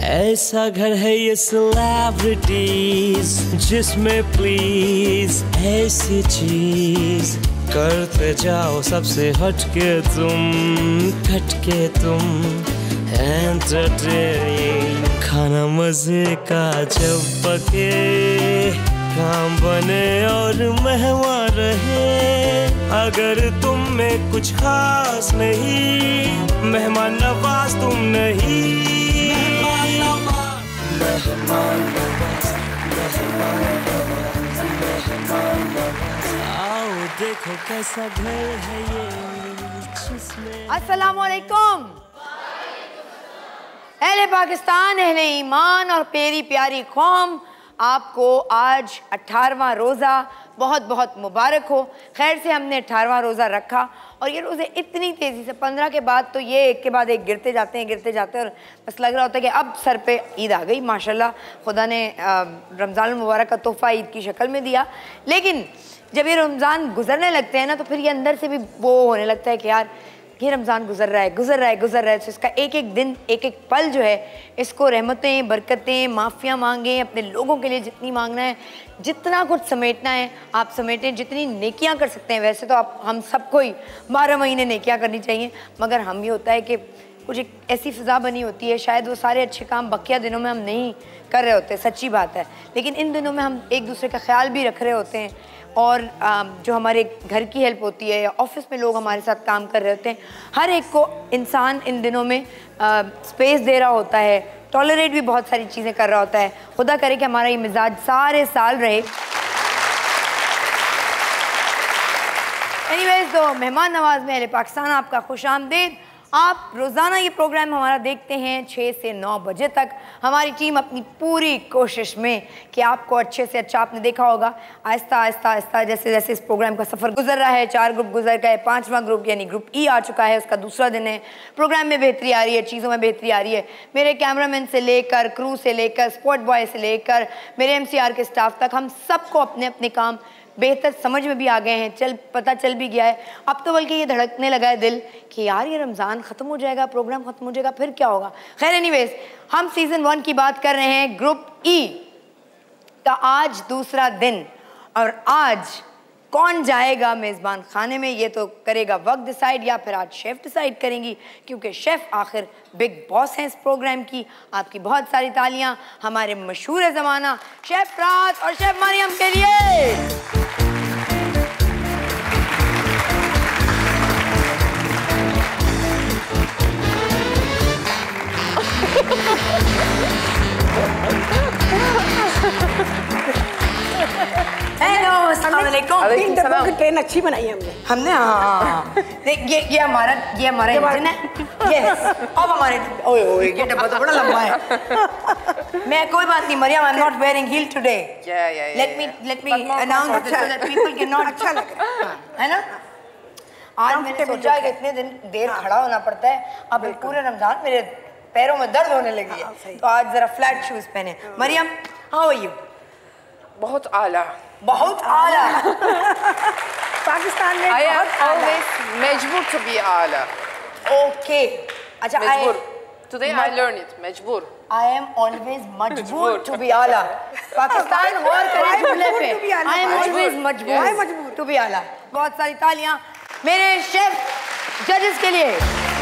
ऐसा घर है ये सेलिब्रिटीज जिसमें प्लीज ऐसी चीज करते जाओ सबसे हटके तुम एंटरटेन। खाना मजे का जब पके, काम बने और मेहमान रहे। अगर तुम में कुछ खास नहीं, मेहमान नवाज तुम नहीं। आओ देखो कैसा घर है ये जिसमें। अस्सलामुअलैकुम अहले पाकिस्तान, अहले ईमान और मेरी प्यारी कौम, आपको आज 18वां रोज़ा बहुत बहुत मुबारक हो। खैर से हमने 18वां रोज़ा रखा और ये रोज़े इतनी तेज़ी से 15 के बाद तो ये एक के बाद एक गिरते जाते हैं और बस लग रहा होता है कि अब सर पे ईद आ गई। माशाल्लाह खुदा ने रमज़ान मुबारक का तोहफ़ा ईद की शक्ल में दिया। लेकिन जब ये रमज़ान गुजरने लगते हैं ना तो फिर ये अंदर से भी वो होने लगता है कि यार ये रमज़ान गुजर रहा है तो इसका एक एक दिन एक एक पल जो है इसको रहमतें बरकतें माफ़ियाँ मांगें, अपने लोगों के लिए जितनी मांगना है, जितना कुछ समेटना है आप समेटें, जितनी नेकियां कर सकते हैं। वैसे तो आप हम सबको ही 12 महीने नेकियां करनी चाहिए, मगर हम ये होता है कि कुछ एक ऐसी फ़िज़ा बनी होती है, शायद वो सारे अच्छे काम बकिया दिनों में हम नहीं कर रहे होते, सच्ची बात है। लेकिन इन दिनों में हम एक दूसरे का ख्याल भी रख रहे होते हैं और जो हमारे घर की हेल्प होती है या ऑफिस में लोग हमारे साथ काम कर रहे होते हैं, हर एक को इंसान इन दिनों में स्पेस दे रहा होता है, टॉलरेट भी बहुत सारी चीज़ें कर रहा होता है। खुदा करे कि हमारा ये मिजाज सारे साल रहे। एनीवेज, तो मेहमान नवाज में अहले पाकिस्तान आपका खुश आमदीद। आप रोज़ाना ये प्रोग्राम हमारा देखते हैं 6 से 9 बजे तक। हमारी टीम अपनी पूरी कोशिश में कि आपको अच्छे से अच्छा, आपने देखा होगा आहिस्ता जैसे जैसे इस प्रोग्राम का सफ़र गुजर रहा है, 4 ग्रुप गुजर गए, 5वां ग्रुप यानी ग्रुप ई आ चुका है, उसका दूसरा दिन है। प्रोग्राम में बेहतरी आ रही है, चीज़ों में बेहतरी आ रही है। मेरे कैमरामैन से लेकर, क्रू से लेकर, स्पॉट बॉय से लेकर मेरे MCR के स्टाफ तक, हम सबको अपने अपने काम बेहतर समझ में भी आ गए हैं, पता चल भी गया है। अब तो बल्कि ये धड़कने लगा है दिल कि यार ये रमज़ान ख़त्म हो जाएगा, प्रोग्राम ख़त्म हो जाएगा, फिर क्या होगा। खैर एनीवेज, हम सीज़न 1 की बात कर रहे हैं। ग्रुप ई का आज दूसरा दिन और आज कौन जाएगा मेज़बान खाने में ये तो करेगा वक्त डिसाइड, या फिर आज शेफ़ डिसाइड करेंगी, क्योंकि शेफ़ आखिर बिग बॉस हैं इस प्रोग्राम की। आपकी बहुत सारी तालियां हमारे मशहूर ज़माना शेफ़ रात और शेफ़ मरियम के लिए। हेलो, अस्सलाम वालेकुम। की ट्रेन अच्छी बनाई है हमने। हाँ ये हमारा इंजन है। यस, अब हमारे ओए ये डब्बा तो बड़ा लंबा है। मैं कोई बात नहीं Mariam, I am not wearing heel today. Let me announce this so that people can not. अच्छा लग रहा है ना। आज मैंने सोचा कि इतने दिन देर खड़ा होना पड़ता है, अब पूरे रमजान मेरे पैरों में दर्द होने लगी है, तो आज जरा फ्लैट शूज पहने। Mariam, how are you? बहुत आला। बहुत आला। पाकिस्तान में I am always मजबूर to be आला। Okay. अच्छा, मजबूर। Today I learned it. मजबूर। I am always मजबूर to be आला। पाकिस्तान गौर करे जुमले पे। I am always मजबूर to be आला। बहुत सारी तालियां मेरे शेफ जजेस के लिए।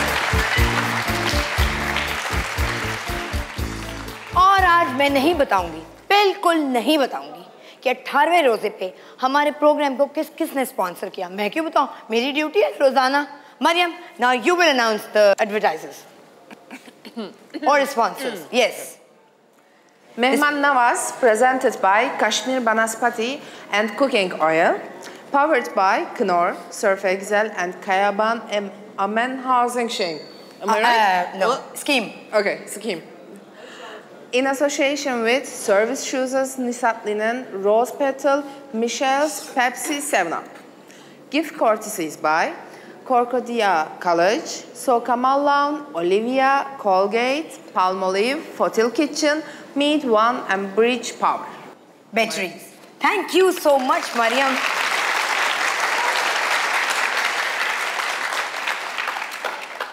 और आज मैं नहीं बताऊंगी, बिल्कुल नहीं बताऊंगी कि 18वें रोजे पे हमारे प्रोग्राम को किसने स्पॉन्सर किया। मैं क्यों बताऊं, मेरी ड्यूटी है रोजाना। Mariam, now you will announce the advertisers और sponsors. Yes. Mehman Nawaz, presented by Kashmir Banaspati and Cooking Oil, powered by Knorr, Surf Excel and Kayaban Amen Housing Chain. Am I right? No, Scheme. Okay, Scheme. In association with Service Shoes, Nisat Linen, Rose Petal, Michelle's, Pepsi, 7-Up. Gift courtesies by Corcodia College, Sokamal Lawn, Olivia, Colgate, Palmolive, Fotil Kitchen, Meat One and Bridge Power. Batteries. Thank you so much, Mariam.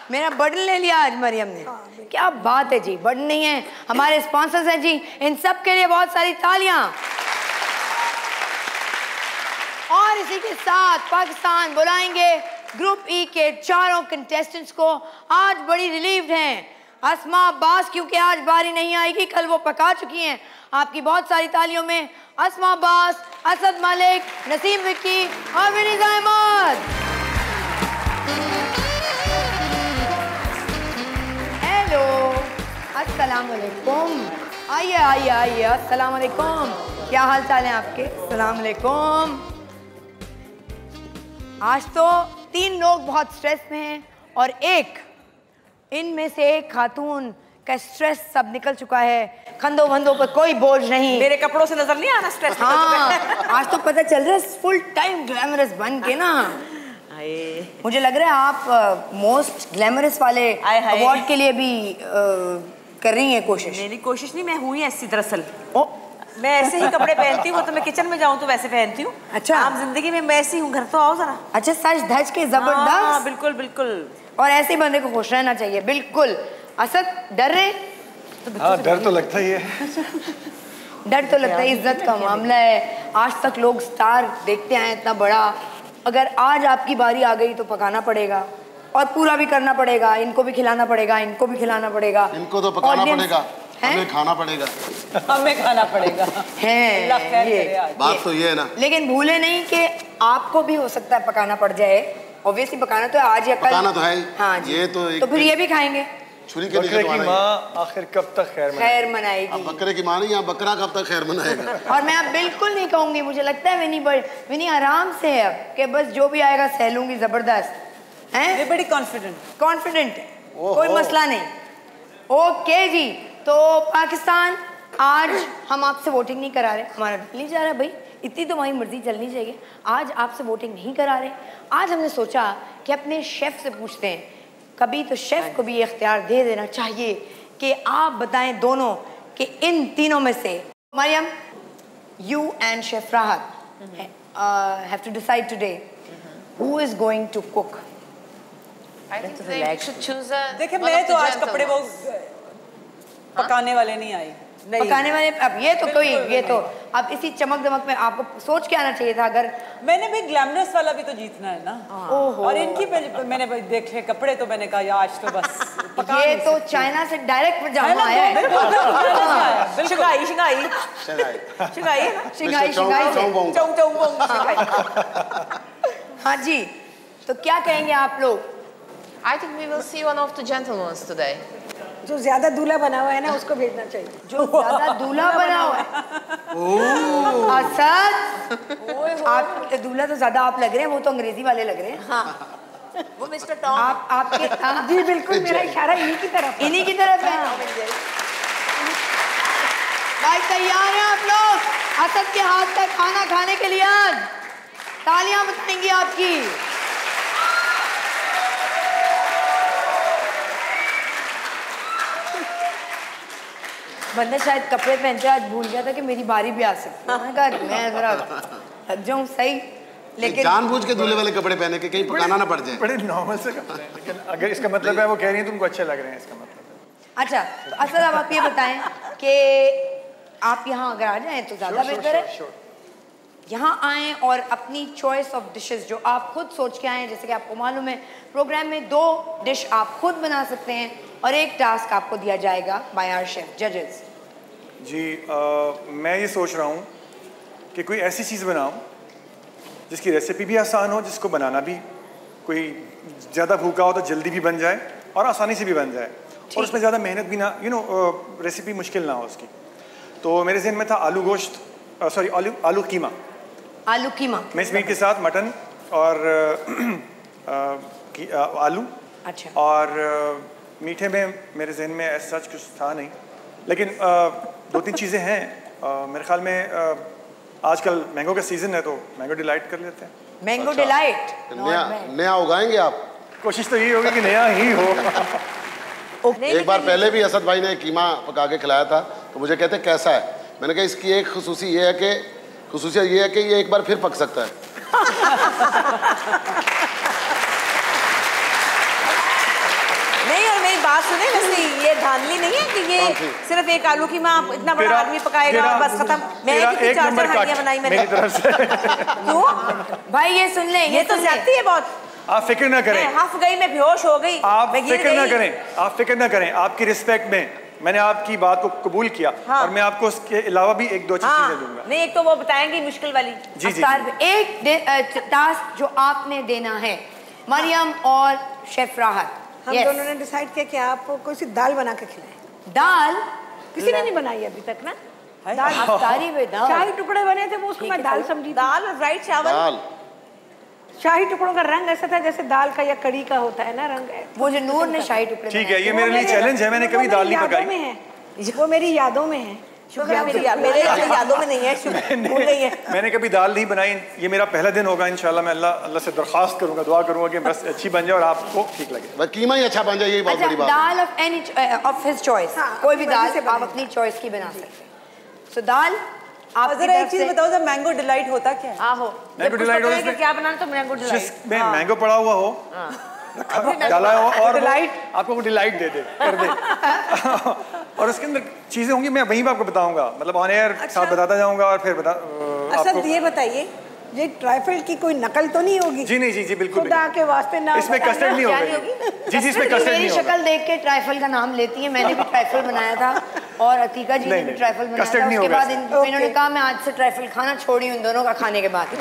मेरा button ले लिया आज मरियम ने। क्या बात है जी, button नहीं है, हमारे स्पॉन्सर्स हैं जी, इन सब के लिए बहुत सारी तालियां। और इसी के साथ पाकिस्तान बुलाएंगे ग्रुप ई के चारों कंटेस्टेंट्स को। आज बड़ी रिलीव्ड हैं अस्मा अब्बास, क्योंकि आज बारी नहीं आएगी, कल वो पका चुकी हैं। आपकी बहुत सारी तालियों में अस्मा अब्बास, असद मलिक, नसीम विक्की और विनीता अहमद। हेलो, अस्सलाम वालेकुम। आइए आइए आइए, अस्सलाम वालेकुम। क्या हाल चाल है आपके? अस्सलाम वालेकुम। आज तो 3 लोग बहुत स्ट्रेस में हैं और इनमें से एक खातून का स्ट्रेस सब निकल चुका है, कंधों वंधों पर कोई बोझ नहीं। मेरे कपड़ों से नजर नहीं आ रहा स्ट्रेस। हाँ, आज तो पता चल रहा है फुल टाइम ग्लैमरस बन के ना। मुझे लग रहा है आप मोस्ट ग्लैमरस वाले अवार्ड के लिए भी कर रही हैं कोशिश। मेरी कोशिश नहीं, मैं हुई ऐसी दरअसल। मैं ऐसे ही कपड़े पहनती हूँ, तो मैं किचन में जाऊँ तो वैसे पहनती हूँ। अच्छा, आम जिंदगी में मैं ऐसी हूँ, घर तो आओ जरा। अच्छा, सच धज के जबरदस्त। हाँ, बिल्कुल बिल्कुल। और ऐसे ही बंदे को खुश रहना चाहिए। बिल्कुल। असद, डर रहे? हाँ, डर तो लगता ही है। डर तो लगता है, इज्जत का मामला है। आज तक लोग स्टार देखते आए इतना बड़ा, अगर आज आपकी बारी आ गई तो पकाना पड़ेगा और पूरा भी करना पड़ेगा। इनको भी खिलाना पड़ेगा, इनको भी खिलाना पड़ेगा, इनको तो पकाना पड़ेगा, हमें खाना पड़ेगा। हमें खाना पड़ेगा है ये बात तो ये है ना। लेकिन भूले नहीं कि आपको भी हो सकता है पकाना पड़ जाए। ऑब्वियसली पकाना तो है आज या कल। पकाना तो है। हाँ जी। ये तो फिर ये भी खाएंगे। छुरी के बकरे की माँ आखिर कब तक खैर मनाएगी? बकरे की माँ नहीं, यहाँ बकरा कब तक खैर मनाएगा? और मैं अब बिल्कुल नहीं कहूंगी, मुझे लगता है विनी आराम से है अब, कि बस जो भी आएगा सह लूंगी। जबरदस्त है, ये बड़ी कॉन्फिडेंट है, कोई मसला नहीं। ओके जी, तो पाकिस्तान आज हम आपसे वोटिंग नहीं करा रहे, हमारा दिल नहीं जा रहा भाई, इतनी तो हमारी मर्जी चलनी चाहिए। आज आपसे वोटिंग नहीं करा रहे। आज हमने सोचा कि अपने शेफ से पूछते हैं, कभी तो शेफ को भी इख्तियार दे देना चाहिए कि आप बताएं दोनों कि इन तीनों में से, Mariam, you and chef Rahat have to decide today who is going to cook. देखिए, मैं तो आज कपड़े वो पकाने वाले नहीं आई। पकाने वाले अब ये तो अब इसी चमक दमक में आपको सोच के आना चाहिए था। अगर मैंने भी ग्लैमरस वाला भी तो जीतना है ना। और इनकी मैंने देखे कपड़े तो मैंने कहा आज तो बस ये तो चाइना से डायरेक्ट पजामा आया है। हाँ जी, तो क्या कहेंगे आप लोग? I think we will see one of the gentlemen today. जो ज्यादा दूल्हा बना हुआ है ना, उसको भेजना चाहिए। जो ज्यादा दूल्हा बना हुआ है। असद, आप दूल्हा तो ज्यादा आप लग रहे हैं, वो तो अंग्रेजी वाले लग रहे हैं। हाँ, वो मिस्टर टॉम। आपके जी बिल्कुल, मेरा इशारा इन्हीं की तरफ है। भाई तैयार हैं आप लोग असद के हाथ का खाना खाने के लिए? आज तालियां बजाएंगी आपकी। बंदा शायद कपड़े पहनते आज भूल गया था कि मेरी बारी भी आ सकती है। मैं जरा लग जाऊं सही, लेकिन जानबूझ के दूल्हे वाले कपड़े पहने के कहीं पकाना ना पड़ जाए। बड़े नॉर्मल से कपड़े हैं, लेकिन अगर इसका मतलब है वो कह रही है तुमको अच्छे लग रहे हैं, इसका मतलब। अच्छा, तो असल अब आप ये बताएं कि आप यहाँ अगर आ जाएं तो ज़्यादा बेहतर है। यहाँ आएँ और अपनी चॉइस ऑफ डिशेस जो आप खुद सोच के आएँ, जैसे कि आपको मालूम है प्रोग्राम में 2 डिश आप खुद बना सकते हैं और 1 टास्क आपको दिया जाएगा बाय आवर शेफ जजेस। जी मैं ये सोच रहा हूँ कि कोई ऐसी चीज़ बनाऊँ जिसकी रेसिपी भी आसान हो, जिसको बनाना भी कोई ज़्यादा भूखा हो तो जल्दी भी बन जाए और आसानी से भी बन जाए और उसमें ज़्यादा मेहनत भी ना, रेसिपी मुश्किल ना हो उसकी। तो मेरे जहन में था आलू कीमा। आलू कीमा मिक्स मीट के साथ मटन और आलू। अच्छा। और मीठे में मेरे जहन में ऐसा कुछ था नहीं, लेकिन 2-3 चीज़ें हैं मेरे ख्याल में। आजकल मैंगो का सीज़न है तो मैंगो डिलाइट कर लेते हैं। मैंगो डिलाइट नया उगाएंगे आप? कोशिश तो यही होगी कि नया ही हो। एक बार पहले भी असद भाई ने कीमा पका के खिलाया था तो मुझे कहते कैसा है, मैंने कहा इसकी एक खुसूसियत ये है कि ये एक बार फिर पक सकता है। बात सुने वैसे ये धांधली नहीं है कि ये सिर्फ एक आलू की माँ इतना बड़ा आदमी पकाएगा और बस खत्म। मैंने कितनी 4-4 हांडियां बनाई मैंने मेरी तरफ से। क्यों भाई ये सुन ले, ये तो ज्यादती है बहुत। आप फिक्र ना करें, हफ गई मैं बेहोश हो गई, आप मैं गिर फिक्र ना गई। करें, आप फिक्र ना करें। आपकी रिस्पेक्ट में मैंने आपकी बात को कबूल किया और मैं आपको उसके अलावा भी 1-2 चीजें दूंगा। नहीं, एक तो वो बताएंगी मुश्किल वाली। जी जी। एक टास्क जो आपने देना है मरियम और शेफ राहत। हम दोनों ने डिसाइड किया कि आपको कोई सी दाल बना के खिलाएं। दाल किसी ने नहीं बनाई अभी तक ना। दाल अफ्तारी में दाल, शाही टुकड़े बने थे वो उसको मैं दाल समझी। दाल और फ्राइड चावल। शाही टुकड़ों का रंग ऐसा था जैसे दाल का या कड़ी का होता है ना रंग। वो जो नूर ने शाही टुकड़े ठीक है, ये मेरे लिए चैलेंज है, मैंने कभी दाल नहीं पकाई। वो मेरी यादों में है। मेरे यादों में नहीं है, भूल गई है। मैंने कभी दाल नहीं बनाई, ये मेरा पहला दिन होगा इंशाल्लाह। मैं अल्लाह से दरख्वास्त करूंगा, दुआ करूंगा कि बस अच्छी बन जाए और आपको ठीक लगे। बस कीमा ही अच्छा बन जाए, यही बहुत बड़ी बात। Dal of any of his choice, कोई भी दाल आप अपनी चॉइस की बना सकते हैं। सो दाल आप जरा एक चीज बताओ, जब मैंगो डिलाइट होता क्या है? आहो मैंगो डिलाइट होता है क्या बनाना, तो मैंगो डिलाइट जिसमें मैंगो पड़ा हुआ हो, डाला हो और आपको डिलाइट दे दे कर दे और उसके अंदर चीजें होंगी, मैं वहीं पर आपको बताऊंगा, मतलब ऑन एयर साथ बताता जाऊंगा और फिर असद ये बताइए, ये ट्राइफल की कोई नकल तो नहीं होगी? जी नहीं, जी जी बिल्कुल खुदा के वास्ते ना, इसमें कस्टर्ड नहीं होगा। जी जी, इसमें कस्टर्ड नहीं मेरी होगा। शक्ल देख के ट्राइफल का नाम लेती है, मैंने भी ट्राइफल बनाया था और अतीका जी ने भी ट्राइफल बनाया था। उसके बाद इन्होंने कहा मैं आज से ट्राइफल खाना छोड़ी उन दोनों का खाने के बाद।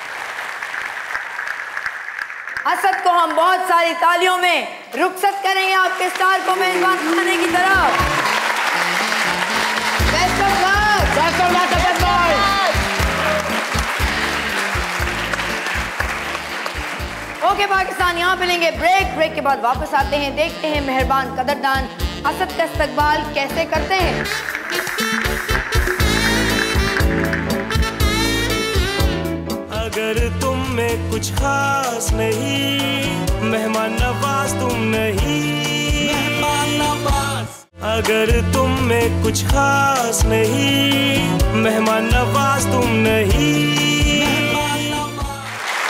असद को हम बहुत सारी तालियों में रुखसत करेंगे आपके स्टार को मेजबान खाने की तरफ। Best of luck, best of luck Asad भाई। ओके पाकिस्तान, यहाँ पे लेंगे ब्रेक। ब्रेक के बाद वापस आते हैं, देखते हैं मेहरबान कदरदान असद का इस्तकबाल कैसे करते हैं। अगर तुम में कुछ खास नहीं, मेहमान नवाज तुम नहीं, मेहमान नवाज। अगर तुम में कुछ खास नहीं, मेहमान नवाज तुम नहीं, मेहमान नवाज।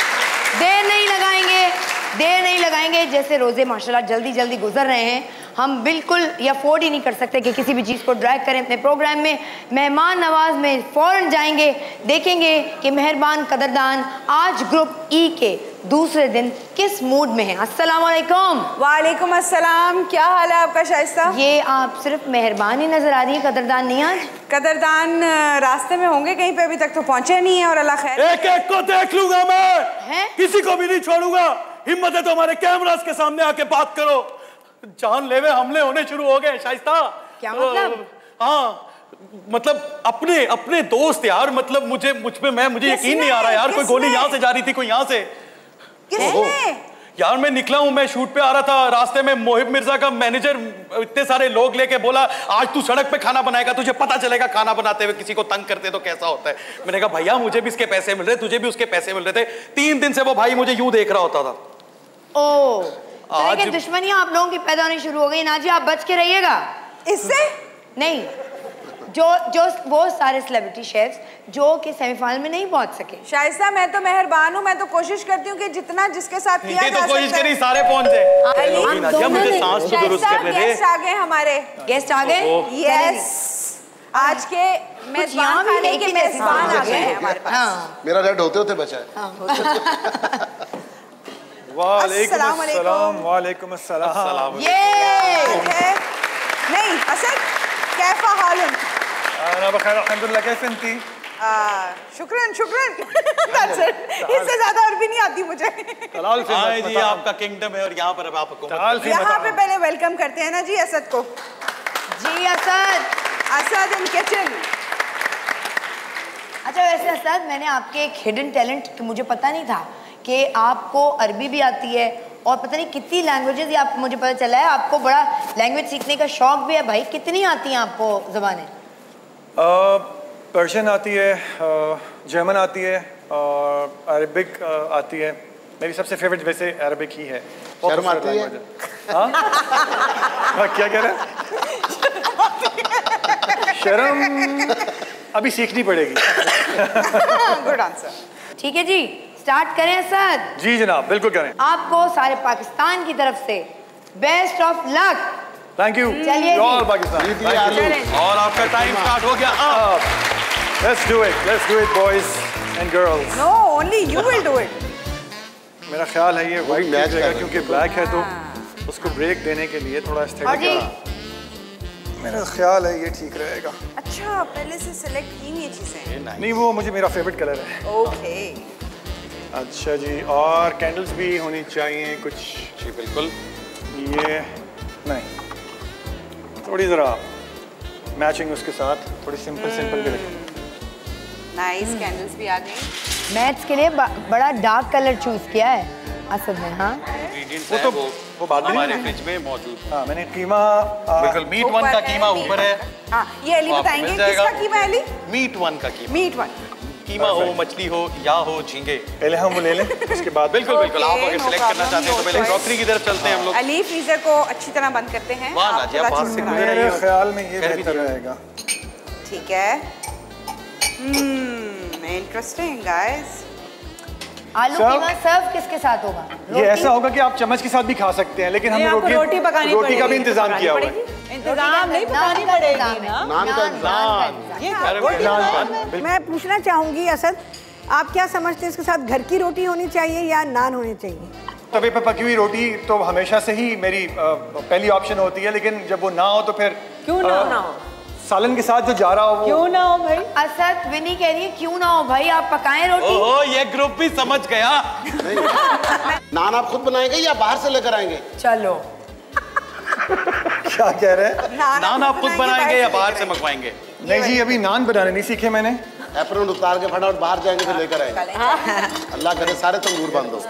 देर नहीं लगाएंगे। जैसे रोजे माशाल्लाह जल्दी जल्दी गुजर रहे हैं, हम बिल्कुल ये अफोर्ड ही नहीं कर सकते कि किसी भी चीज़ को ड्रैग करें अपने प्रोग्राम में। मेहमान नवाज में फ़ौरन जाएंगे, देखेंगे कि मेहरबान कदरदान आज ग्रुप ई के दूसरे दिन किस मूड में है। अस्सलाम वालेकुम। वालेकुम अस्सलाम, क्या हाल है आपका शाइस्ता? ये आप सिर्फ मेहरबान ही नजर आ रही है, कदरदान नहीं आज? कदरदान रास्ते में होंगे कहीं पे, अभी तक तो पहुंचे नहीं है और अल्लाह खैर। एक एक को देख लूंगा मैं, किसी को भी नहीं छोड़ूंगा। हिम्मत है तो हमारे कैमरास के सामने आके बात करो। जानलेवा हमले होने शुरू हो गए शाइस्ता। क्या मतलब? हाँ मतलब अपने दोस्त यार, मतलब मुझे यकीन नहीं आ रहा यार। कोई गोली यहाँ से जा रही थी, कोई यहाँ से। किसने? यार मैं निकला हूँ, मैं शूट पे आ रहा था, रास्ते में मोहिब मिर्जा का मैनेजर इतने सारे लोग लेके बोला आज तू सड़क पे खाना बनाएगा, तुझे पता चलेगा खाना बनाते हुए किसी को तंग करते तो कैसा होता है। मैंने कहा भैया मुझे भी इसके पैसे मिल रहे, तुझे भी उसके पैसे मिल रहे थे। 3 दिन से वो भाई मुझे यूं देख रहा होता था। आज दुश्मनियां आप लोगों की पैदा होनी शुरू हो गई ना जी, आप बच के रहिएगा इससे। नहीं, जो वो सारे सेलिब्रिटी शेफ्स जो कि सेमीफाइनल में नहीं पहुंच सके। शाइस्ता मैं तो मेहरबान हूँ, मैं तो कोशिश करती हूँ कि जितना जिसके साथ किया जा सकता है। तो कोशिश करी सारे पहुंचे। मुझे सांस तो दुरुस्त करने दे। गेस्ट आ गए हमारे, गेस्ट आ गए। यस, आज के मेजबान खाने के मेजबान आ गए हैं हमारे पास। मेरा रेड होते होते बचा है। वालेकुम अस्सलाम। वालेकुम अस्सलाम। ये नहीं असद, कैफा हालुन? अना बखैर अल्हम्दुलिल्लाह, कैसे अंती? शुक्रन शुक्रन। इससे ज्यादा अरबी नहीं आती मुझे। हाँ जी, आपका किंगडम है और यहाँ पर आप हुकूमत। यहाँ पे पहले वेलकम करते हैं ना जी असद को। जी असद इन किचन। अच्छा वैसे असद, मैंने आपके एक हिडन टैलेंट मुझे पता नहीं था कि आपको अरबी भी आती है और पता नहीं कितनी लैंग्वेजेस, आप मुझे पता चला है आपको बड़ा लैंग्वेज सीखने का शौक भी है भाई। कितनी आती हैं आपको ज़बानें? पर्शियन आती है, जर्मन आती है और अरबिक आती है। मेरी सबसे फेवरेट वैसे अरबिक ही है। शर्म आती है? हाँ क्या कह रहे हैं? शर्म अभी सीखनी पड़ेगी। Good answer. ठीक है जी, स्टार्ट करें असद? जी जनाब, बिल्कुल करें। आपको सारे पाकिस्तान की तरफ से best of luck. Thank you चलिए ऑल पाकिस्तान। जीत लिया आलू। और आपका टाइम स्टार्ट हो गया अब। Let's do it boys and girls. No only you will do it. मेरा ख्याल है ये वाइट मैच रहेगा कर क्योंकि ब्लैक है तो उसको ब्रेक देने के लिए थोड़ा एस्थेटिक मेरा ख्याल है ये ठीक रहेगा। अच्छा पहले से सिलेक्ट की नहीं ये चीजें। नहीं वो मुझे मेरा फेवरेट कलर है। ओके अच्छा जी और कैंडल्स भी होनी चाहिए कुछ। जी बिल्कुल। ये नहीं थोड़ी ज़रा मैचिंग उसके साथ थोड़ी सिंपल भी रखें। नाइस कैंडल्स भी आ गई। मैथ्स के लिए बड़ा डार्क कलर चूज किया है असद ने। हाँ इंग्रेडिएंट्स वो है तो वो बाद में हमारे फ्रिज में मौजूद। हाँ मैंने कीमा बिल्कुल मीट वन का कीमा ऊपर है। हाँ ये अली वो आपको बताएंगे मिल जाएगा। किसका कीमा है अली? मीट वन का कीमा। Meet one. कीमा हो मछली हो या हो झींगे। पहले हम वो ले लें उसके बाद बिल्कुल बिल्कुल आप Okay, अगर no सिलेक्ट करना problem, चाहते हैं तो no पहले choice. क्रॉकरी की तरफ चलते हैं हम लोग। अली फ्रीजर को अच्छी तरह बंद करते हैं। वाह आप नाजिया, थोड़ा बाहर चीज़ से बनाएं। गुजर रही मेरे ख्याल में ये कर भी बेहतर दिया। रहेगा। ठीक है। Interesting guys. आलू Serve? कीमा सर्व किसके साथ होगा? ये ऐसा होगा कि आप चम्मच के साथ भी खा सकते हैं लेकिन हमने रोटी पकानी रोटी का भी पड़ेगी। इंतजाम किया हुआ है। इंतजाम नहीं पकानी पड़ेगी ना। नान का इंतजाम। ये नान का, मैं पूछना चाहूंगी असद, आप क्या समझते हैं इसके साथ घर की रोटी होनी चाहिए या नान होनी चाहिए? तवे पे पकी हुई रोटी तो हमेशा से ही मेरी पहली ऑप्शन होती है लेकिन जब वो ना हो तो फिर क्यों ना हो? सालन के साथ जो जा रहा हो वो क्यों ना हो भाई? असद विनी कह रही है क्यों ना हो भाई आप पकाएं रोटी। ओहो ये ग्रुप भी समझ गया। नान आप खुद बनाएंगे या बाहर से लेकर आएंगे? चलो क्या कह रहे हैं? नान आप खुद बनाएंगे या बाहर से मंगवाएंगे? नहीं जी अभी नान बनाने नहीं सीखे मैंने। एप्रन उतार के फटाफट बाहर जाएंगे फिर लेकर आएंगे। अल्लाह करे सारे तंदूर बंद हो।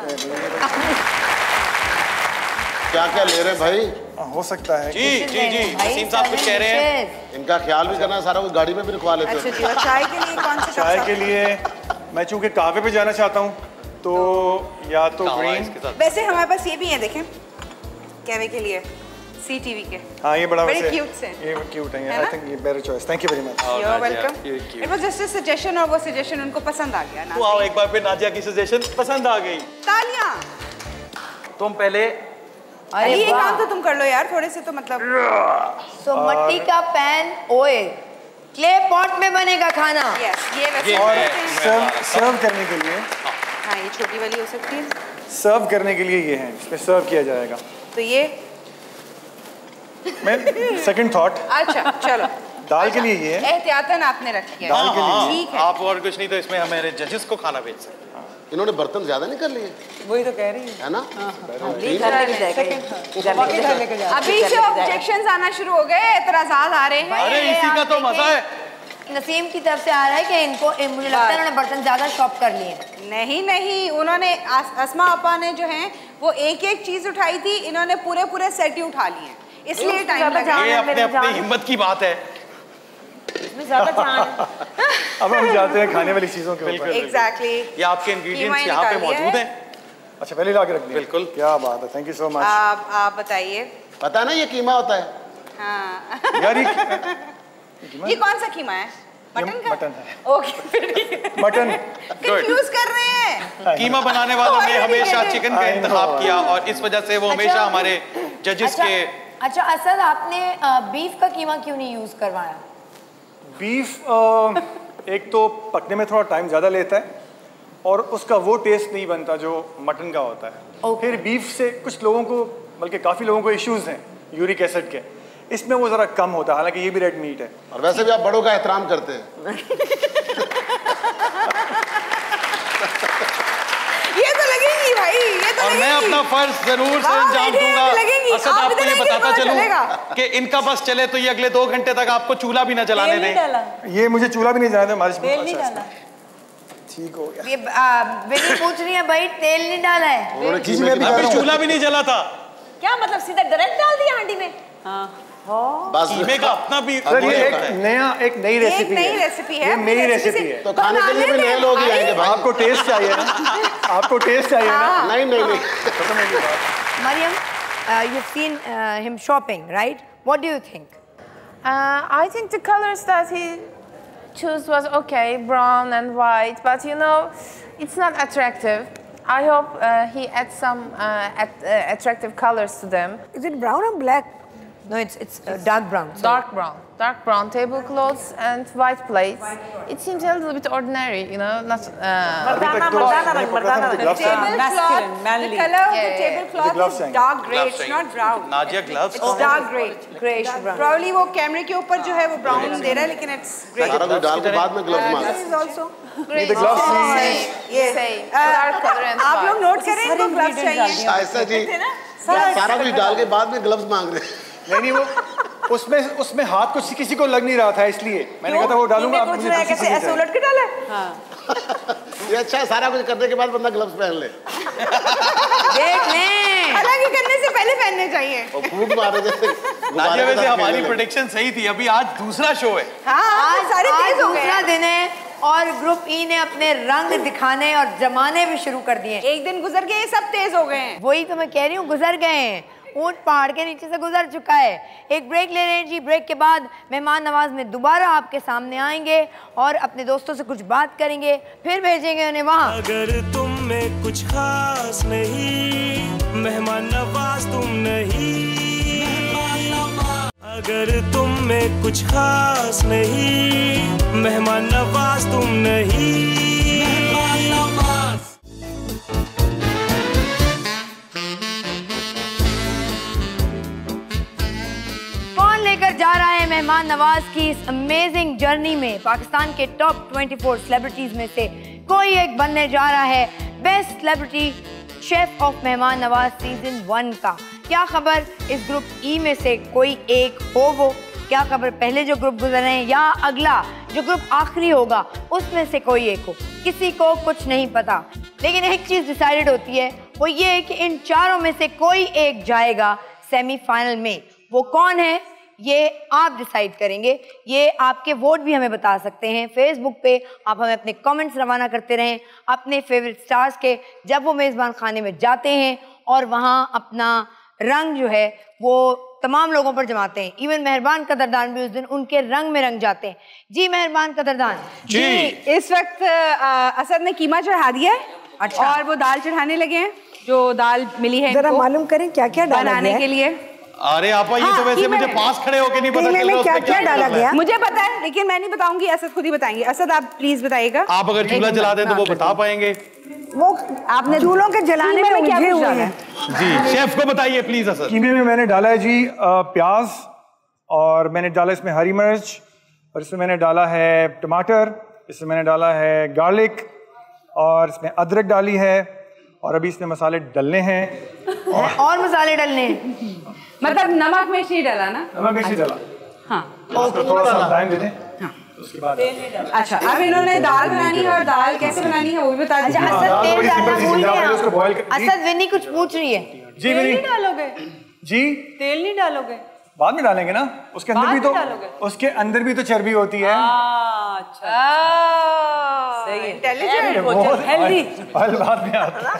क्या क्या ले रहे हैं भाई? हो सकता है जी जी जी वसीम साहब कुछ कह रहे हैं। इनका ख्याल भी करना सारा, वो गाड़ी में भी रखवा लेते अच्छा हैं। जी और चाय के लिए कौन सा? चाय के लिए मैं चूंकि कहवे पे जाना चाहता हूँ तो या तो कहवा ग्रीन। इसके साथ। वैसे हमारे पास ये भी है देखें कहवे के लिए CTV के। हाँ ये बड़ा बड़े वैसे cute से। ये क्यूट है। है आई ना? थिंक ये better choice. Thank you very much. और You're नाजिया, welcome. ये cute। It was just a suggestion और वो suggestion उनको पसंद आ गया ना। वाओ एक बार फिर नाजिया की सजेशन पसंद आ गई। तालियां। तुम पहले अली ये वाह। काम तो तुम कर लो यार थोड़े से तो मतलब। सो मट्टी का पैन ऑयल क्ले पॉट में बनेगा खाना। यस ये वैसे ये और मैं सर्व करने के लिए हाँ ये छोटी वाली हो सकती है। सर्व करने के लिए ये है इसमें सर्व किया जाएगा। तो ये मैं सेकंड थॉट अच्छा चलो दाल के लिए ये है। एहतियातन आपने रखी है। दाल के लिए ठीक है। आप और कुछ नहीं तो इसमें हमारे जजेस को खाना भेज सकते हैं। इन्होंने बर्तन ज्यादा नहीं कर लिए वही तो कह रही है ना? अभी से ऑब्जेक्शंस आना शुरू हो गए, एतराजात आ रहे हैं। अरे इसी का तो मजा है। नसीम की तरफ से आ रहा है कि इनको मुझे लगता है इन्होंने बर्तन ज्यादा शॉप कर लिए हैं। नहीं नहीं उन्होंने अस्मा अपा ने जो है वो एक एक चीज उठाई थी, इन्होंने पूरे पूरे सेट ही उठा लिए हैं इसलिए टाइम लगा। ये अपने अपनी हिम्मत की बात है। अब हम जाते हैं खाने वाली चीजों के ऊपर। एग्जैक्टली ये आपके इंग्रेडिएंट्स यहाँ पे मौजूद हैं। अच्छा पहले ला के रख दिया। बिल्कुल। क्या बात है। Thank you so much. आप बताइए। पता है ना ये कीमा होता है? हाँ यार ये कौन सा कीमा है? मटन का? मटन है। ओके मटन कंफ्यूज कर रहे हैं। कीमा बनाने वालों ने हमेशा चिकन का I know. इंतखाब किया और इस वजह से वो हमेशा हमारे जजेस के। अच्छा असद आपने बीफ का कीमा क्यों नहीं यूज करवाया? बीफ एक तो पकने में थोड़ा टाइम ज़्यादा लेता है और उसका वो टेस्ट नहीं बनता जो मटन का होता है। फिर बीफ से कुछ लोगों को बल्कि काफ़ी लोगों को इश्यूज हैं यूरिक एसिड के, इसमें वो ज़रा कम होता है, हालांकि ये भी रेड मीट है। और वैसे भी आप बड़ों का एहतराम करते हैं। ये तो लगेगी भाई, ये तो और मैं लगेगी। अपना फर्ज जरूर से हाँ, अंजाम बैठे हैं, दूंगा। लगेगी। असद आप आपको इधर ये आएंगे, बताता पता चलूं चलेगा। कि इनका बस चले तो ये अगले 2 घंटे तक आपको चूल्हा भी न जलाने दें। ये मुझे चूल्हा भी नहीं जाना था मालिश। तेल नहीं डाला। ठीक हो गया। ये विनी पूछ रही है भाई तेल नहीं डाला है। उन्होंने जी, कीमे मैं की भी बात- अभी चूल्हा भी नहीं जला था। क्या मतलब सीधा डायरेक्ट डाल दिया हांडी में? बस कीमे का अपना भी सर ये होता है। एक नई रेसिपी है। नई रेसिपी है। ये मेरी अपनी रेसिपी से- है। तो खाने के लिए भी नए लोग ही आएंगे भाई। आपको टेस्ट चाहिए ना? आपको टेस्ट चाहिए ना? नहीं नहीं नहीं Mariam, you've seen him shopping, right? What do you think? I think the colors that he chose was okay, brown and white, but you know, it's not attractive. I hope he adds some attractive colors to them. Is it brown or black? No, it's dark brown. Dark brown. Dark brown tablecloths and white plates. It seems a little bit ordinary, you know, not... मर्दाना रंग, मर्दाना रंग. Masculine, manly. The color of the tablecloth is dark grey. It's not brown. Nazia gloves. It's dark grey, grayish brown. Probably वो कैमरे के ऊपर जो है वो brown दे रहा है, लेकिन it's grey. सारा कुछ डाल के बाद में ग्लव्स मांगे. This is also The gloves Same. Dark color and आप लोग white. नोट करें इनको gloves चाहिए. ऐसा जी सारा कुछ डाल के बाद में ग्लव्स मांग रहे. नहीं वो उसमें हाथ को किसी को लग नहीं रहा था, इसलिए मैंने कहा था वो डालूंगा. आप मुझे कैसे ऐसे उलट के डाला? ये अच्छा है, सारा कुछ करने के बाद बंदा ग्लव्स पहन ले. देख लें. हालांकि करने से पहले पहनने चाहिए. और फूंक मारे जैसे. नाजिया वैसे हमारी प्रेडिक्शन सही थी. अभी आज दूसरा शो है. हाँ, सारे तेज हो गए. दूसरा दिन है और ग्रुप ई ने अपने रंग दिखाने और जमाने भी शुरू कर दिए. एक दिन गुजर गए, सब तेज हो गए हैं. वही तो मैं कह रही हूँ, गुजर गए हैं. ऊंट पहाड़ के नीचे से गुजर चुका है. एक ब्रेक ले रहे हैं जी. ब्रेक के बाद मेहमान नवाज में दोबारा आपके सामने आएंगे और अपने दोस्तों से कुछ बात करेंगे, फिर भेजेंगे उन्हें वहाँ. अगर तुम में कुछ खास नहीं, मेहमान नवाज तुम नहीं. अगर तुम में कुछ खास नहीं, मेहमान नवाज तुम नहीं. लेकर जा रहा है मेहमान नवाज की इस अमेजिंग जर्नी में. पाकिस्तान के टॉप 24 सेलिब्रिटीज में से कोई एक बनने जा रहा है बेस्ट सेलिब्रिटी शेफ ऑफ मेहमान नवाज सीजन 1 का. क्या खबर इस ग्रुप ई में से कोई एक हो वो. क्या खबर पहले जो ग्रुप गुजर रहे हैं या अगला जो ग्रुप आखिरी होगा उसमें से कोई एक हो. किसी को कुछ नहीं पता, लेकिन एक चीज डिसाइडेड होती है, वो ये है कि इन चारों में से कोई एक जाएगा सेमीफाइनल में. वो कौन है ये आप डिसाइड करेंगे. ये आपके वोट भी हमें बता सकते हैं. फेसबुक पे आप हमें अपने कमेंट्स रवाना करते रहें अपने फेवरेट स्टार्स के, जब वो मेज़बान खाने में जाते हैं और वहाँ अपना रंग जो है वो तमाम लोगों पर जमाते हैं. इवन मेहरबान कदरदान भी उस दिन उनके रंग में रंग जाते हैं. जी मेहरबान कदरदान जी, इस वक्त असद ने कीमा चढ़ा दिया है. अच्छा. और वो दाल चढ़ाने लगे हैं, जो दाल मिली है जरा मालूम करें क्या क्या बनाने के लिए. अरे आपा, ये तो वैसे मुझे पास खड़े होके नहीं पता चल रहा क्या क्या डाला गया. मुझे पता है, लेकिन मैं नहीं बताऊंगी, असद खुद ही बताएंगे. असद आप प्लीज बताइएगा. आप अगर चूल्हा जला दें तो वो बता पाएंगे. वो आपने चूल्हों के जलाने में उलझे हुए हैं. जी शेफ को बताइए प्लीज. असद कीमे में मैंने डाला है जी प्याज, और मैंने डाला इसमें हरी मिर्च, और इसमें मैंने डाला है टमाटर, इसमें मैंने डाला है गार्लिक, और इसमें अदरक डाली है, और अभी इसमें मसाले डलने हैं. और मसाले डलने हैं. मतलब नमक मिर्च नहीं डाला ना. नमक मिर्च नहीं डाला. हाँ. थोड़ा सा टाइम दे दें. उसके बाद अच्छा, अब इन्होंने दाल बनानी है, और दाल कैसे बनानी है वो भी बता दीजिए. असद तेल डालना भूल गया. असद विनी कुछ पूछ रही है. जी विनी डालोगे जी. तेल नहीं डालोगे. बाद में डालेंगे ना. उसके अंदर भी तो चर्बी होती है. अच्छा, सही है. Intelligent, healthy. बाद में आता.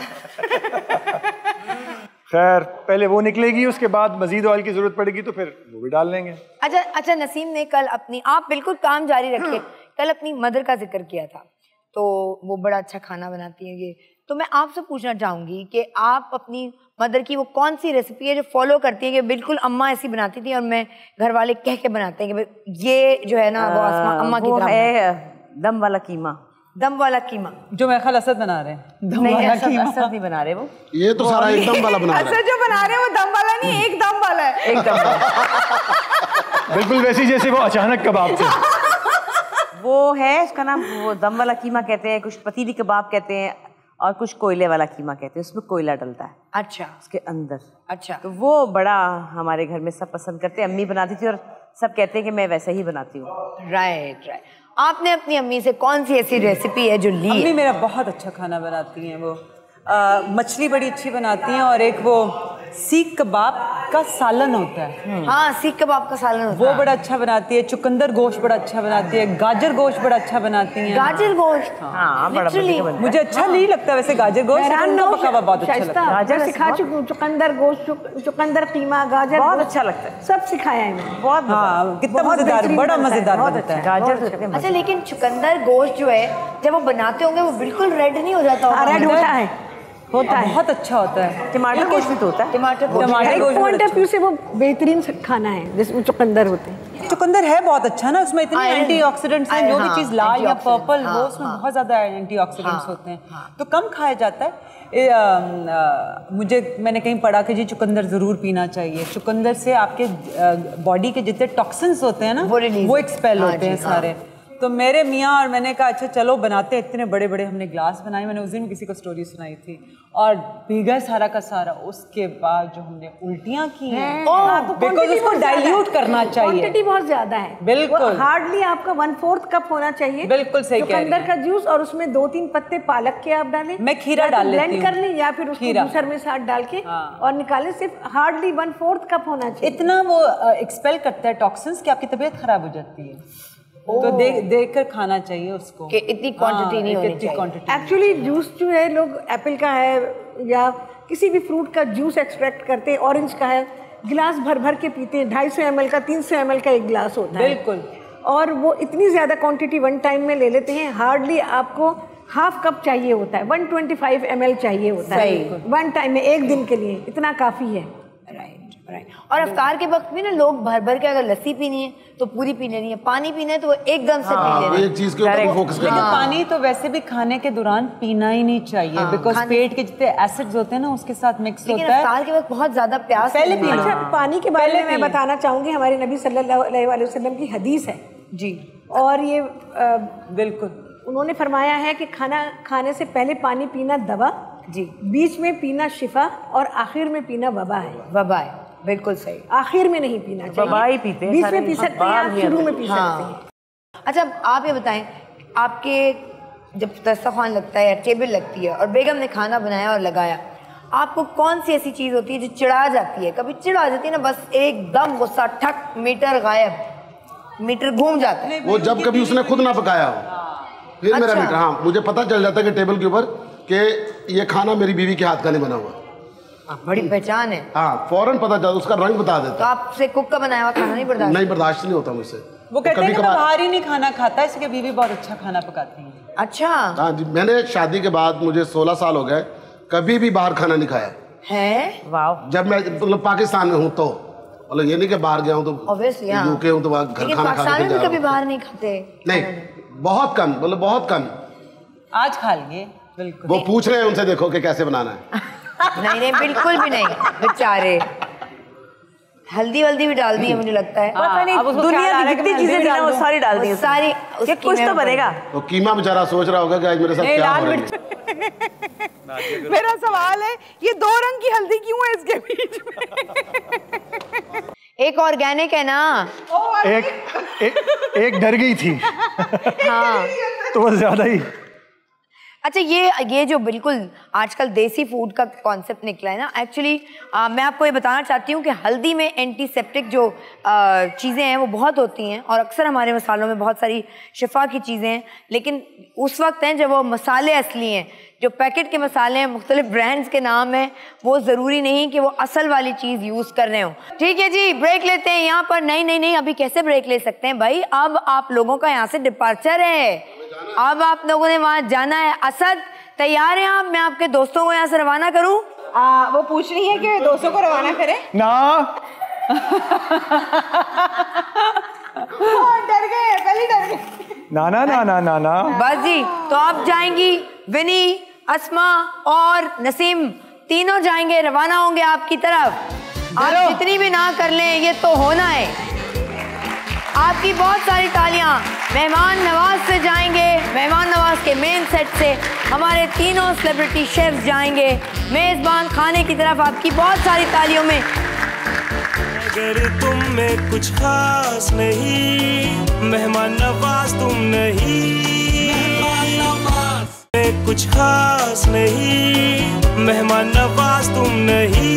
खैर पहले वो निकलेगी, उसके बाद मजीद ऑयल की जरूरत पड़ेगी तो फिर वो भी डाल लेंगे. अच्छा नसीम ने कल अपनी, आप बिल्कुल काम जारी रखिए, कल अपनी मदर का जिक्र किया था, तो वो बड़ा अच्छा खाना बनाती है. ये तो मैं आपसे पूछना चाहूंगी कि आप अपनी मदर की वो कौन सी रेसिपी है जो फॉलो करती है कि बिल्कुल अम्मा ऐसी बनाती थी और मैं घर वाले कह के बनाते हैं कि ये जो है ना वो अम्मा की तरह है. दम वाला कीमा. दम वाला कीमा जो मेरे ख्याल असद बना रहे हैं. नहीं, असद नहीं बना रहे वो. ये तो सारा एकदम वाला बना रहे हैं. असद जो बना रहे हैं वो दम वाला नहीं, एक दम वाला है. एक दम. बिल्कुल वैसी जैसे वो अचानक कबाब थे. वो है, उसका नाम वो दम वाला कीमा कहते हैं, कुछ पतीली कबाब कहते हैं, और कुछ कोयले वाला कीमा कहते हैं. उसमें कोयला डलता है. अच्छा. उसके अंदर. अच्छा. तो वो बड़ा हमारे घर में सब पसंद करते हैं. अम्मी बनाती थी और सब कहते हैं कि मैं वैसे ही बनाती हूँ. राइट. आपने अपनी अम्मी से कौन सी ऐसी रेसिपी है जो ली? अम्मी मेरा बहुत अच्छा खाना बनाती हैं. वो मछली बड़ी अच्छी बनाती हैं, और एक वो सीख कबाब का सालन होता है. हाँ, सीख कबाब का सालन होता है. वो बड़ा अच्छा बनाती है. चुकंदर गोश्त बड़ा अच्छा बनाती है. गाजर गोश्त बड़ा अच्छा बनाती हैं. गाजर गोश्त? हाँ, बड़ा मुझे अच्छा नहीं लगता वैसे गाजर गोश्त, पका हुआ बहुत अच्छा लगता है. गाजर सिखा चुकंदर गोश्त, चुकंदर कीमा, गाजर बहुत अच्छा लगता है. सब सिखाया है मैंने. बहुत. हाँ, कितना मजेदार, बड़ा मजेदार बनता है गाजर. अच्छा, लेकिन चुकंदर गोश्त जो है जब वो बनाते होंगे वो बिल्कुल रेड नहीं हो जाता? रेड होता है. होता है, बहुत अच्छा होता है। टमाटर गोश्त भी तो होता है। टमाटर पॉइंट ऑफ व्यू से वो बेहतरीन खाना है जिसमें चुकंदर होते हैं। चुकंदर है बहुत अच्छा ना, उसमें इतने एंटीऑक्सीडेंट्स हैं, जो भी चीज़ लाल या पर्पल हो उसमें बहुत ज़्यादा एंटीऑक्सीडेंट्स होते हैं, तो कम खाया जाता है। मैंने कहीं पढ़ा कि जी चुकंदर ज़रूर पीना चाहिए। चुकंदर से आपके बॉडी के जितने टॉक्सिन्स होते हैं ना वो एक्सपेल होते हैं सारे। तो मेरे मियाँ और मैंने कहा अच्छा चलो बनाते, इतने बड़े बड़े हमने ग्लास बनाए। मैंने उस दिन भी किसी को स्टोरी सुनाई थी और भीगा सारा का सारा। उसके बाद जो हमने उल्टियाँ की हैं, बिकॉज़ उसको डाइल्यूट करना चाहिए, क्वांटिटी बहुत ज्यादा है। बिल्कुल, हार्डली आपका 1/4 कप होना चाहिए। बिल्कुल सही कह रही हैं। चुकंदर का जूस और उसमें 2-3 पत्ते पालक के आप डालें, मैं खीरा डाल लेती हूँ, ब्लेंड कर लें या फिर उसको जूसर में साथ डाल के और निकालें। सिर्फ हार्डली 1/4 कप होना चाहिए। इतना वो एक्सपेल करता है टॉक्सिन्स कि आपकी तबीयत खराब हो जाती है। तो देख कर खाना चाहिए उसको कि इतनी क्वांटिटी नहीं होनी चाहिए। एक्चुअली जूस जो है, लोग एप्पल का है या किसी भी फ्रूट का जूस एक्सट्रैक्ट करते हैं, ऑरेंज का है, गिलास भर भर के पीते हैं। 250 ml का 300 ml का एक गिलास होता है। बिल्कुल। और वो इतनी ज़्यादा क्वांटिटी वन टाइम में ले लेते हैं। हार्डली आपको हाफ कप चाहिए होता है, 125 ml चाहिए होता है वन टाइम में, एक दिन के लिए इतना काफ़ी है। राइट। और अफ्तार के वक्त में ना लोग भर भर के अगर लस्सी पीनी है तो पूरी पी लेनी है, पानी पीना है तो एकदम से पी लेना है। एक चीज के ऊपर फोकस करना। लेकिन पानी तो वैसे भी खाने के दौरान पीना ही नहीं चाहिए, बिकॉज पेट के जितने एसिड्स होते हैं ना उसके साथ मिक्स होता है। अफ्तार के वक्त बहुत ज्यादा प्यास पहले पी। अच्छा, पानी के बारे में मैं बताना चाहूँगी, हमारे नबी सल्लल्लाहु अलैहि वसल्लम की हदीस है जी। और ये बिल्कुल उन्होंने फरमाया है कि खाना खाने से पहले पानी पीना दवा जी, बीच में पीना शिफा और आखिर में पीना वबा है। वबा है, बिल्कुल सही। आखिर में नहीं पीना चाहिए, वबा ही पीते हैं, बीच में पी सकते हैं, आप शुरू में पी सकते हैं। अच्छा, आप ये बताएं, आपके जब दस्तरखान लगता है या टेबल लगती है और बेगम ने खाना बनाया और लगाया, आपको कौन सी ऐसी चीज़ होती है जो चिढ़ा जाती है? कभी चिढ़ा जाती है ना, बस एकदम गुस्सा, ठक, मीटर गायब, मीटर घूम जाता है। वो जब कभी उसने खुद ना पकाया हो फिर मेरा मीटर, हाँ मुझे पता चल जाता है कि टेबल के ऊपर कि ये खाना मेरी बीवी के हाथ का नहीं बना हुआ। बड़ी पहचान है। हाँ, फौरन पता चलता, उसका रंग बता देता। तो आपसे कुक का बनाया हुआ खाना नहीं बर्दाश्त नहीं होता मुझसे। वो कहते हैं कि बाहर ही नहीं खाना खाता, इसलिए बीवी बहुत अच्छा खाना पकाती है। अच्छा। हाँ जी, मैंने शादी के बाद मुझे 16 साल हो गए, कभी भी बाहर खाना नहीं खाया है। वाह। जब मैं मतलब पाकिस्तान में हूँ तो मतलब ये नहीं कि बाहर गया हूँ तो यूके हूँ तो वहाँ घर खाना खा के कभी बाहर नहीं खाते? नहीं, बहुत कम, मतलब बहुत कम। आज खा लिए बिल्कुल। वो पूछ रहे हैं उनसे, देखो कि कैसे बनाना है। नहीं, बिल्कुल भी नहीं, बेचारे। हल्दी वल्दी भी डाल दी है मुझे लगता है। पता नहीं दुनिया की जितनी चीजें थी ना वो सारी डाल दी, सारी कुछ तो बनेगा। तो कीमा बेचारा सोच रहा होगा कि आज मेरे साथ क्या हो रहा है। मेरा सवाल है, ये 2 रंग की हल्दी क्यों है इसके बीच में? एक ऑर्गेनिक है ना। एक डर गई थी। हाँ तो वो ज्यादा ही। अच्छा, ये जो बिल्कुल आजकल देसी फूड का कॉन्सेप्ट निकला है ना, एक्चुअली मैं आपको ये बताना चाहती हूँ कि हल्दी में एंटीसेप्टिक जो चीज़ें हैं वो बहुत होती हैं और अक्सर हमारे मसालों में बहुत सारी शिफा की चीज़ें हैं, लेकिन उस वक्त हैं जब वो मसाले असली हैं। जो पैकेट के मसाले हैं, मुख्तलिफ ब्रांड्स के नाम हैं, वो ज़रूरी नहीं कि वो असल वाली चीज़ यूज़ कर रहे हो। ठीक है जी, ब्रेक लेते हैं यहाँ पर। नहीं, अभी कैसे ब्रेक ले सकते हैं भाई? अब आप लोगों का यहाँ से डिपार्चर है, अब आप लोगों ने वहाँ जाना है। असद तैयार हैं आप? मैं आपके दोस्तों को यहाँ से रवाना करूँ? वो पूछ रही है कि दोस्तों को रवाना करें ना। डर गए, पहले डर गए। ना। बस जी, तो आप जाएंगी, विनी, अस्मा और नसीम तीनों जाएंगे, रवाना होंगे आपकी तरफ। आप जितनी भी ना कर लें, ये तो होना है। आपकी बहुत सारी तालियां मेहमान नवाज से जाएंगे। मेहमान नवाज के मेन सेट से हमारे तीनों सेलिब्रिटी शेफ्स जाएंगे मेजबान खाने की तरफ। आपकी बहुत सारी तालियों में। अगर तुम में कुछ खास नहीं, मेहमान नवाज तुम नहीं, में कुछ खास नहीं, मेहमान नवाज तुम नहीं,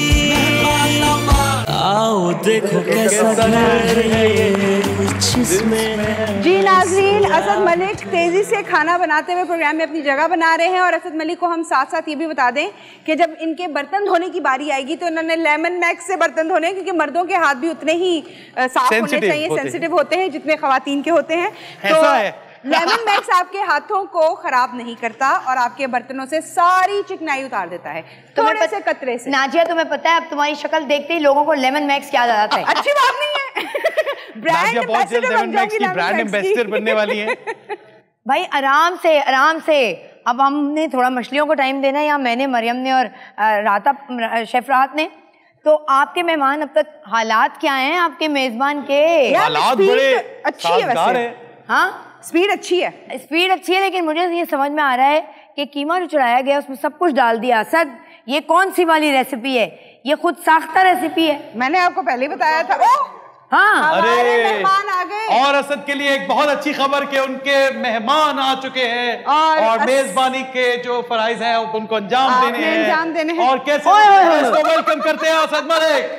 आओ देखो कैसा घर है ये कुछ इसमें। जी नाज़रीन, असद मलिक तेज़ी से खाना बनाते हुए प्रोग्राम में अपनी जगह बना रहे हैं और असद मलिक को हम साथ साथ ये भी बता दें कि जब इनके बर्तन धोने की बारी आएगी तो इन्होंने लेमन मैक्स से बर्तन धोने, क्योंकि मर्दों के हाथ भी उतने ही साफ होने चाहिए, सेंसिटिव होते हैं जितने ख़वातीन के होते हैं। ऐसा है लेमन मैक्स आपके हाथों को खराब नहीं करता और आपके बर्तनों से सारी चिकनाई उतार देता है थोड़े से कतरे से। नाजिया तुम्हें पता है अब तुम्हारी शक्ल देखते ही लोगों को लेमन मैक्स याद आ जाता है। अच्छी बात नहीं है। नाजिया बहुत जल्द लेमन मैक्स की ब्रांड एम्बेसडर बनने वाली है। भाई आराम से आराम से। अब हमने थोड़ा मछलियों को टाइम देना है, या मैंने, मरियम ने और राता शेफ राहत ने। तो आपके मेहमान अब तक हालात क्या हैं आपके मेजबान के? हालात बड़े अच्छी है वैसे। हाँ स्पीड अच्छी है, स्पीड अच्छी है, लेकिन मुझे ये समझ में आ रहा है कि कीमा जो चढ़ाया गया उसमें सब कुछ डाल दिया। असद ये कौन सी वाली रेसिपी है? ये खुद साख्ता रेसिपी है। मैंने आपको पहले ही बताया था। हाँ हमारे मेहमान आ गए। और असद के लिए एक बहुत अच्छी खबर कि उनके मेहमान आ चुके हैं और मेजबानी के जो फराइज हैं उनको अंजाम देने हैं। और कैसे इसको वेलकम करते हैं असद मलिक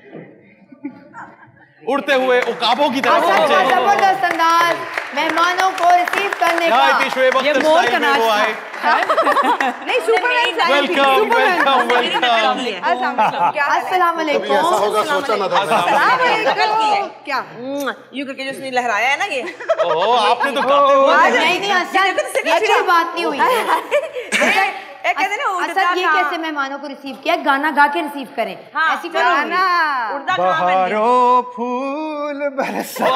उड़ते हुए उकाबों की तरफ पहुंचे। जबरदस्त अंदाज मेहमानों को रिसीव करने का। ये मोर का नाच नहीं सुपरमैन वेलकम वेलकम वेलकम। अस्सलाम वालेकुम। ऐसा होगा सोचा ना था। क्या यूं करके जो लहराया है ना ये। ओह आपने तो गाते हुए नहीं असद ये बात नहीं हुई। असद ये कैसे मेहमानों को रिसीव किया? गाना गा के रिसीव करें। हाँ, ऐसी गाना बहारों फूल बरसा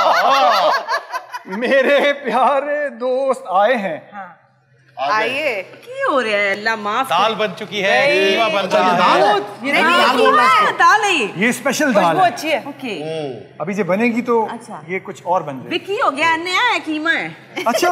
मेरे प्यारे दोस्त आए हैं। आइए। क्या हो रहा है? अल्लाह माफ। दाल बन चुकी है, कीमा बन रहा है। दाल है ये स्पेशल दाल है। अच्छी है। ओके। अभी जो बनेगी तो ये कुछ और बन जाएगी। विकी हो गया, नया है, कीमा है। अच्छा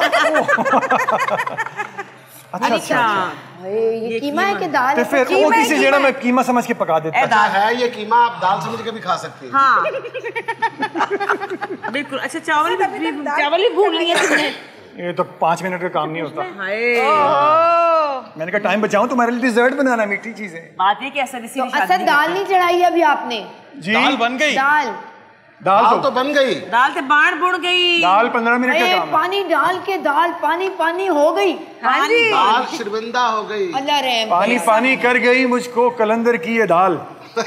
अच्छा ये कीमा है कि दाल तो है? फिर वो किसी जगह मैं कीमा समझ के पका देता हूं। दाल है ये कीमा, आप दाल समझ के भी खा सकती हैं। हाँ बिल्कुल। अच्छा चावल भी भूल लिया तुमने? ये तो 5 मिनट का काम नहीं होता। मैंने कहा टाइम बचाऊं, तुम्हारे लिए डिजर्ट बनाना, मीठी चीजें। बात है कि असद दाल नहीं चढ़ाई अभी आपने? दाल बन गई। दाल तो बन गई। दाल तो बाढ़ बुड़ गई। दाल 15 मिनट का काम है। पानी डाल के दाल पानी पानी हो गई। हाँ जी। दाल शर्मिंदा हो गई। अल्लाह रहम। पानी पानी कर गई मुझको कलंदर की ये दाल।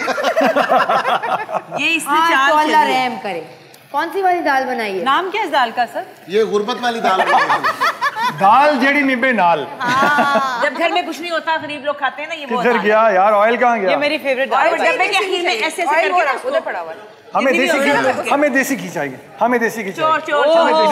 ये इसने तो अल्लाह रहम करे। कौन सी वाली दाल बनाई है? नाम क्या है इस दाल का सर? ये गुर्बत वाली दाल दाल जड़ी निबे नाल। जब घर में कुछ नहीं होता गरीब लोग खाते हैं ना, ये वो किधर गया यार? ऑयल कहाँ गया? ये मेरी फेवरेट दाल है। डब्बे के आखिर में ऐसे करके उधर पड़ा हुआ है। हमें देसी घी चाहिए। हमें देसी घी चाहिए। चोर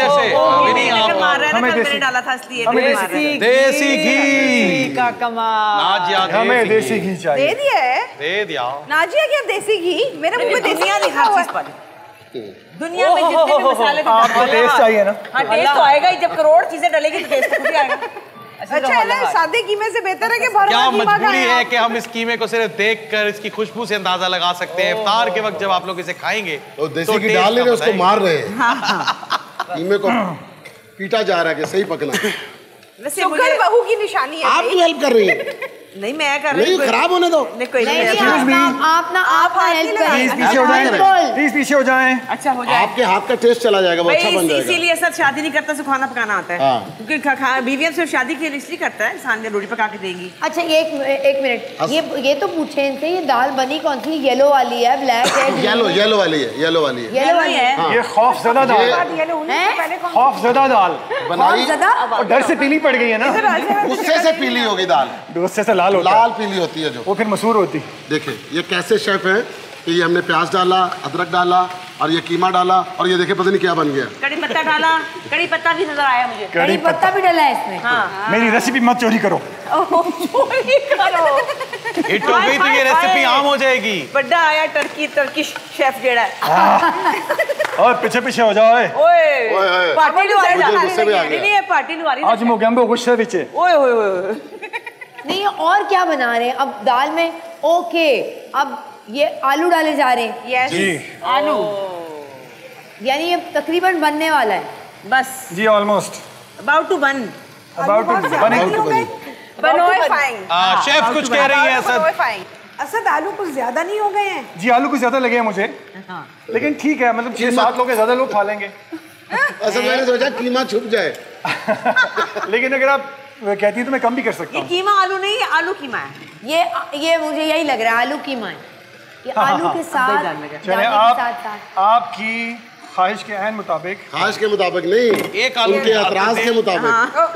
हमें देसी डाला था इसलिए देसी घी का कमाल। हमें देसी घी चाहिए। दे दिया नाजिया क्या देसी घी? मेरे मुंह में देसी नहीं हर चीज पर दुनिया में जितने भी मसाले आपको टेस्ट चाहिए ना? हाँ टेस्ट तो आएगा ही। जब करोड़ चीजें डलेगी तो टेस्ट खुद ही आएगा। अच्छा है ना, सादे कीमे से बेहतर है कि भरवा क्या कीमा मजबूरी खाएं है आप? कि हम इस कीमे को सिर्फ देखकर इसकी खुशबू से अंदाजा लगा सकते हैं। इफ्तार के वक्त जब आप लोग इसे खाएंगे तो देसी घी डाल रहे उसको मार रहे हैं। कीमे को पीटा जा रहा है कि सही पकना। वैसे शुक्र बहू की निशानी है। आप क्यों हेल्प कर रही हैं? नहीं मैं कर रही नहीं खराब होने दो। आप हेल्प प्लीज पीछे हो जाएं। प्लीज पीछे हो जाएं। अच्छा हो जाए। आपके हाथ का टेस्ट चला जाएगा, वो अच्छा बन जाएगा। इसीलिए सर शादी नहीं करता, सिर्फ खाना पकाना आता है। हाँ। क्योंकि बीवियां सिर्फ शादी के लिए इसलिए करता है, इंसान ने रोटी पका के देंगी। अच्छा एक मिनट, ये तो पूछे इनसे, ये दाल बनी कौन सी? येलो वाली है, ब्लैक है? येलो वाली है। येलो वाली है। ये खौफजदा दाल, खौफजदा दाल बनाई और डर से पीली पड़ गई है ना। गुस्से से पीली होगी दाल, गुस्से से लाल पीली होती है जो, वो फिर मशहूर होती। देखिए ये कैसे शेफ है कि ये हमने प्याज डाला, अदरक डाला और ये कीमा डाला और ये देखिए पता नहीं क्या बन गया। कड़ी पत्ता डाला, कड़ी पत्ता भी नजर आया मुझे। कड़ी पत्ता भी डाला है इसमें। हाँ। मेरी रेसिपी मत चोरी करो। चोरी करो। हिट हो गई तो ये रेसिपी आम हो जाएगी। बड़ा आया टर्किश शेफ जेड़ा है। और पीछे पीछे हो जाओ। ओए पार्टी लुआरी नहीं है, पार्टी लुआरी आज मोगेम्बो गुस्से विच। ओए नहीं और क्या बना रहे हैं अब दाल में? ओके अब ये आलू डाले जा रहे हैं। यस जी आलू, यानी ये तकरीबन बनने वाला है बस जी, ऑलमोस्ट अबाउट टू बन। शेफ कुछ कह रही है असद। असद आलू कुछ ज्यादा नहीं हो गए हैं? जी आलू कुछ ज्यादा लगे हैं मुझे, लेकिन ठीक है, मतलब 6-7 लोग ज्यादा लोग खा लेंगे। असल मैंने सोचा कीमा छुप जाए। लेकिन अगर आप कहती है तो मैं कम भी कर सकता ये हूँ। कीमा आलू नहीं है, आलू कीमा है। ये मुझे यही लग रहा है, आलू कीमा है। ये आलू के साथ चले आपकी ख्वाहिश के ऐन मुताबिक। ख्वाहिश के मुताबिक नहीं, एक आलू उनके एतराज के मुताबिक।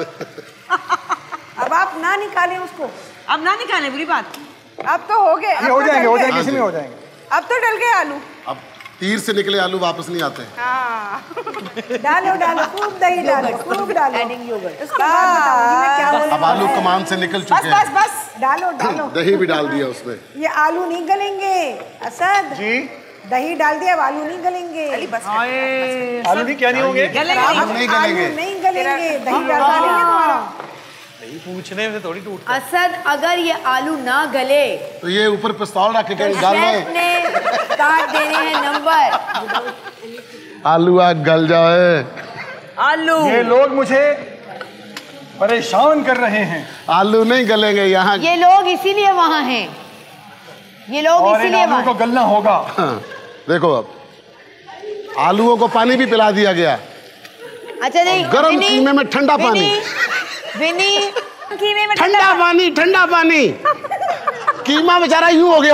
अब आप ना निकालें उसको, अब ना निकालें, बुरी बात। अब तो हो गए, हो जाएंगे, इसी में हो जाएंगे। अब तो डल गए आलू। अब तीर से निकले आलू वापस नहीं आते। डालो डालो, खूब दही डालो, खूब डालो। उसके बाद बताऊंगी मैं क्या बोलूं। अब आलू कमान से निकल चुके हैं। बस बस डालो डालो। दही भी डाल दिया उसमें। ये आलू नहीं गलेंगे असद जी, दही डाल दिया, अब आलू नहीं गलेंगे। आलू नहीं, क्या नहीं होंगे? नहीं गलेंगे। आलू नहीं गलेंगे, दही डाल तुम्हारा। नहीं पूछने से थोड़ी टूट। असद अगर ये आलू ना गले तो ये ऊपर पिस्तौल रख के कहीं डाल शेफ ने काट देने हैं नंबर। आलू आग गल जाए। आलू ये लोग मुझे परेशान कर रहे हैं। आलू नहीं गलेंगे यहाँ। ये लोग इसीलिए वहाँ हैं, ये लोग और इन इसीलिए आलू को गलना होगा। देखो अब आलूओं को पानी भी पिला दिया गया। अच्छा नहीं, गर्म कीमे में ठंडा पानी। विनी कीमे में ठंडा पानी, ठंडा पानी। कीमा बेचारा यूं हो गया।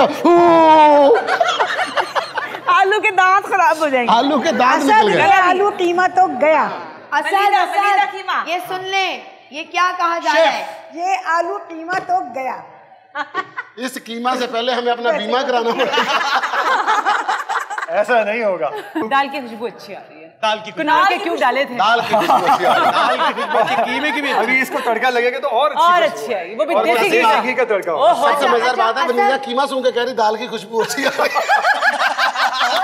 आलू के दांत खराब हो जाएंगे। आलू के दांत निकल गए। आलू कीमा तो गया। असद ये सुन ले, ये क्या कहा जा रहा है? ये आलू कीमा तो गया। इस कीमा से पहले हमें अपना बीमा कराना पड़ेगा। ऐसा नहीं होगा। दाल की खुशबू अच्छी आ रही है। दाल की कुनाल के क्यों डाले थे? दाल की खुशबू अच्छी आ रही है। दाल की खुशबू अच्छी, कीमे की भी। अभी इसको तड़का लगेगा तो और अच्छी आएगी, वो भी देसी घी का तड़का। सबसे मजेदार बात है वनीला कीमा सुन के कह रही दाल की खुशबू अच्छी आ रही है।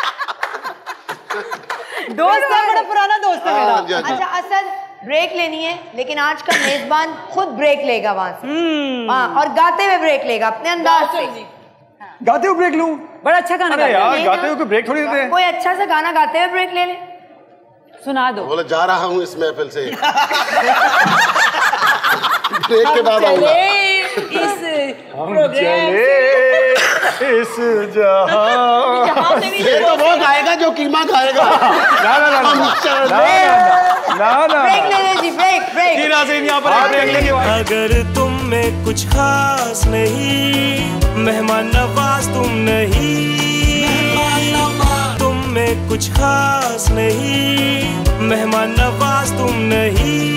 दोस्त है, बड़ा पुराना दोस्त है मेरा। अच्छा असद ब्रेक लेनी है, लेकिन आज का मेजबान खुद ब्रेक लेगा वहां से। हाँ, और गाते हुए ब्रेक लेगा अपने अंदाज से। गाते हुए ब्रेक लूं? बड़ा अच्छा गाना अरे यार, गाते हुए कोई ब्रेक थोड़ी देते हैं। कोई अच्छा सा गाना गाते हुए ब्रेक ले ले, सुना दो। बोले जा रहा हूँ इस महफिल से। ब्रेक के बाद आऊंगा। इस जहां ये तो वो गाएगा जो कीमा गाएगा। ना ना ना ना ना, ब्रेक ले ले जी, ब्रेक ब्रेक। यहाँ पर ब्रेक लेके अगर तुम में कुछ खास नहीं, मेहमान नवाज तुम नहीं, तुम में कुछ खास नहीं, मेहमान नवाज तुम नहीं।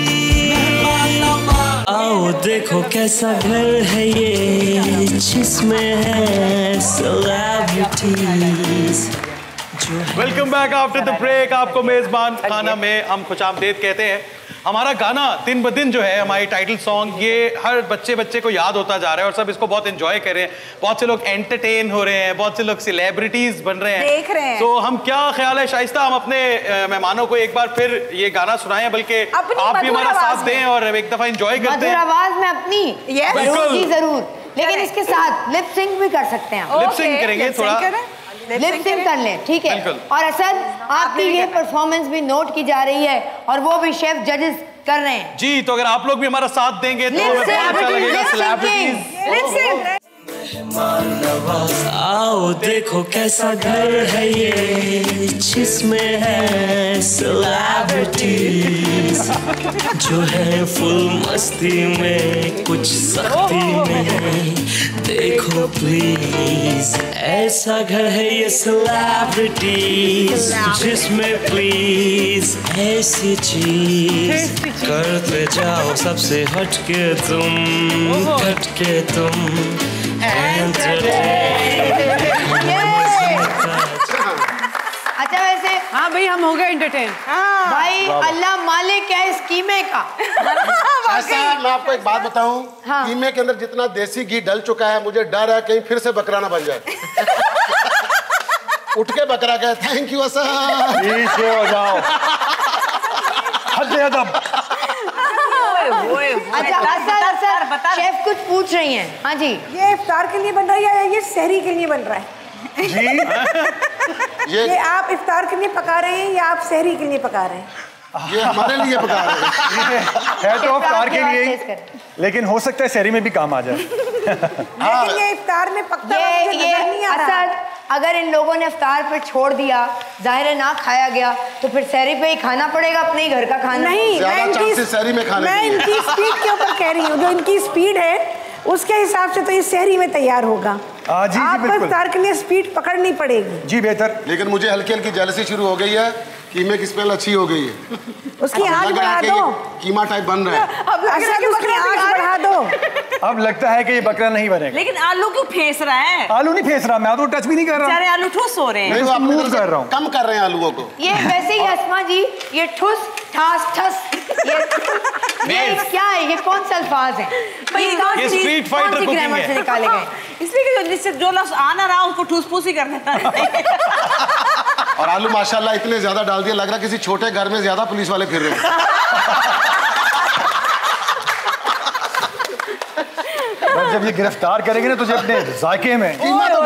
आओ देखो कैसा घर है ये, जिसमें है celebrities. Welcome back after the break. आपको मेजबान खाना में हम खुशामदीद कहते हैं। हमारा गाना दिन ब दिन जो है, हमारी टाइटल सॉन्ग, ये हर बच्चे को याद होता जा रहा है और सब इसको बहुत एंजॉय कर रहे हैं। बहुत से लोग एंटरटेन हो रहे हैं, बहुत से लोग सेलिब्रिटीज बन रहे हैं, देख रहे हैं। तो हम क्या ख्याल है शाइस्ता, हम अपने मेहमानों को एक बार फिर ये गाना सुनाएं, बल्कि आप भी हमारा साथ दें और एक दफा एंजॉय करते हैं। आवाज में अपनी जरूर जरूर, लेकिन इसके साथ लिप सिंक भी कर सकते हैं। लिप सिंक करेंगे, थोड़ा लिप सिंक कर लें, ठीक है। और असद आपकी ये परफॉर्मेंस भी नोट की जा रही है और वो भी शेफ जजेस कर रहे हैं जी। तो अगर आप लोग भी हमारा साथ देंगे तो अच्छा लगेगा। सेलिब्रिटीज आओ देखो कैसा घर है ये, जिसमें है सेलिब्रिटीज, जो है फुल मस्ती में कुछ सख्ती में। देखो प्लीज ऐसा घर है ये सेलिब्रिटीज, जिसमें प्लीज ऐसी चीज करते जाओ सबसे हटके तुम अच्छा वैसे हाँ भाई, हम हो गए एंटरटेन। भाई अल्लाह मालिक है इस कीमे का। ऐसा मैं आपको एक बात बताऊं, कीमे के अंदर जितना देसी घी डल चुका है, मुझे डर है कहीं फिर से बकरा ना बन जाए। उठ के बकरा कहे थैंक यू असद। पीछे हो जाओ। अदब। अच्छा असद शेफ कुछ पूछ रही हैं। हाँ जी, ये इफ्तार के लिए बन रहा है या ये सहरी के लिए बन रहा है? जी ये आप इफ्तार के लिए पका रहे हैं या आप सहरी के लिए पका रहे हैं? ये हमारे लिए पका रहे हैं। है तो इफ्तार के लिए, लेकिन हो सकता है सहरी में भी काम आ जाए। लेकिन ये इफ्तार में पकता हुआ मुझे नजर नहीं आ रहा। असद अगर इन लोगों ने इफ्तार पर छोड़ दिया, जाहिर है ना खाया गया, तो फिर सहरी पे ही खाना पड़ेगा अपने ही घर का खाना। नहीं, सहरी में खाने मैं इनकी स्पीड के ऊपर कह रही हूँ, जो इनकी स्पीड है उसके हिसाब से तो ये सहरी में तैयार होगा। जी आपको बिल्कुल। इफ्तार के लिए स्पीड पकड़नी पड़ेगी। जी बेहतर। लेकिन मुझे हल्की हल्की जेलसी शुरू हो गई है, कीमे की स्मेल अच्छी हो गई है। उसकी आंच बढ़ा दो। कीमा टाइप बन रहा है। अब उसकी आंच बढ़ा दो। अब लगता है कि ये बकरा नहीं बनेगा। लेकिन आलू क्यों फेंस रहा है? आलू नहीं फेंस रहा, मैं तो टच भी नहीं कर रहा। सारे आलू ठुस हो रहे हैं। नहीं, मूव कर रहा हूँ। कम कर रहे हैं आलूओं को। ये वैसे ही अस्मा जी, ये ठुस ठास ठस, ये क्या है? ये कौन सा अल्फाज है? ये स्ट्रीट फाइटर कुकिंग है। से निकाले गए? इसलिए जिससे जो लफ्ज आ ना रहा उसको ठूस फूस ही कर देता है। और आलू माशाल्लाह इतने ज्यादा डाल दिए, लग रहा किसी छोटे घर में ज्यादा पुलिस वाले फिर रहे हैं। जब ये गिरफ्तार करेंगे ना तुझे अपने जायके में। कीमा तो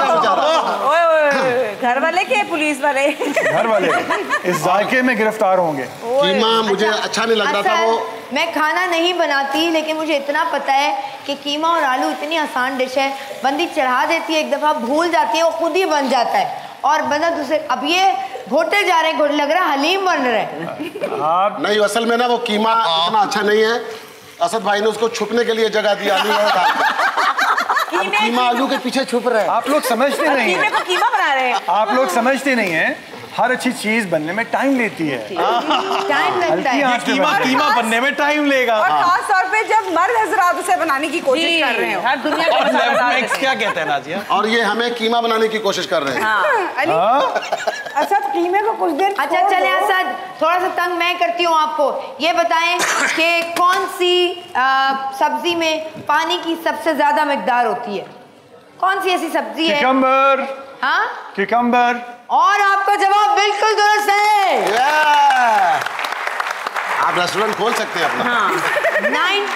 घर वाले के पुलिस वाले? घर वाले इस जायके में गिरफ्तार होंगे। कीमा मुझे अच्छा नहीं लग रहा था वो। मैं खाना नहीं बनाती, लेकिन मुझे इतना पता है कि कीमा और आलू इतनी आसान डिश है, बंदी चढ़ा देती है, एक दफा भूल जाती है, वो खुद ही बन जाता है और बंदा दूसरे। अब ये घोटे जा रहे हैं, घोटे लग रहा है हलीम बन रहे हैं। नहीं, असल में ना वो कीमा इतना अच्छा नहीं है। असद भाई ने उसको छुपने के लिए जगह दी, आलू और दाल। अब कीमा आलू के पीछे छुप रहे हैं। आप लोग समझते नहीं कीमे को कीमा बना रहे हैं। आप लोग समझते नहीं हैं, हर अच्छी चीज बनने में टाइम लेती है। टाइम लगता है। कीमा बनने में टाइम लेगा। और खास तौर पे जब मर्द हजरात उसे बनाने की कोशिश कर रहे हो। हर दुनिया के मसाला डाल क्या कहते हैं नाजिया? और ये हमें कीमा बनाने की कोशिश कर रहे हैं। असद कीमे को कुछ देर। अच्छा चले असद, थोड़ा सा तंग मैं करती हूँ आपको। ये बताएं कि कौन सी सब्जी में पानी की सबसे ज्यादा मिकदार होती है? कौन सी ऐसी सब्जी है? किकम्बर। हाँ, किकम्बर। और आपका जवाब बिल्कुल दुरुस्त है। आप रेस्टोरेंट खोल सकते हैं अपना।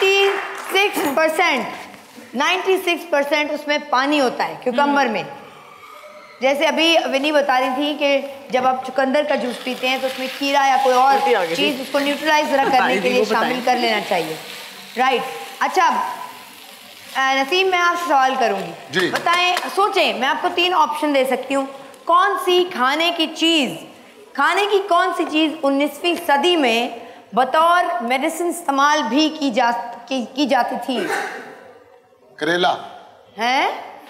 96% उसमें पानी होता है क्यूकम्बर में। जैसे अभी विनी बता रही थी कि जब आप चुकंदर का जूस पीते हैं तो उसमें खीरा या कोई और चीज उसको न्यूट्रलाइज करने के लिए शामिल कर लेना चाहिए। राइट। अच्छा नसीम, मैं आपसे सवाल करूंगी, बताएं, सोचें, मैं आपको 3 ऑप्शन दे सकती हूँ। कौन सी खाने की कौन सी चीज 19वीं सदी में बतौर मेडिसिन इस्तेमाल भी की जाती थी? करेला हैं?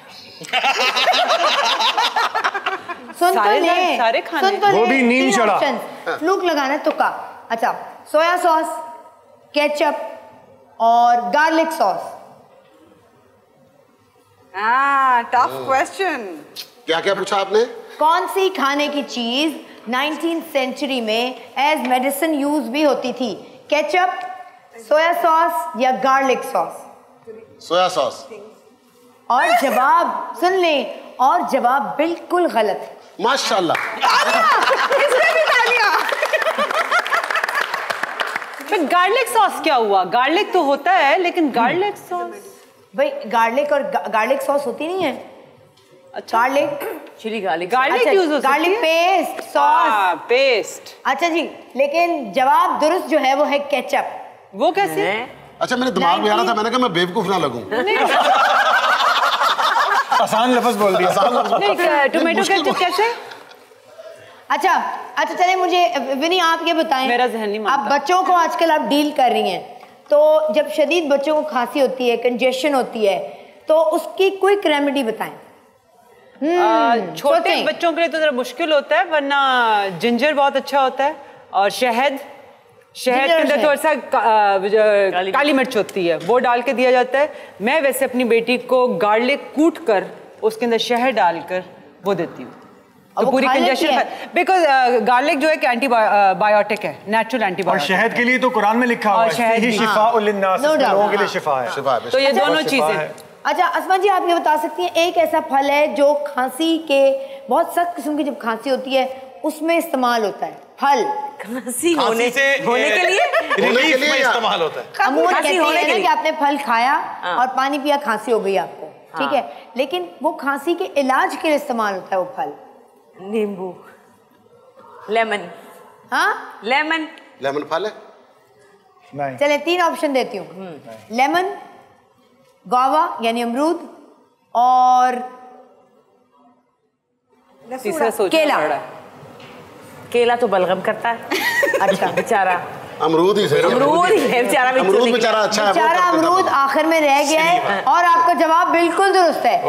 सुन तो ले, वो भी नीम चढ़ा। फ्लूक लगाना तुक्का। अच्छा, सोया सॉस, केचप और गार्लिक सॉस। Tough question. क्या क्या पूछा आपने? कौन सी खाने की चीज 19th सेंचुरी में एज मेडिसिन यूज भी होती थी? केचप, सोया सॉस या गार्लिक सॉस? Soya sauce. और जवाब सुन ले, और जवाब बिल्कुल गलत है। माशाल्लाह। इसमें भी तालियां। फिर गार्लिक सॉस क्या हुआ? गार्लिक तो होता है, लेकिन गार्लिक सॉस भाई गार्लिक और गार्लिक सॉस होती नहीं है। अच्छा, गार्लिक चिली गार्लिक यूज होता है। Garlic paste, sauce, paste. अच्छा जी, लेकिन जवाब दुरुस्त जो है वो है केचप। वो कैसे? अच्छा, मेरे दिमाग में आ रहा था, मैंने कहा मैं बेवकूफ ना लगूं। आसान लफ्ज बोल दिया। टोमेटो केचप कैसे? अच्छा चले, मुझे विनी आप ये बताएं, मेरा जहन नहीं मानता। आप बच्चों को आजकल आप डील कर रही हैं, तो जब शदीद बच्चों को खांसी होती है, कंजेशन होती है, तो उसकी क्विक रेमेडी बताएं। छोटे बच्चों के लिए तो जरा मुश्किल होता है, वरना जिंजर बहुत अच्छा होता है, और शहद के अंदर थोड़ा सा काली मिर्च होती है, वो डाल के दिया जाता है। मैं वैसे अपनी बेटी को गार्लिक कूट कर उसके अंदर शहद डालकर वो देती हूँ, तो पूरी कंजेशन, बिकॉज गार्लिक जो है कि एंटीबायोटिक है, नेचुरल एंटीबायोटिक। और शहद के लिए तो कुरान में लिखा हुआ है कि शिफाउल लिन्नास, लोगों के लिए शिफा है। तो ये दोनों चीजें। अच्छा अस्मा जी, आप ये बता सकती हैं, एक ऐसा फल है जो खांसी के, बहुत सख्त किस्म की जब खांसी होती है उसमें इस्तेमाल होता है, फल खांसी होने के लिए इस्तेमाल होता है। अमूमन कहते हैं ना कि आपने फल खाया और पानी पिया, खांसी हो गई आपको, ठीक है, लेकिन वो खांसी के इलाज के लिए इस्तेमाल होता है वो फल। नींबू, लेमन। हाँ, लेमन फल है? नहीं। चले 3 ऑप्शन देती हूँ, लेमन, गावा यानी अमरूद, और तीसरा केला। केला तो बलगम करता है। अच्छा बेचारा। अमरूद ही सही, अमरूद ही है अमरूद बेचारा अच्छा है, बेचारा अमरूद आखिर में रह गया है। और आपका जवाब बिल्कुल दुरुस्त है।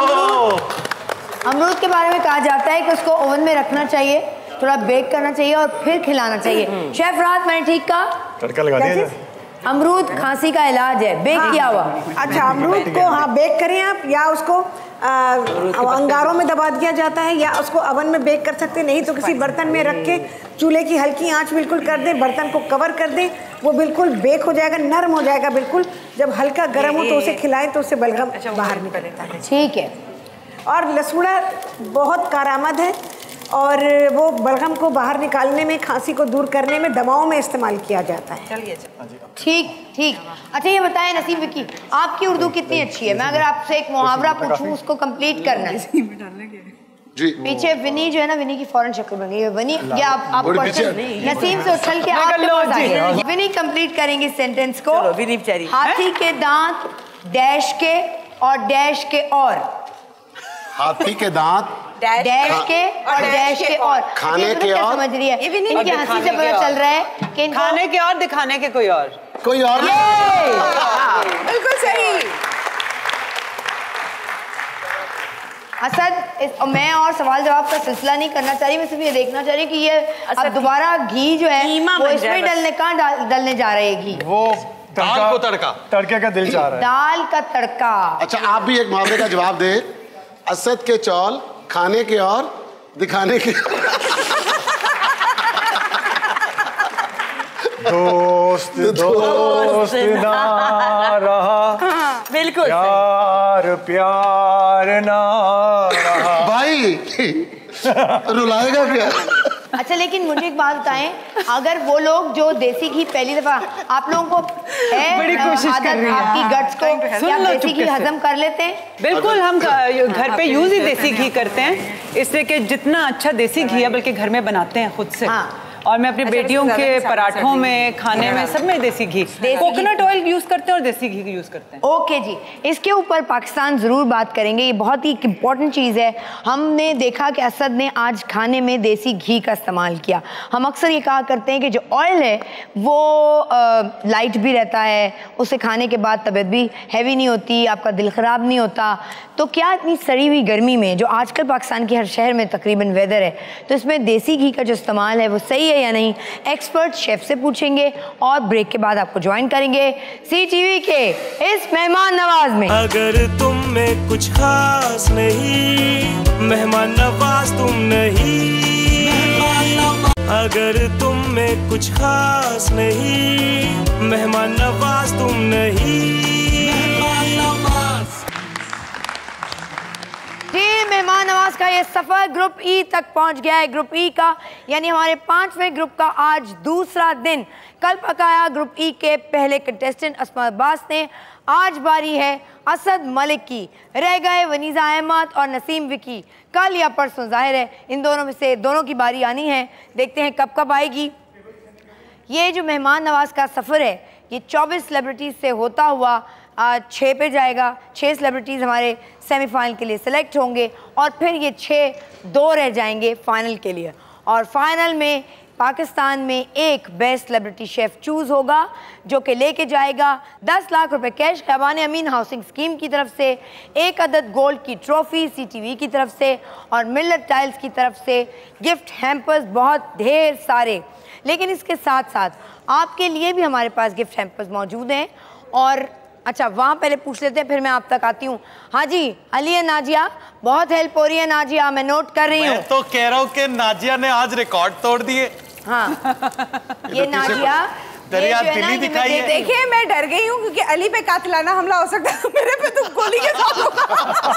अमरूद के बारे में कहा जाता है कि उसको ओवन में रखना चाहिए, थोड़ा बेक करना चाहिए और फिर खिलाना चाहिए। शेफ राहत, मैंने ठीक कहा? तड़का लगा दिया। अमरूद खांसी का इलाज है, बेक किया हुआ। अच्छा, अमरूद को हाँ बेक करें आप, या उसको अंगारों में दबा दिया जाता है, या उसको ओवन में बेक कर सकते हैं। नहीं तो किसी बर्तन में रख के चूल्हे की हल्की आंच बिल्कुल कर दें, बर्तन को कवर कर दें, वो बिल्कुल बेक हो जाएगा, नरम हो जाएगा बिल्कुल। जब हल्का गर्म हो तो उसे खिलाएं तो उससे बलगम बाहर निकलता है। ठीक है। और लसूड़ा बहुत कारआमद है और वो बलगम को बाहर निकालने में, खांसी को दूर करने में दवाओं में इस्तेमाल किया जाता है। चलिए ठीक ठीक। अच्छा ये बताएं नसीम विकी, आपकी उर्दू कितनी अच्छी है? मैं अगर आपसे एक मुहावरा पूछूं, उसको कंप्लीट करना है। जी। पीछे विनी जो है ना, विनी की फौरन शक्ल बन गई है। विनी या आप क्वेश्चन नसीम से उछल के आपके पास आएंगे। विनी कंप्लीट करेंगे सेंटेंस को। विनी बेचारी। हाथी के दांत डैश के और डैश के और। हाथी के दांत डैश के और डैश के और। खाने के और। समझ रही है इनकी हंसी से पता चल रहा है कि खाने के और दिखाने के कोई और। कोई और बिल्कुल सही। असद, मैं और सवाल जवाब का सिलसिला नहीं करना चाह रही, मैं सिर्फ ये देखना चाह रही कि ये अब दोबारा घी जो है वो इसमें डलने जा रहे हैं। घी वो दाल को तड़का, तड़के का दिल चाह रहा है। दाल का तड़का। अच्छा आप भी एक मुहावरे का जवाब दे। असद के चौल खाने के और दिखाने के। दोस्त दोस्त ना रहा, बिल्कुल प्यार प्यार ना रहा। भाई रुलाएगा क्या? अच्छा लेकिन मुझे एक बात बताएं, अगर वो लोग जो देसी घी पहली दफा आप लोगों को है बड़ी कोशिश कर रही है आपकी गट्स को, क्या देसी घी हजम कर लेते हैं? बिल्कुल, हम घर पे यूज ही देसी घी करते हैं, इसलिए कि जितना अच्छा देसी घी है बल्कि घर में बनाते हैं खुद से। और मैं अपनी बेटियों के पराठों में, खाने में, सब में देसी घी, कोकोनट ऑयल यूज करते हैं और देसी घी यूज करते हैं। ओके जी, इसके ऊपर पाकिस्तान जरूर बात करेंगे, ये बहुत ही इंपॉर्टेंट चीज़ है। हमने देखा कि असद ने आज खाने में देसी घी का इस्तेमाल किया। हम अक्सर ये कहा करते हैं कि जो ऑयल है वो लाइट भी रहता है, उसे खाने के बाद तबीयत भी हैवी नहीं होती, आपका दिल ख़राब नहीं होता। तो क्या इतनी सड़ी हुई गर्मी में, जो आजकल पाकिस्तान के हर शहर में तकरीबन वेदर है, तो इसमें देसी घी का जो इस्तेमाल है वो सही है या नहीं? एक्सपर्ट शेफ से पूछेंगे और ब्रेक के बाद आपको ज्वाइन करेंगे CTV के इस मेहमान नवाज में। अगर तुम में कुछ खास नहीं, मेहमान नवाज तुम नहीं। अगर तुम में कुछ खास नहीं, मेहमान नवाज तुम नहीं। मेहमान नवाज का ये सफर ग्रुप ई तक पहुंच गया है। ग्रुप ई का यानी हमारे 5वें ग्रुप का आज दूसरा दिन। कल पकाया ग्रुप ई के पहले कंटेस्टेंट अस्मा अब्बास ने, आज बारी है असद मलिक की। रह गए वनीजा अहमद और नसीम विकी, कल या परसों जाहिर है इन दोनों में से दोनों की बारी आनी है। देखते हैं कब कब आएगी। ये जो मेहमान नवाज का सफ़र है ये 24 सेलिब्रिटीज़ से होता हुआ 6 पे जाएगा। 6 सेलिब्रिटीज़ हमारे सेमीफाइनल के लिए सिलेक्ट होंगे और फिर ये 6 2 रह जाएंगे फाइनल के लिए। और फाइनल में पाकिस्तान में एक बेस्ट सेलिब्रिटी शेफ चूज़ होगा जो कि लेके जाएगा 10 लाख रुपए cash Khayaban Amin housing scheme की तरफ से, 1 अदद गोल्ड की ट्रॉफ़ी CTV की तरफ से और मिल्लत टाइल्स की तरफ से गिफ्ट हैम्पर्स बहुत ढेर सारे। लेकिन इसके साथ साथ आपके लिए भी हमारे पास गिफ्ट हैम्पर्स मौजूद हैं। और अच्छा वहाँ पहले पूछ लेते हैं फिर मैं आप तक आती हूँ। हाँ जी अली है नाजिया, बहुत हेल्प हो रही है नाजिया, मैं नोट कर रही हूँ। मैं तो कह रहा हूँ कि नाजिया ने आज रिकॉर्ड तोड़ दिए। हाँ ये नाजिया दरिया दिल्ली दिखाई है। देखिए मैं डर गई हूँ क्योंकि अली पे कातिलाना हमला हो सकता है, मेरे पे तो गोली के साथ होगा।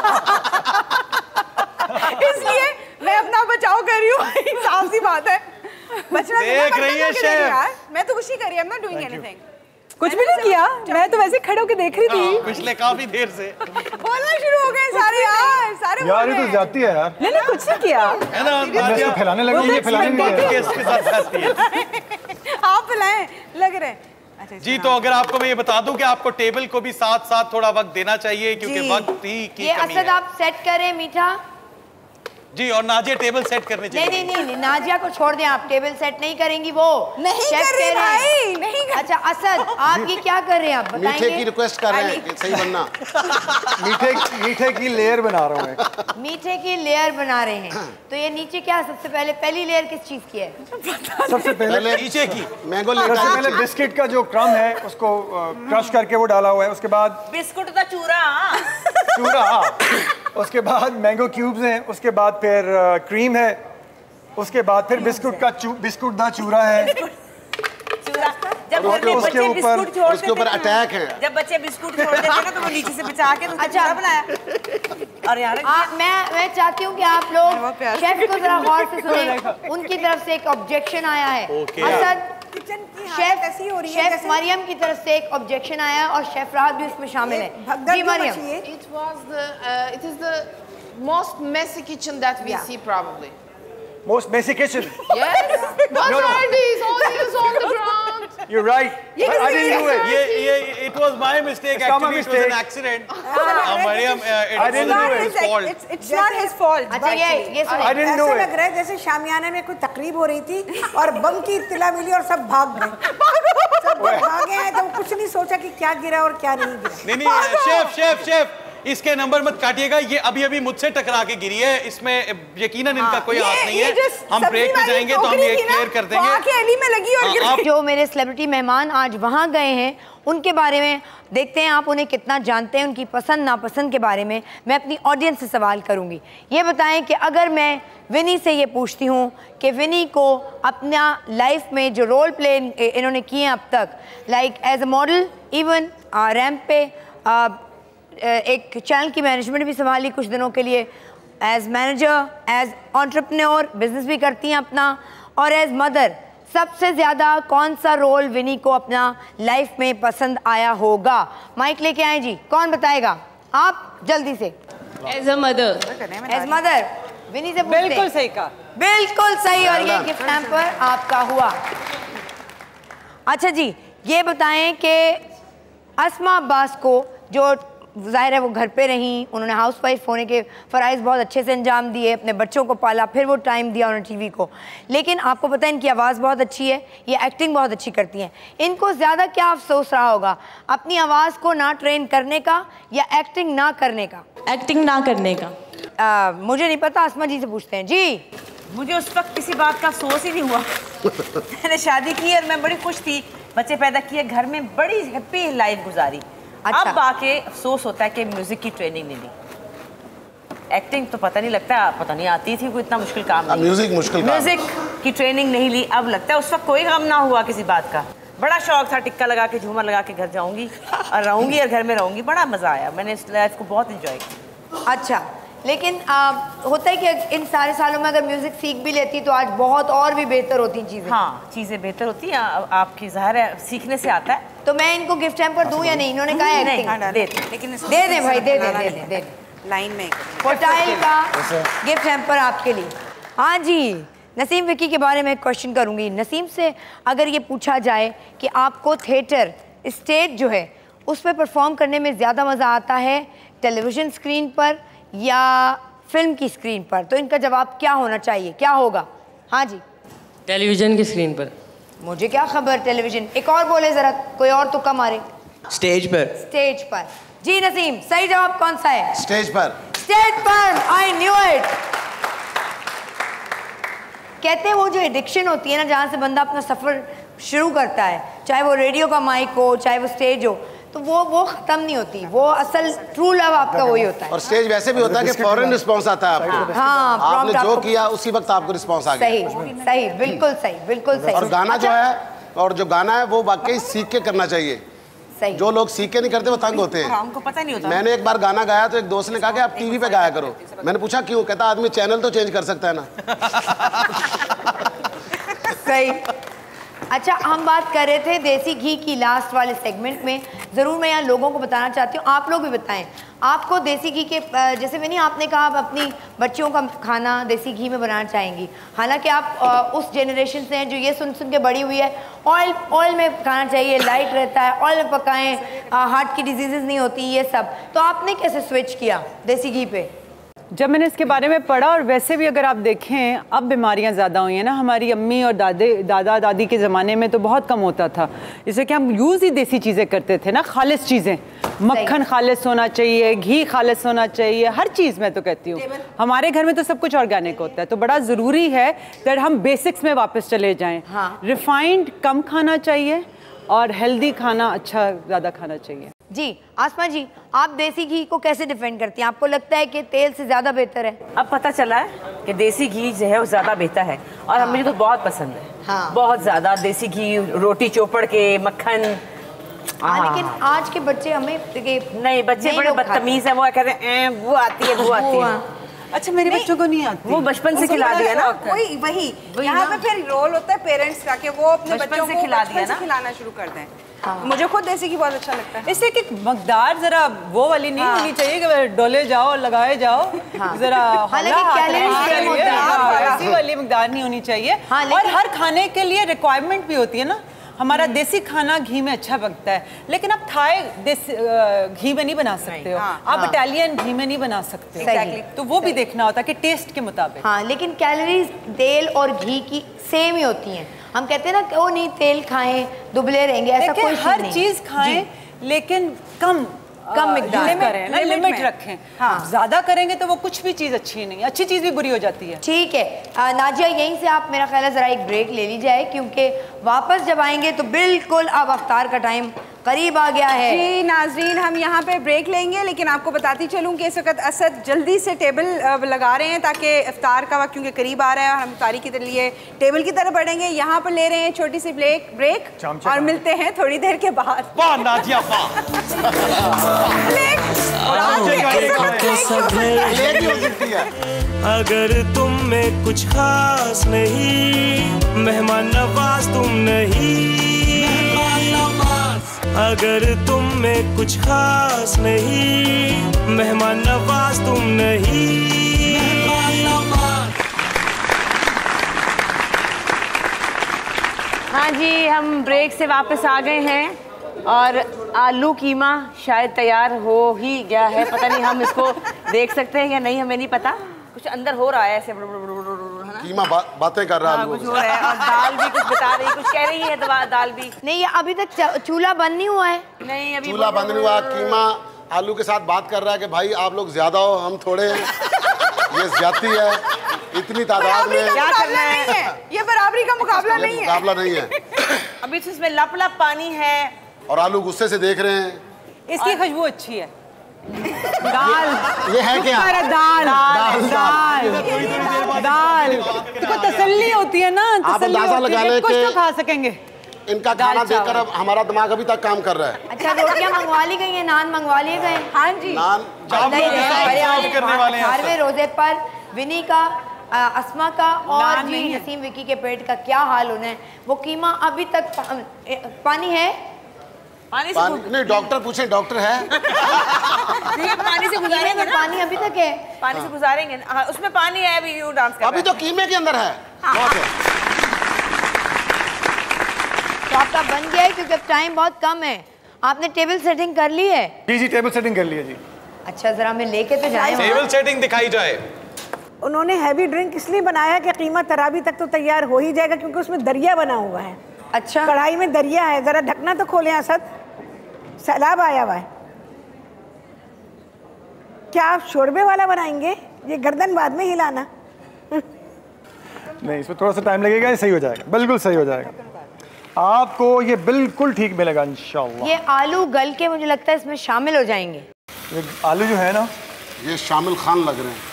इसलिए मैं अपना बचाव कर रही हूँ, साफ सी बात है। बचना देख रही है शेफ, मैं तो कुछ नहीं कर रही, I'm not doing anything। कुछ भी नहीं किया, मैं तो वैसे खड़े होकर देख रही थी पिछले काफी देर से। बोलना शुरू हो गए सारे सारे यार ये तो जाती है यार। नहीं कुछ नहीं किया है ना, नाजिया फैलाने लगी, ये फैलाने नहीं है। इसके साथ जाती है। आप फैलाएं लग रहे। अच्छा जी तो अगर आपको मैं ये बता दूं कि आपको टेबल को भी साथ साथ थोड़ा वक्त देना चाहिए क्योंकि वक्त ही की ये कमी असद है। आप सेट करें मीठा। जी, और नाजिया टेबल सेट करने चाहिए। नहीं, नाजिया को छोड़ दें आप, टेबल सेट नहीं करेंगी वो। नहीं कर रहे भाई, नहीं कर। अच्छा असद, आप ये क्या कर रहे हैं? आप बताएंगे। मीठे की रिक्वेस्ट कर रहे हैं कि सही बनना। मीठे की लेयर बना रहा हूँ। मीठे की लेयर बना रहे हैं, तो ये नीचे क्या सबसे पहले पहली लेयर किस चीज की है? सबसे पहले नीचे की मैंगो सबसे पहले बिस्किट का जो क्रम है उसको क्रश करके वो डाला हुआ है। उसके बाद बिस्कुट का चूरा। उसके बाद मैंगो क्यूब्स हैं। उसके बाद फिर क्रीम है। उसके बाद फिर बिस्कुट का चूरा है। जब उसके ऊपर अटैक है। जब बच्चे बिस्कुट छोड़ देते हैं ना तो वो नीचे से बचा के अच्छा बनाया। और यार मैं चाहती हूँ कि आप लोग शेफ को जरा गौर से सुनें। उनकी तरफ से एक ऑब्जेक्शन आया है। असद, शेफ मरियम की तरफ से एक ऑब्जेक्शन आया है और शेफ राहत भी उसमें शामिल है। जी Maryam, it is the most messy kitchen that we see probably. Most messy kitchen. Yes. What are these? All these on the ground. You're right. I didn't do it. It was my mistake. Actually, it was an accident. Mariam, it wasn't his fault. It's not his fault. अच्छा ये सुनो। I didn't do ऐसा it. लग रहा है जैसे शामियाना में कोई तकरीब हो रही थी और बम की इत्तला मिली और सब भाग गए। सब भागे हैं तो कुछ नहीं सोचा कि क्या गिरा और क्या नहीं गिरा। नहीं, शेफ इसके नंबर मत काटिएगा। ये अभी मुझसे टकरा के गिरी है। इसमें यकीनन इनका कोई हाथ नहीं है। हम ब्रेक पे जाएंगे तो हम ये क्लियर कर देंगे। जो मेरे सेलिब्रिटी मेहमान आज वहाँ गए हैं उनके बारे में देखते हैं आप उन्हें कितना जानते हैं, उनकी पसंद नापसंद के बारे में मैं अपनी ऑडियंस से सवाल करूंगी। ये बताएं कि अगर मैं विनी से ये पूछती हूँ कि विनी को अपना लाइफ में जो रोल प्ले इन्होंने किए अब तक, like as a model, even ramp पे एक चैनल की मैनेजमेंट भी संभाली कुछ दिनों के लिए, as manager, as entrepreneur, business भी करती हैं अपना, और एज मदर, सबसे ज़्यादा कौन सा रोल विनी को अपना लाइफ में पसंद आया होगा? माइक लेके आए जी, कौन बताएगा? आप जल्दी से। As a mother. As mother विनी से पूछते हैं। बिल्कुल सही कहा, बिल्कुल सही, और ये गिफ्ट हैम्पर आपका हुआ। अच्छा जी, ये बताएं कि अस्मा अब्बास को, जो ज़ाहिर है वो घर पे रहीं, उन्होंने हाउस वाइफ होने के फ़राइज़ बहुत अच्छे से अंजाम दिए, अपने बच्चों को पाला, फिर वो टाइम दिया उन्होंने टीवी को, लेकिन आपको पता है इनकी आवाज़ बहुत अच्छी है, ये एक्टिंग बहुत अच्छी करती हैं। इनको ज़्यादा क्या अफसोस रहा होगा, अपनी आवाज़ को ना ट्रेन करने का या एक्टिंग ना करने का? एक्टिंग ना करने का। मुझे नहीं पता, अस्मा जी से पूछते हैं। जी, मुझे उस वक्त किसी बात का अफसोस ही नहीं हुआ। मैंने शादी की और मैं बड़ी खुश थी, बच्चे पैदा किए, घर में बड़ी हैप्पी लाइफ गुजारी। अच्छा। अब आके अफसोस होता है कि म्यूजिक की ट्रेनिंग नहीं ली। एक्टिंग तो पता नहीं लगता, पता नहीं आती थी, कोई इतना मुश्किल काम नहीं। म्यूजिक की ट्रेनिंग नहीं ली, अब लगता है उस वक्त कोई काम ना हुआ किसी बात का। बड़ा शौक था, टिक्का लगा के झूमर लगा के घर जाऊंगी और रहूंगी और घर में रहूंगी, बड़ा मजा आया, मैंने इस लाइफ को बहुत इंजॉय किया। अच्छा, लेकिन होता है कि इन सारे सालों में अगर म्यूजिक सीख भी लेती तो आज बहुत और भी बेहतर होती चीज़ें। हाँ, चीज़ें बेहतर होती हैं, आपकी ज़ाहिर है सीखने से आता है। तो मैं इनको गिफ्ट हैम्पर दूं या नहीं? इन्होंने कहा है लेकिन दे दें भाई, दे दें लाइन में पोटाइल का गिफ्ट हैम्पर आपके लिए। हाँ जी, नसीम विक्की के बारे में क्वेश्चन करूंगी। नसीम से अगर ये पूछा जाए कि आपको थिएटर, स्टेज जो है उस पर परफॉर्म करने में ज़्यादा मज़ा आता है टेलीविज़न स्क्रीन पर या फिल्म की स्क्रीन पर, तो इनका जवाब क्या होना चाहिए, क्या होगा? हाँ जी, टेलीविज़न की स्क्रीन पर। मुझे क्या खबर टेलीविज़न। एक और बोले ज़रा, कोई और तुक्का मारे। स्टेज पर। स्टेज पर। जी नसीम, सही जवाब कौन सा है? स्टेज पर। स्टेज पर, आई न्यू इट। कहते हैं वो जो एडिक्शन होती है ना, जहाँ से बंदा अपना सफ़र शुरू करता है, चाहे वो रेडियो का माइक हो, चाहे वो स्टेज हो, तो वो ख़त्म नहीं होती। वो असल ट्रू लव आपका वही होता है। और स्टेज वैसे भी होता है कि फौरन रिस्पांस आता है आपको। हाँ, आपने जो किया उसी वक्त आपको रिस्पांस आ गया। सही, बिल्कुल सही, बिल्कुल सही। और गाना जो है, और जो गाना है वो वाकई सीख के करना चाहिए। सही। जो लोग सीख के नहीं करते वो तंग होते हैं। हमको पता नहीं होता। मैंने एक बार गाना गाया तो एक दोस्त ने कहा कि आप टीवी पे गाया करो। मैंने पूछा क्यों? कहता आदमी चैनल तो चेंज कर सकता है ना। सही। अच्छा, हम बात कर रहे थे देसी घी की लास्ट वाले सेगमेंट में। ज़रूर मैं यहाँ लोगों को बताना चाहती हूँ, आप लोग भी बताएं, आपको देसी घी के, जैसे मैंने आपने कहा आप अपनी बच्चियों का खाना देसी घी में बनाना चाहेंगी, हालांकि आप उस जनरेशन से हैं जो ये सुन के बड़ी हुई है ऑयल में खाना चाहिए, लाइट रहता है, ऑयल में पकाएं, हार्ट की डिजीज़ नहीं होती, ये सब। तो आपने कैसे स्विच किया देसी घी पे? जब मैंने इसके बारे में पढ़ा, और वैसे भी अगर आप देखें अब बीमारियां ज़्यादा हुई हैं ना, हमारी अम्मी और दादा दादी के ज़माने में तो बहुत कम होता था, इससे कि हम यूज़ ही देसी चीज़ें करते थे ना, खालिस चीज़ें, मक्खन खालिस होना चाहिए, घी खालिस होना चाहिए, हर चीज़ मैं तो कहती हूँ। हमारे घर में तो सब कुछ ऑर्गेनिक होता है, तो बड़ा ज़रूरी है कि हम बेसिक्स में वापस चले जाएँ। रिफाइंड कम खाना चाहिए और हेल्दी खाना अच्छा ज़्यादा खाना चाहिए। जी आसमा जी, आप देसी घी को कैसे डिफेंड करती हैं? आपको लगता है कि तेल से ज़्यादा बेहतर है? अब पता चला है कि देसी घी जो है वो ज़्यादा बेहतर है, और मुझे तो बहुत पसंद है, बहुत ज़्यादा देसी घी, रोटी चोपड़ के, मक्खन। लेकिन आज के बच्चे हमें नहीं, बच्चे बड़े बदतमीज हैं, वो कहते हैं वो आती है, वो आती है। अच्छा, मेरे बच्चों को नहीं आती, वो बचपन से खिला दिया ना, वही यहाँ पे फिर रोल होता है पेरेंट्स का कि वो अपने बच्चों को खिला दिया ना, खिलाना शुरू कर दें। मुझे खुद देसी घी बहुत अच्छा लगता है। इससे कि मकदार जरा वो वाली नहीं होनी चाहिए कि डोले जाओ लगाए जाओ, जरा ऐसी वाली मकदार नहीं होनी चाहिए। और हर खाने के लिए रिक्वायरमेंट भी होती है ना। हमारा देसी खाना घी में अच्छा बनता है, लेकिन आप थाई घी में नहीं बना सकते हो, आप इटालियन घी में नहीं बना सकते हो, तो वो भी देखना होता है कि टेस्ट के मुताबिक। हाँ, लेकिन कैलोरीज तेल और घी की सेम ही होती हैं। हम कहते हैं ना कि वो नहीं तेल खाएं दुबले रहेंगे, ऐसा कोई हर चीज खाएं लेकिन कम मिकदार करें ना, लिमिट रखें। ज्यादा करेंगे तो वो कुछ भी चीज अच्छी नहीं, अच्छी चीज भी बुरी हो जाती है। ठीक है नाजिया, यहीं से आप मेरा ख्याल है जरा एक ब्रेक ले ली जाए, क्योंकि वापस जब आएंगे तो बिल्कुल अब अफ्तार का टाइम करीब आ गया है। जी नाजरीन, हम यहाँ पे ब्रेक लेंगे, लेकिन आपको बताती चलूँ कि इस वक्त असद जल्दी से टेबल लगा रहे हैं ताकि इफ्तार का वक्त क्योंकि करीब आ रहा है और हम इफ्तारी के लिए टेबल की तरफ बढ़ेंगे। यहाँ पर ले रहे हैं छोटी सी ब्रेक और मिलते हैं थोड़ी देर के बाद। अगर तुम में कुछ खास नहीं, मेहमान नवाज तुम नहीं, अगर तुम में कुछ खास नहीं, मेहमान नवाज तुम नहीं। हाँ जी, हम ब्रेक से वापस आ गए हैं और आलू कीमा शायद तैयार हो ही गया है। पता नहीं हम इसको देख सकते हैं या नहीं, हमें नहीं पता। कुछ अंदर हो रहा है ऐसे, कीमा बातें कर रहा है, कुछ हो रहा है। और दाल भी कुछ बता रही, कुछ कह रही है दाल भी। नहीं, ये अभी तक चूल्हा बंद नहीं हुआ है। नहीं, अभी चूल्हा बंद नहीं हुआ। कीमा आलू के साथ बात कर रहा है कि भाई आप लोग ज्यादा हो, हम थोड़े हैं, ये ज्यादती है, इतनी तादाद में क्या करना है, ये बराबरी का मुकाबला नहीं है, मुकाबला नहीं है। अभी तो इसमें लप लप पानी है और आलू गुस्से से देख रहे हैं। इसकी खुशबू अच्छी है। दाल, ये है क्या? दाल तो तसल्ली होती है ना, आप अंदाजा लगा लें कुछ तो खा सकेंगे। इनका खाना देखकर अब हमारा दिमाग अभी तक काम कर रहा है। अच्छा, रोटियां मंगवा ली गई हैं, नान मंगवा लिए गए? हाँ जी, नान 18वें रोजे पर विनी का, अस्मा का और जी नसीम विकी के पेट का क्या हाल होना है। वो कीमा अभी तक पानी है, पानी से नहीं, डॉक्टर पूछे, डॉक्टर है। पानी से गुजारेंगे ना, पानी अभी तक है, पानी से गुजारेंगे। हाँ, उसमें पानी है, अभी यू डांस कर अभी तो कीमे के अंदर है। तो आपका बन गया है क्योंकि अब टाइम बहुत कम है। आपने टेबल सेटिंग कर ली है? जी, टेबल सेटिंग कर ली है जी। अच्छा, जरा हमें लेके तो जाए, टेबल सेटिंग दिखाई जाए। उन्होंने हैवी ड्रिंक इसलिए बनाया कि कीमा तरावी तक तो तैयार हो ही जाएगा, क्योंकि उसमें दरिया बना हुआ है। अच्छा, कढ़ाई में दरिया है, जरा ढकना तो खोलें असद, सैलाब आया हुआ है। क्या आप शोरबे वाला बनाएंगे? ये गर्दन बाद में हिलाना। नहीं, इसमें थोड़ा सा टाइम लगेगा, ये सही हो जाएगा, बिल्कुल सही हो जाएगा। आपको ये बिल्कुल ठीक मिलेगा इंशाल्लाह। ये आलू गल के मुझे लगता है इसमें शामिल हो जाएंगे। ये आलू जो है ना, ये शामिल खान लग रहे हैं।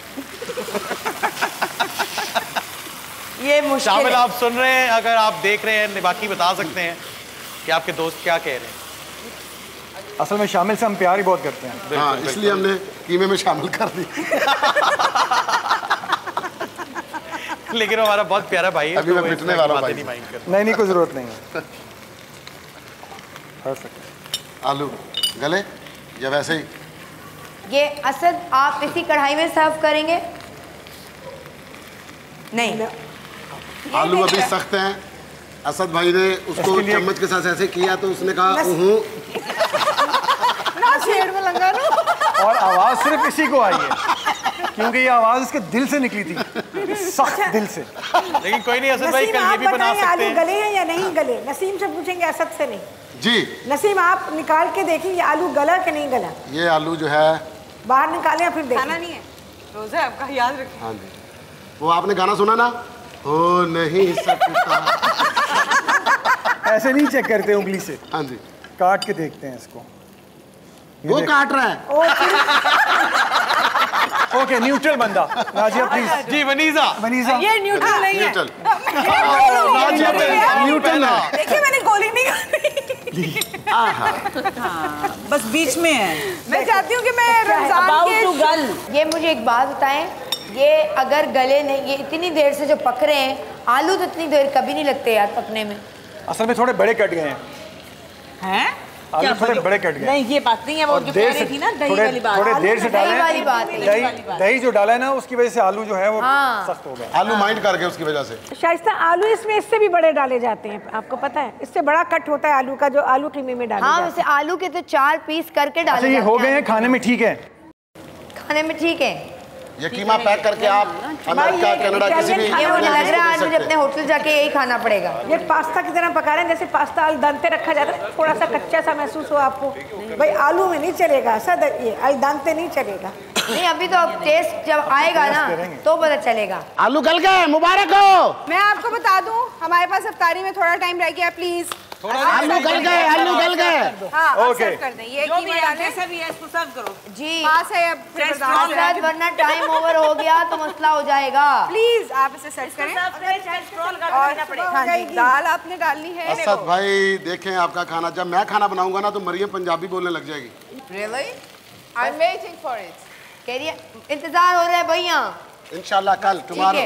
ये मुश्किल शामिल है। आप सुन रहे हैं, अगर आप देख रहे हैं, बाकी बता सकते हैं कि आपके दोस्त क्या कह रहे हैं। असल में शामिल से हम प्यार ही बहुत करते हैं। हाँ, इसलिए हमने कीमे में शामिल कर दी। लेकिन हमारा बहुत प्यारा भाई है, अभी मैं पिटने वाला हूं भाई। नहीं, कोई जरूरत नहीं है। आलू गले या वैसे ही? ये असद आप इसी कढ़ाई में सर्व करेंगे? नहीं, आलू अभी सख्त हैं। असद भाई ने उसको चम्मच के साथ ऐसे किया तो उसने कहा ना छेड़ में लगा लो। और आवाज सिर्फ इसी को आई है। क्योंकि ये आवाज इसके दिल से निकली थी, सख्त दिल से। लेकिन कोई नहीं असद भाई, कल ये भी बना सकते आलू हैं। गले हैं या नहीं गले? नसीम से पूछेंगे, असद से नहीं। जी नसीम आप निकाल के देखेंगे आलू गला कि नहीं गला। ये आलू जो है बाहर निकालें फिर देखें। खाना नहीं है रोजा, आपका याद रखें। हाँ जी, वो आपने गाना सुना ना, हो नहीं सकता। ऐसे नहीं चेक करते उंगली से। हाँ जी, काट के देखते हैं इसको। वो काट रहा है। ओके, न्यूट्रल बंदा। नाजिया प्लीज। जी वनीजा। वनीजा ये न्यूट्रल नहीं है। न्यूट्रल है। देखिए मैंने गोली नहीं खानी। बस बीच में है। मैं चाहती हूँ कि मैं रमजान के ये मुझे एक बात बताएं, ये अगर गले नहीं, ये इतनी देर से जो पक रहे हैं, आलू तो इतनी देर कभी नहीं लगते यार पकने में। असल में थोड़े बड़े कट गए हैं। हैं? आलू थोड़े बड़े कट गए। नहीं ये बात नहीं है, वो जो कह रही थी ना दही वाली बात। थोड़े देर से डाले, वाली बात है। दही जो डाला है ना, उसकी वजह से आलू जो है वो सख्त हो गया। आलू माइंड कर गए उसकी वजह से। शाइस्ता आलू इसमें इससे भी बड़े डाले जाते हैं, आपको पता है? इससे बड़ा कट होता है आलू का, जो आलू कीमे में डाले हाँ, जाते वैसे आलू के तो 4 पीस करके डाले ये जाते हो गए हैं, खाने में ठीक है। खाने में ठीक है। ये कीमा पैक करके आप अमेरिका, कनाडा, किसी भी। ये मुझे लग रहा है आज मुझे अपने होटल जाके यही खाना पड़ेगा। ये पास्ता की तरह पका रहे हैं, जैसे पास्ता अल दांते रखा जाता है, थोड़ा सा कच्चा सा महसूस हो आपको। भाई आलू में नहीं चलेगा सर, ये अल दांते नहीं चलेगा। नहीं, अभी तो अब टेस्ट जब आएगा ना तो पता चलेगा। आलू गल गए, मुबारक हो। मैं आपको बता दूं, हमारे पास इफ्तारी में थोड़ा टाइम रह गया, प्लीज। आलू गल गए, आलू गल गए। हाँ, ओके। सर्व कर दें। ये जो भी कीमा है, डालें। जैसा भी है इसको सर्व करो। जी पास है अब शायद, वरना टाइम ओवर हो गया तो मसला हो जाएगा। प्लीज आप इसे सर्व करें। सर्व करें, चाहे स्क्रॉल और करना पड़ेगा। हाँ जी, दाल आपने डालनी है। असद भाई देखें आपका खाना, जब मैं खाना बनाऊंगा ना तो मरियम पंजाबी बोलने लग जाएगी। Really? I'm waiting for it. कह रही है इंतजार हो रहा है भैया। इंशाल्लाह कल, टुमारो।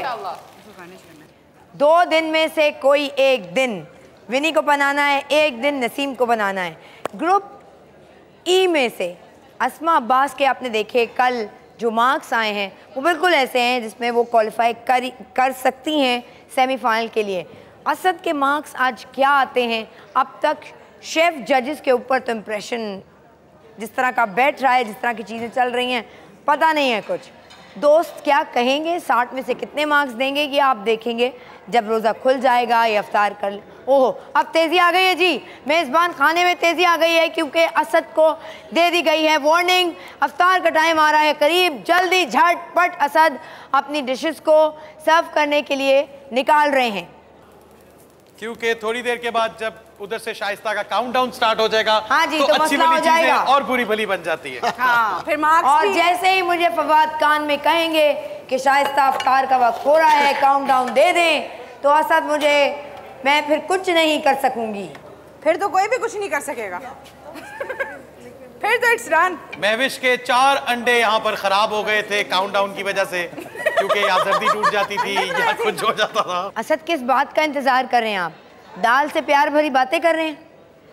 2 दिन में से कोई एक दिन विनी को बनाना है, एक दिन नसीम को बनाना है। ग्रुप ई में से अस्मा अब्बास के आपने देखे कल जो मार्क्स आए हैं वो बिल्कुल ऐसे हैं जिसमें वो क्वालिफाई कर सकती हैं सेमीफाइनल के लिए। असद के मार्क्स आज क्या आते हैं? अब तक शेफ जजेस के ऊपर तो इम्प्रेशन जिस तरह का बैठ रहा है, जिस तरह की चीज़ें चल रही हैं, पता नहीं है कुछ। दोस्त क्या कहेंगे, 60 में से कितने मार्क्स देंगे, ये आप देखेंगे जब रोज़ा खुल जाएगा या इफ्तार कर। ओहो, अब तेज़ी आ गई है जी, मेज़बान खाने में तेज़ी आ गई है क्योंकि असद को दे दी गई है वार्निंग। इफ्तार का टाइम आ रहा है करीब, जल्दी झटपट असद अपनी डिशेस को सर्व करने के लिए निकाल रहे हैं, क्योंकि थोड़ी देर के बाद जब उधर से शाइस्ता का काउंटडाउन स्टार्ट हो जाएगा, हाँ जी, तो तो अच्छी मसला हो भली चीजें जाएगा। और बुरी भली बन जाती है। हाँ, फिर मार्क्स और भी। जैसे ही मुझे फवाद कान में कहेंगे कि शाइस्ता इफ्तार का वक्त हो रहा है, काउंटडाउन दे दें, तो असद मैं फिर कुछ नहीं कर सकूंगी। फिर तो कोई भी कुछ नहीं कर सकेगा। फिर तो इट्स डन। महविश के 4 अंडे यहाँ पर खराब हो गए थे काउंटडाउन की वजह से, क्योंकि यहाँ सर्दी टूट जाती थी, यहाँ कुछ हो जाता था। असद किस बात का इंतजार कर रहे हैं आप? दाल से प्यार भरी बातें कर रहे हैं?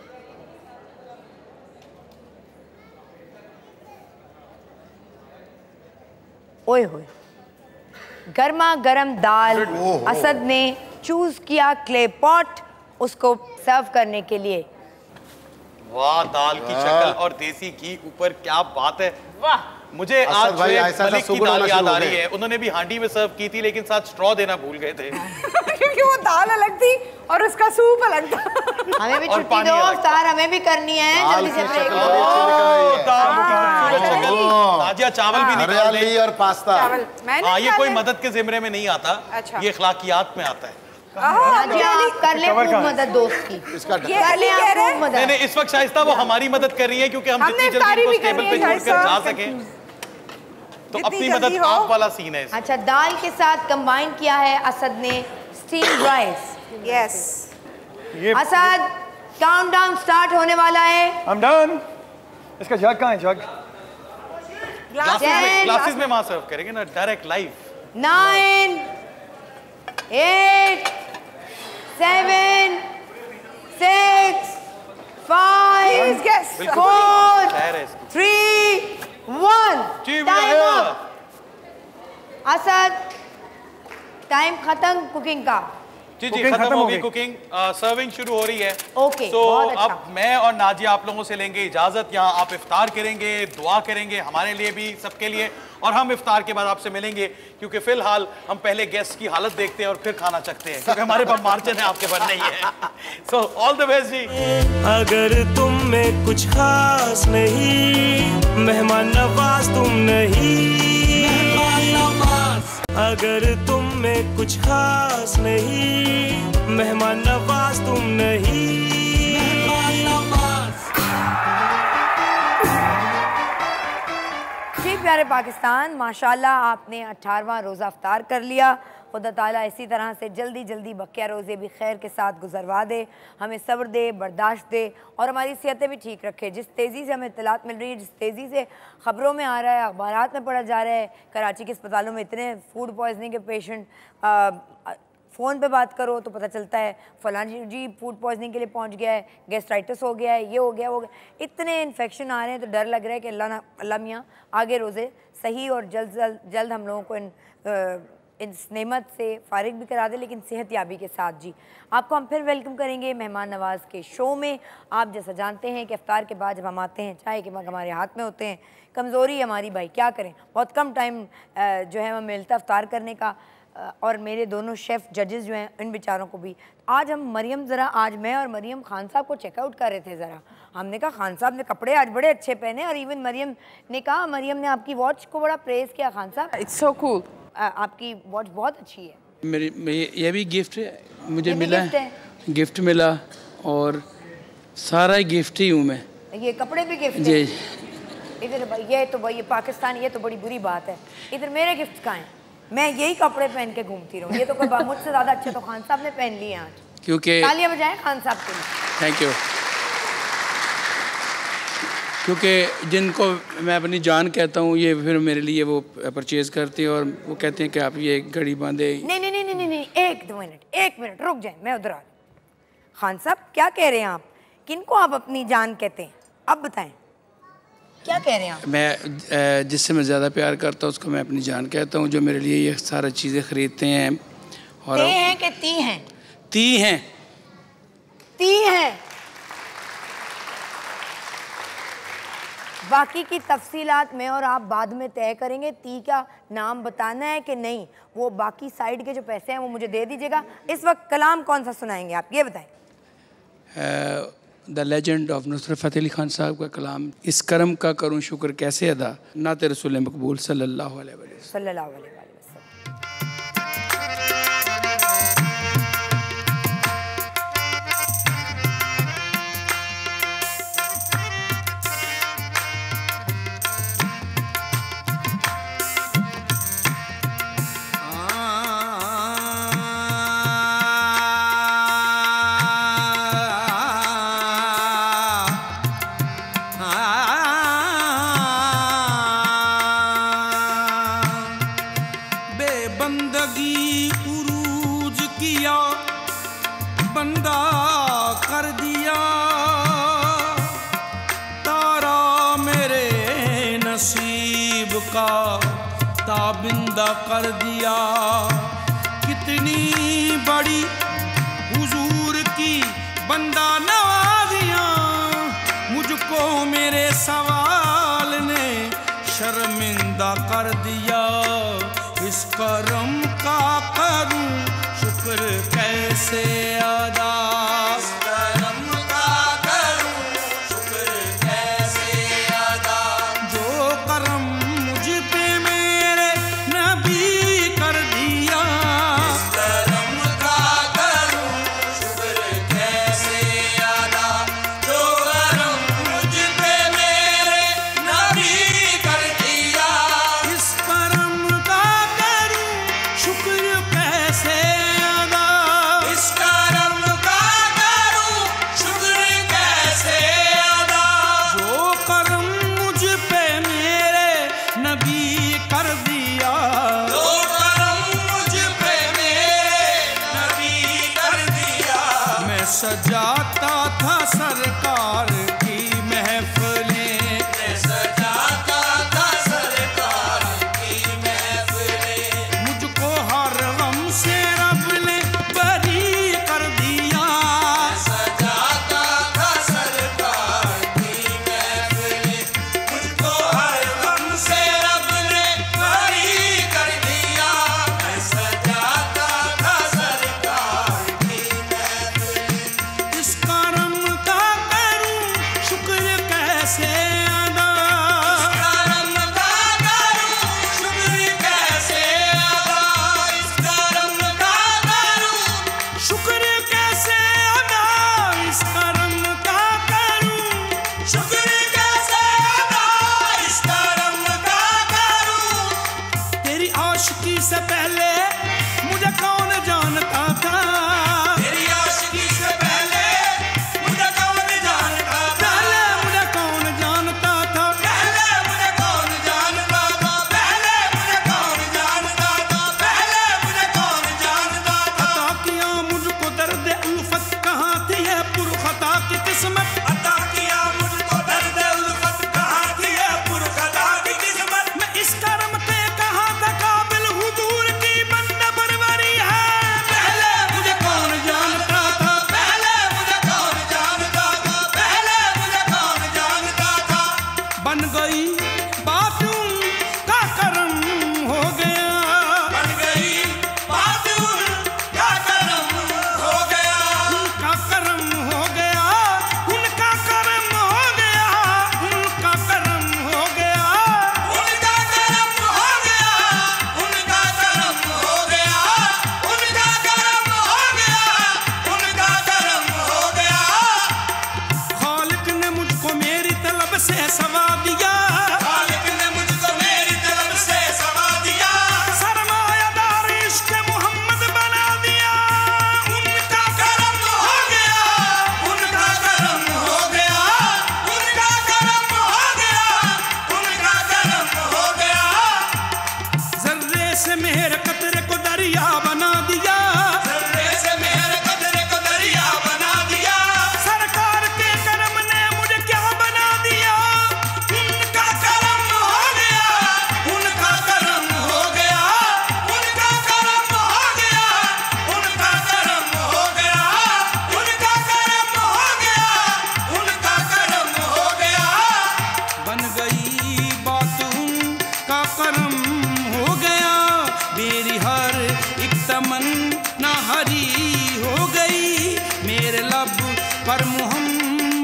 ओए होए, गर्मा गर्म दाल असद ने चूज किया क्ले पॉट उसको सर्व करने के लिए। वाह, दाल की शक्ल और देसी घी ऊपर, क्या बात है। वाह, मुझे आज मलिक की दाल याद आ रही है। उन्होंने भी हांडी में सर्व की थी लेकिन साथ स्ट्रॉ देना भूल गए थे। क्योंकि वो दाल अलग थी और उसका सूप अलग था। हमें भी छुट्टी दो, इफ्तार हमें भी करनी है, जल्दी से ब्रेक लो। नाजिया चावल भी निकाल ले और पास्ता। हाँ, ये कोई मदद के जिम्मे में नहीं आता, ये अखलाकियात में आता है। नाजिया आप कर ले खूब मदद दोस्त की। ये अली कह रहे हैं। नहीं, इस वक्त शाइस्ता वो हमारी मदद कर रही है क्योंकि हम जितनी जल्दी इनको टेबल पे छोड़कर जा सकें, तो अपनी मदद आप वाला सीन है। अच्छा, दाल के साथ कंबाइन किया है असद ने steam rice. Yes, Asad countdown start होने वाला है। I'm done. इसका जग कहाँ है? जग ग्लासेस में वहां सर्व करेंगे ना, direct live. 9 8 7 6 5 4 3 1 time up. Asad, time खत्म कुकिंग का। जी जी खत्म हो गई कुकिंग, सर्विंग शुरू हो रही है। ओके, तो बहुत अच्छा। अब मैं और नाजिया आप लोगों से लेंगे इजाजत। यहाँ आप इफ्तार करेंगे, दुआ करेंगे हमारे लिए भी, सबके लिए, और हम इफ्तार के बाद आपसे मिलेंगे, क्योंकि फिलहाल हम पहले गेस्ट की हालत देखते हैं और फिर खाना चखते हैं, क्योंकि हमारे पास मार्जिन है, आपके पास नहीं है। सो ऑल द बेस्ट जी। अगर तुम में कुछ खास नहीं, मेहमान नवाज तुम नहीं, अगर तुम में कुछ खास नहीं, मेहमान नवाज तुम नहीं। जी प्यारे पाकिस्तान, माशाल्लाह आपने 18वां रोज़ा अफ्तार कर लिया। खुदा ताला इसी तरह से जल्दी जल्दी बकिया रोज़े भी खैर के साथ गुजरवा दे, हमें सब्र दे, बर्दाश्त दे और हमारी सेहतें भी ठीक रखे। जिस तेज़ी से हमें इत्तलात मिल रही है, जिस तेज़ी से ख़बरों में आ रहा है, अखबारात में पढ़ा जा रहा है, कराची के अस्पतालों में इतने फूड पॉइजनिंग के पेशेंट, फ़ोन पे बात करो तो पता चलता है फ़लाँ जी फूड पॉइजनिंग के लिए पहुंच गया है, गैस्ट्राइटिस हो गया है, ये हो गया वो गया, इतने इन्फेक्शन आ रहे हैं। तो डर लग रहा है कि अल्लाह मियाँ आगे रोज़े सही और जल्द हम लोगों को इस नेमत से फ़ारिग भी करा दे, लेकिन सेहत याबी के साथ। जी आपको हम फिर वेलकम करेंगे मेहमान नवाज के शो में। आप जैसा जानते हैं कि इफ्तार के बाद जब हम आते हैं, चाय के मग हमारे हाथ में होते हैं, कमज़ोरी हमारी भाई क्या करें, बहुत कम टाइम जो है हमें मिलता इफ्तार करने का। और मेरे दोनों शेफ़ जजेस जो हैं, इन बेचारों को भी आज हम मरियम ज़रा, आज मैं और मरियम खान साहब को चेकआउट कर रहे थे। ज़रा हमने कहा खान साहब ने कपड़े आज बड़े अच्छे पहने, और इवन मरियम ने कहा, मरियम ने आपकी वॉच को बड़ा प्रेज़ किया। खान साहब इट्स सो कूल, आपकी वॉच बहुत अच्छी है। मेरी ये भी गिफ्ट है, मुझे मिला है, गिफ्ट मिला, और सारा गिफ्ट ही हूँ मैं। ये कपड़े भी गिफ्ट जी। इधर ये तो भाई पाकिस्तान, ये तो बड़ी बुरी बात है। इधर मेरे गिफ्ट कहाँ हैं? मैं यही कपड़े पहन के घूमती रहूँ। ये तो कोई मुझसे ज़्यादा अच्छे तो खान साहब ने पहन लिए आज, क्योंकि तालियां बजाएं खान साहब के लिए। Thank you. क्योंकि जिनको मैं अपनी जान कहता हूँ, ये फिर मेरे लिए वो परचेज़ करते हैं और वो कहते हैं कि आप ये घड़ी बांधे। नहीं नहीं नहीं नहीं नहीं, एक मिनट रुक जाए, मैं उधर आ। खान साहब क्या कह रहे हैं आप? किनको आप अपनी जान कहते हैं? अब बताएं क्या कह रहे हैं आप? मैं जिससे मैं ज़्यादा प्यार करता हूँ उसको मैं अपनी जान कहता हूँ, जो मेरे लिए ये सारा चीज़ें ख़रीदते हैं। और ते हैं कि ती हैं? ती हैं। ती हैं। बाकी की तफसीलात मैं और आप बाद में तय करेंगे। ती का नाम बताना है कि नहीं, वो बाकी साइड के जो पैसे हैं वो मुझे दे दीजिएगा। इस वक्त कलाम कौन सा सुनाएंगे आप, ये बताएं। The legend of Nusrat Fateh Ali Khan साहब का कलाम, इस करम का करूँ शुक्र कैसे अदा, नात रसूल मकबूल सल्लल्लाहु अलैहि वसल्लम। ताबिंदा कर दिया, कितनी बड़ी हुजूर की बंदा नवाजियाँ, मुझको मेरे सवाल ने शर्मिंदा कर दिया। इस करम का करूं शुक्र कैसे अदा, इस करम का करूं शुक्र कैसे अदा, जो करम मुझ पे मेरे नबी कर दिया, इस करम का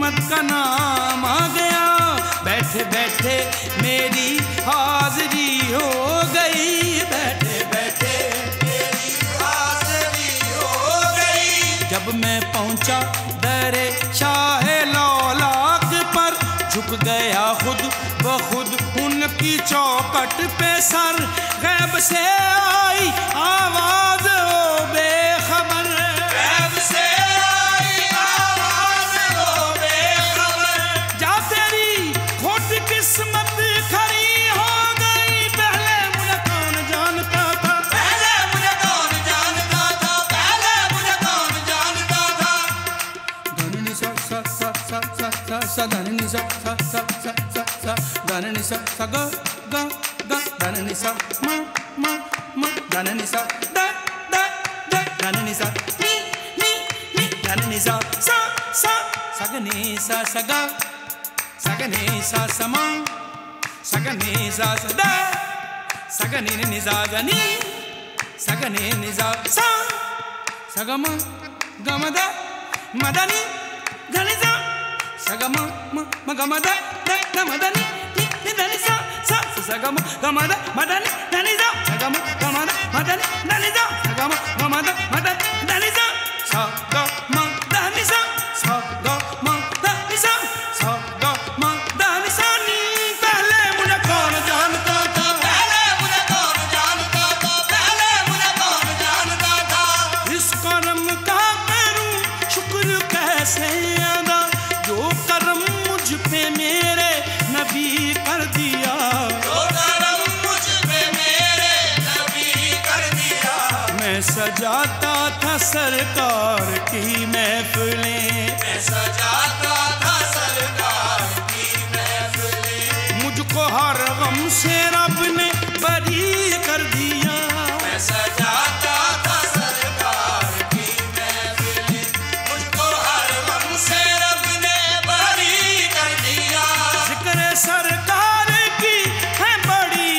किस्मत का नाम आ गया, बैठे बैठे मेरी हाजिरी हो गई, बैठे बैठे मेरी हाजिरी हो गई। जब मैं पहुंचा दरे शाहे लौलाक पर, झुक गया खुद ब खुद उनकी चौखट पे सर, गैब से आई आवाज ओ बेखबर, गैब से आई आवाज ओ बेखबर, जा तेरी खोट किस्मत खरी हो गई, पहले मुझे कौन जानता था, पहले मुझे कौन जानता था, पहले मुझे कौन जानता था। धननी सा सा सा सा सा सा सा धननी सा सा सा सा सा सा धननी सा सा ग ग ग धननी सा म म म धननी सा द द द धननी सा नी नी नी धननी सा सा सा सगनी सा सगा सगनी सा समा सगनी सा सदा सगनी नि सा गनी सगनी नि सा सा सगम गमद मदनी धनी सा सगम म गमद द मदनी नि धनी सा सा सगम गमद मदनी धनी सा सगम गमद मदनी धनी सा सगम गमद मदनी धनी सा सा ग म धनी सा सा ग म धनी सा सा ग म धनी सा नी। पहले मुझे कौन जानता था, पहले मुझे कौन जानता था, पहले मुझे कौन जानता था। इस करम का करूं शुक्र कैसे अदा, जो करम मुझ पे मेरे नबी कर दिया, जो करम मुझ पे मेरे नबी कर दिया। मैं सजाता था सरकार की महफिलें, मैं सजाता था सरकार की महफिलें, मुझको हर गम से रब ने बरी कर दिया। मैं सजाता था सरकार की महफिलें, मुझको हर गम से रब ने बरी कर दिया। जिक्र सरकार की है बड़ी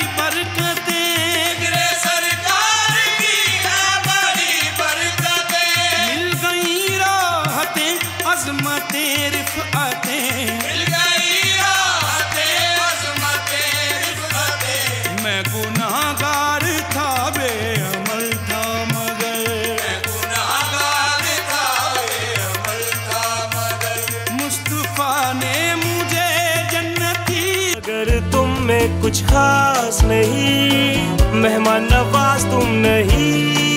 बरकतें, जिक्र सरकार की है बड़ी बरकतें, मिल गई राहतें अज़मतें रिफ़अतें, मिल गई राहतें अज़मतें रिफ़अतें। मैं गुनाहगार था बेअमल था मगर, मैं गुनाहगार था बेअमल था मगर, मुस्तफ़ा ने मुझे जन्नती। अगर तुम में कुछ खास नहीं, मेहमान नवाज तुम नहीं।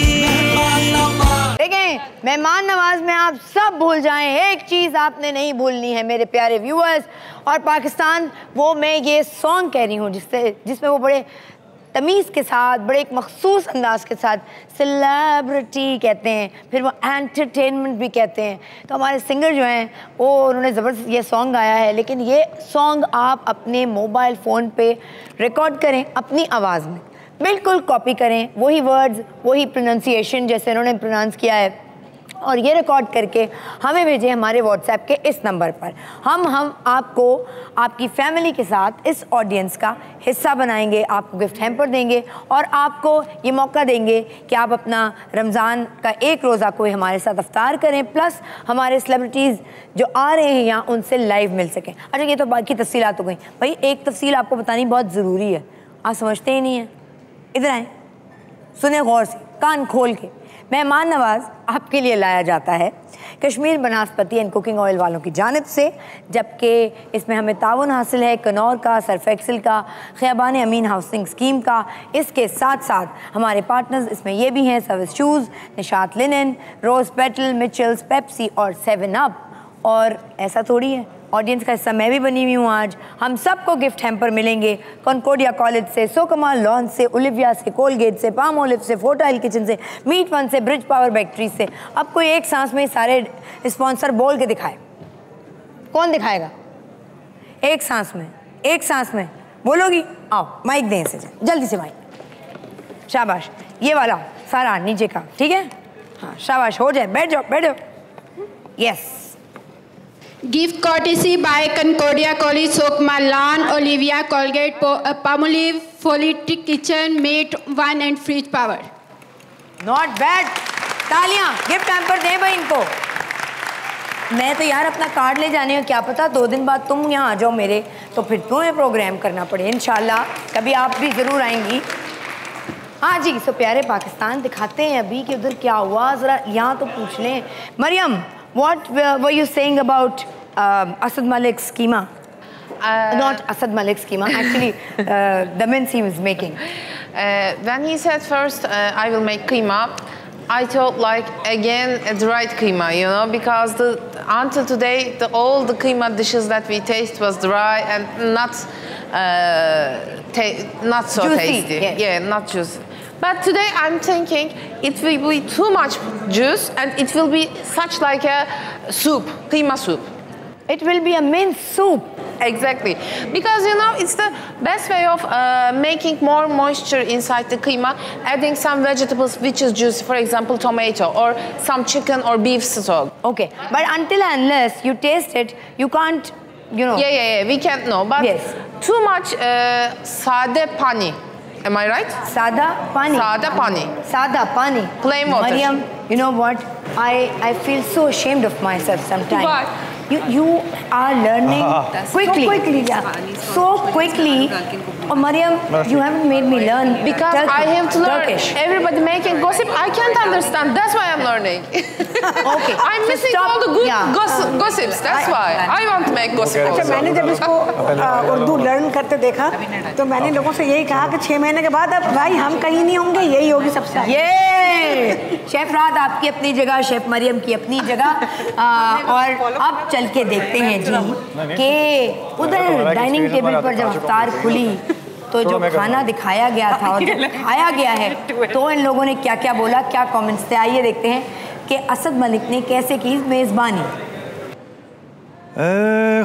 देखें, मेहमान नवाज में आप सब भूल जाएं, एक चीज़ आपने नहीं भूलनी है मेरे प्यारे व्यूअर्स और पाकिस्तान। वो मैं ये सॉन्ग कह रही हूँ जिसमें वो बड़े तमीज़ के साथ, बड़े एक मखसूस अंदाज के साथ सेलिब्रिटी कहते हैं, फिर वो एंटरटेनमेंट भी कहते हैं। तो हमारे सिंगर जो हैं वो उन्होंने ज़बरदस्त ये सॉन्ग गाया है, लेकिन ये सॉन्ग आप अपने मोबाइल फ़ोन पे रिकॉर्ड करें अपनी आवाज़ में, बिल्कुल कॉपी करें, वही वर्ड्स वही प्रोनाउंसिएशन जैसे उन्होंने प्रोनाउंस किया है, और ये रिकॉर्ड करके हमें भेजें हमारे व्हाट्सएप के इस नंबर पर। हम आपको आपकी फैमिली के साथ इस ऑडियंस का हिस्सा बनाएंगे, आपको गिफ्ट हैम्पर देंगे और आपको ये मौका देंगे कि आप अपना रमज़ान का एक रोज़ा कोई हमारे साथ इफ्तार करें, प्लस हमारे सेलिब्रिटीज़ जो आ रहे हैं यहाँ उनसे लाइव मिल सकें। अच्छा, ये तो बाकी तफसीलात हो गई। भाई एक तफसील आपको बतानी बहुत ज़रूरी है, आप समझते ही नहीं हैं। इधर आए, सुने गौर से, कान खोल के। मेहमान नवाज आपके लिए लाया जाता है Kashmir Banaspati and cooking oil वालों की जानिब से, जबकि इसमें हमें ताउन हासिल है कनौर का, सरफ एक्सल का, ख़ियाबान अमीन हाउसिंग स्कीम का। इसके साथ साथ हमारे पार्टनर्स इसमें ये भी हैं Service shoes, Nishat linen, Rose Petal, Mitchell's, Pepsi और 7 अप। और ऐसा थोड़ी है, ऑडियंस का हिस्सा मैं भी बनी हुई हूँ। आज हम सबको गिफ्ट हैम्पर मिलेंगे कॉन्कोर्डिया कॉलेज से, सोकमाल लॉन से, ओलिविया से, कोलगेट से, पाम ओलिव से, फोर्टाइल किचन से, मीट वन से, ब्रिज पावर बैटरी से। अब कोई एक सांस में सारे स्पॉन्सर बोल के दिखाए, कौन दिखाएगा? एक सांस में, एक सांस में बोलोगी? आओ माइक दें इसे, जल्दी से माइक। शाबाश, ये वाला सारा नीचे का, ठीक है? हाँ शाबाश, हो जाए, बैठ जाओ, बैठ जाओ। Yes. Gift courtesy by Concordia College, Sokma Lawn, Olivia, Colgate, Palmolive, Folity Kitchen, Mate 1 and Fridge Power. Not bad. तालियां, गिफ्ट हैम्पर दें भाई इनको। मैं तो यार अपना कार्ड ले जाने, क्या पता 2 दिन बाद तुम यहाँ आ जाओ मेरे, तो फिर तुम्हें प्रोग्राम करना पड़े। इंशाल्लाह कभी आप भी ज़रूर आएंगी। हाँ जी, सो प्यारे पाकिस्तान दिखाते हैं अभी कि उधर क्या हुआ, ज़रा यहाँ तो पूछ लें। Mariam, what were you saying about Asad Malik schema? Not Asad Malik's schema, actually the mince he was making. When he said first, I will make keema, I thought like again the right keema, you know, because until today all the keema dishes that we taste was dry and not so juicy, tasty. yes. Yeah, not juicy. But today I'm thinking it will be too much juice and it will be such like a soup, keema soup. It will be a mince soup. Exactly, because you know it's the best way of making more moisture inside the keema, adding some vegetables which is juicy, for example tomato or some chicken or beef stock. Okay, but until and unless you taste it, you can't, you know. Yeah, we can't know, but yes. Too much sade pani. Am I right? Sada pani. Sada pani. Sada pani. Plain water. Mariam, you know what? I feel so ashamed of myself sometimes. Why? You are learning quickly. So quickly, yeah. So quickly. Oh, Mariam, you haven't made me learn because I have to learn. Turkish. Everybody making gossip, I can't understand. That's why I'm learning. Okay. I'm missing all the good gossips. That's why I want to make gossip. अच्छा, मैंने जब इसको Urdu learn करते देखा तो मैंने लोगों से यही कहा कि 6 महीने के बाद अब भाई हम कहीं नहीं होंगे, यही होगी सबसे। ये शेफ रात आपकी अपनी जगह, शेफ मरियम की अपनी जगह, और अब चल के देखते हैं जी कि उधर डाइनिंग टेबल पर जब इफ्तार खुली तो जो खाना दिखाया गया था और जो खाया गया है तो इन लोगों ने क्या क्या बोला, क्या कमेंट्स थे, आइए देखते हैं कि असद मलिक ने कैसे की मेज़बानी। ऐ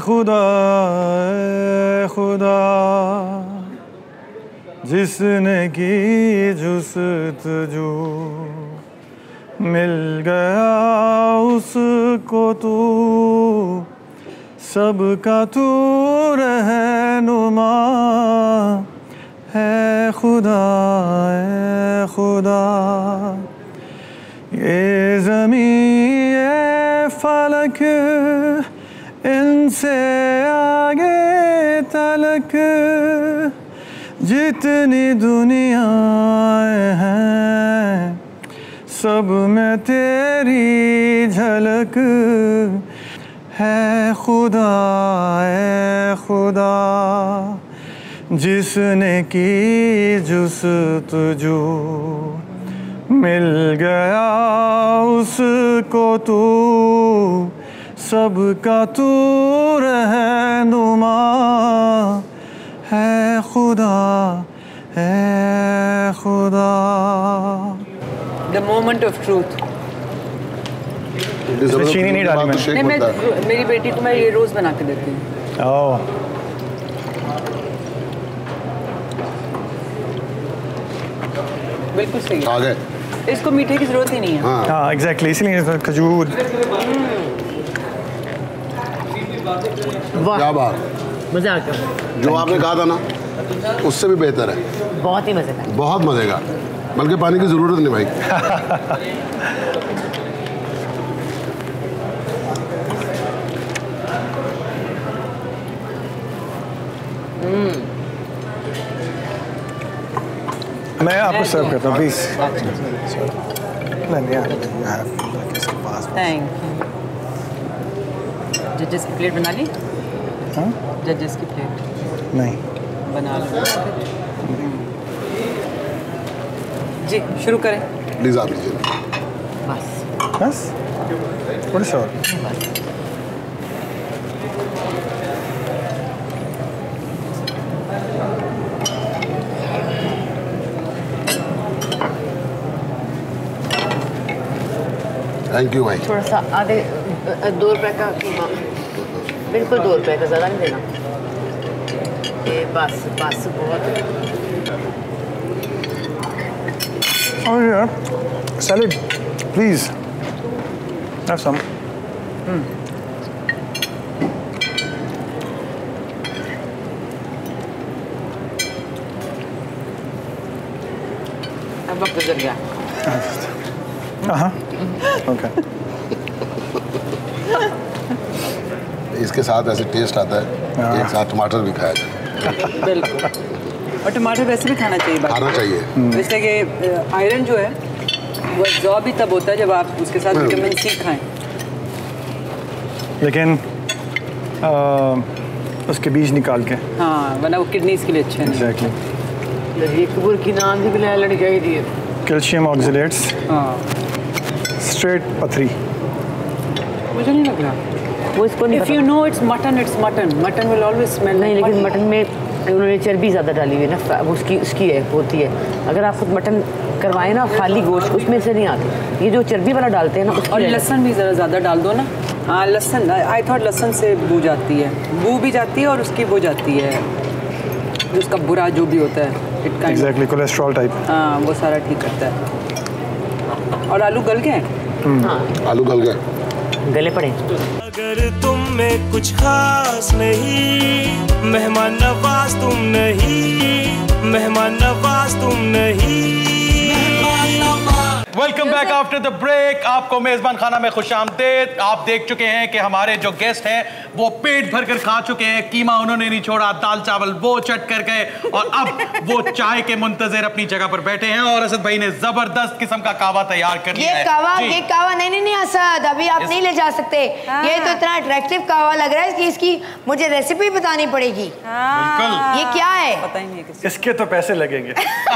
खुदा जिसने की जुस्तजू मिल गया उसको तू, सबका तू रहनुमा है खुदा, ये ज़मीं ये फलक इनसे आगे तलक जितनी दुनियाएं हैं सब में तेरी झलक है खुदा, जिसने की जुस्तजू मिल गया उसको तू, सबका तू रहनुमा है खुदा। The moment of truth. चीनी नहीं डाली मैंने। मेरी बेटी को मैं ये रोज बना के देती हूँ। बिल्कुल सही आ गए। इसको मीठे की जरूरत ही नहीं है। हाँ एग्जैक्टली, इसलिए खजूर। क्या बात, मजा आ गया। जो आपने कहा था ना उससे भी बेहतर है। बहुत ही मजे का, बहुत मजे का, बल्कि पानी की जरूरत नहीं भाई। मैं आपको सर्व करता हूँ प्लीज। Thank you. जजेस की प्लेट बना ली? हाँ? जजेस की प्लेट नहीं बना लो जी, शुरू करें। प्लीज आप लीजिए। बस थोड़ा सा और। थैंक यू भाई। थोड़ा सा आधे 2 रुपए का कीमा, बिल्कुल 2 रुपए का, ज़्यादा नहीं देना। ये बस बहुत। Oh yeah, salad, please. Have some. अब वक्त गुजर गया। Okay. इसके साथ ऐसे टेस्ट आता है, एक साथ टमाटर भी खाया जाए। बिल्कुल, और टमाटर वैसे भी खाना चाहिए। खाना चाहिए। जैसे कि आयरन जो है वो एब्जॉर्ब भी तब होता है जब आप उसके साथ विटामिन सी खाएं। लेकिन उसके बीज निकाल के। हाँ, वरना वो किडनीज के लिए अच्छे हैं। एग्जैक्टली। कपूर की नाम भी लड़की चाहिए। Calcium oxalates. हाँ। स्ट्रेट पथरी। मुझे नहीं लग रहा वो इसको नहीं। If you know it's mutton will always smell. नहीं, लेकिन मटन में उन्होंने चर्बी ज़्यादा डाली हुई है ना, उसकी है होती है। अगर आप मटन करवाएं ना खाली गोश्त, उसमें से नहीं आती। ये जो चर्बी वाला डालते हैं ना, और लहसुन भी ज़रा ज़्यादा डाल दो ना। हाँ, लहसुन, आई थॉट लहसुन से बू जाती है, बू भी जाती है और उसकी वो जाती है, उसका बुरा जो भी होता है। Exactly, cholesterol type. हाँ, वो सारा ठीक करता है। और आलू गल गए? हाँ, आलू गल गए, गले पड़े। अगर तुम में कुछ खास नहीं, मेहमान नवाज तुम नहीं, मेहमान नवाज तुम नहीं। Welcome back after the break. आपको मेजबान खाना में खुशामदीद। आप देख चुके हैं कि हमारे जो गेस्ट हैं वो पेट भर कर खा चुके हैं, कीमा उन्होंने नहीं छोड़ा, दाल चावल वो चट कर गए और अब वो चाय के मुंतजर अपनी जगह पर बैठे हैं और असद भाई ने जबरदस्त किस्म का कावा तैयार कर लिया है। ये कावा नहीं असद, अभी आप नहीं ले जा सकते। ये तो इतना अट्रैक्टिव कावा लग रहा है कि इसकी मुझे रेसिपी बतानी पड़ेगी। बिल्कुल। ये क्या है? पता ही नहीं। इसके तो पैसे लगेंगे।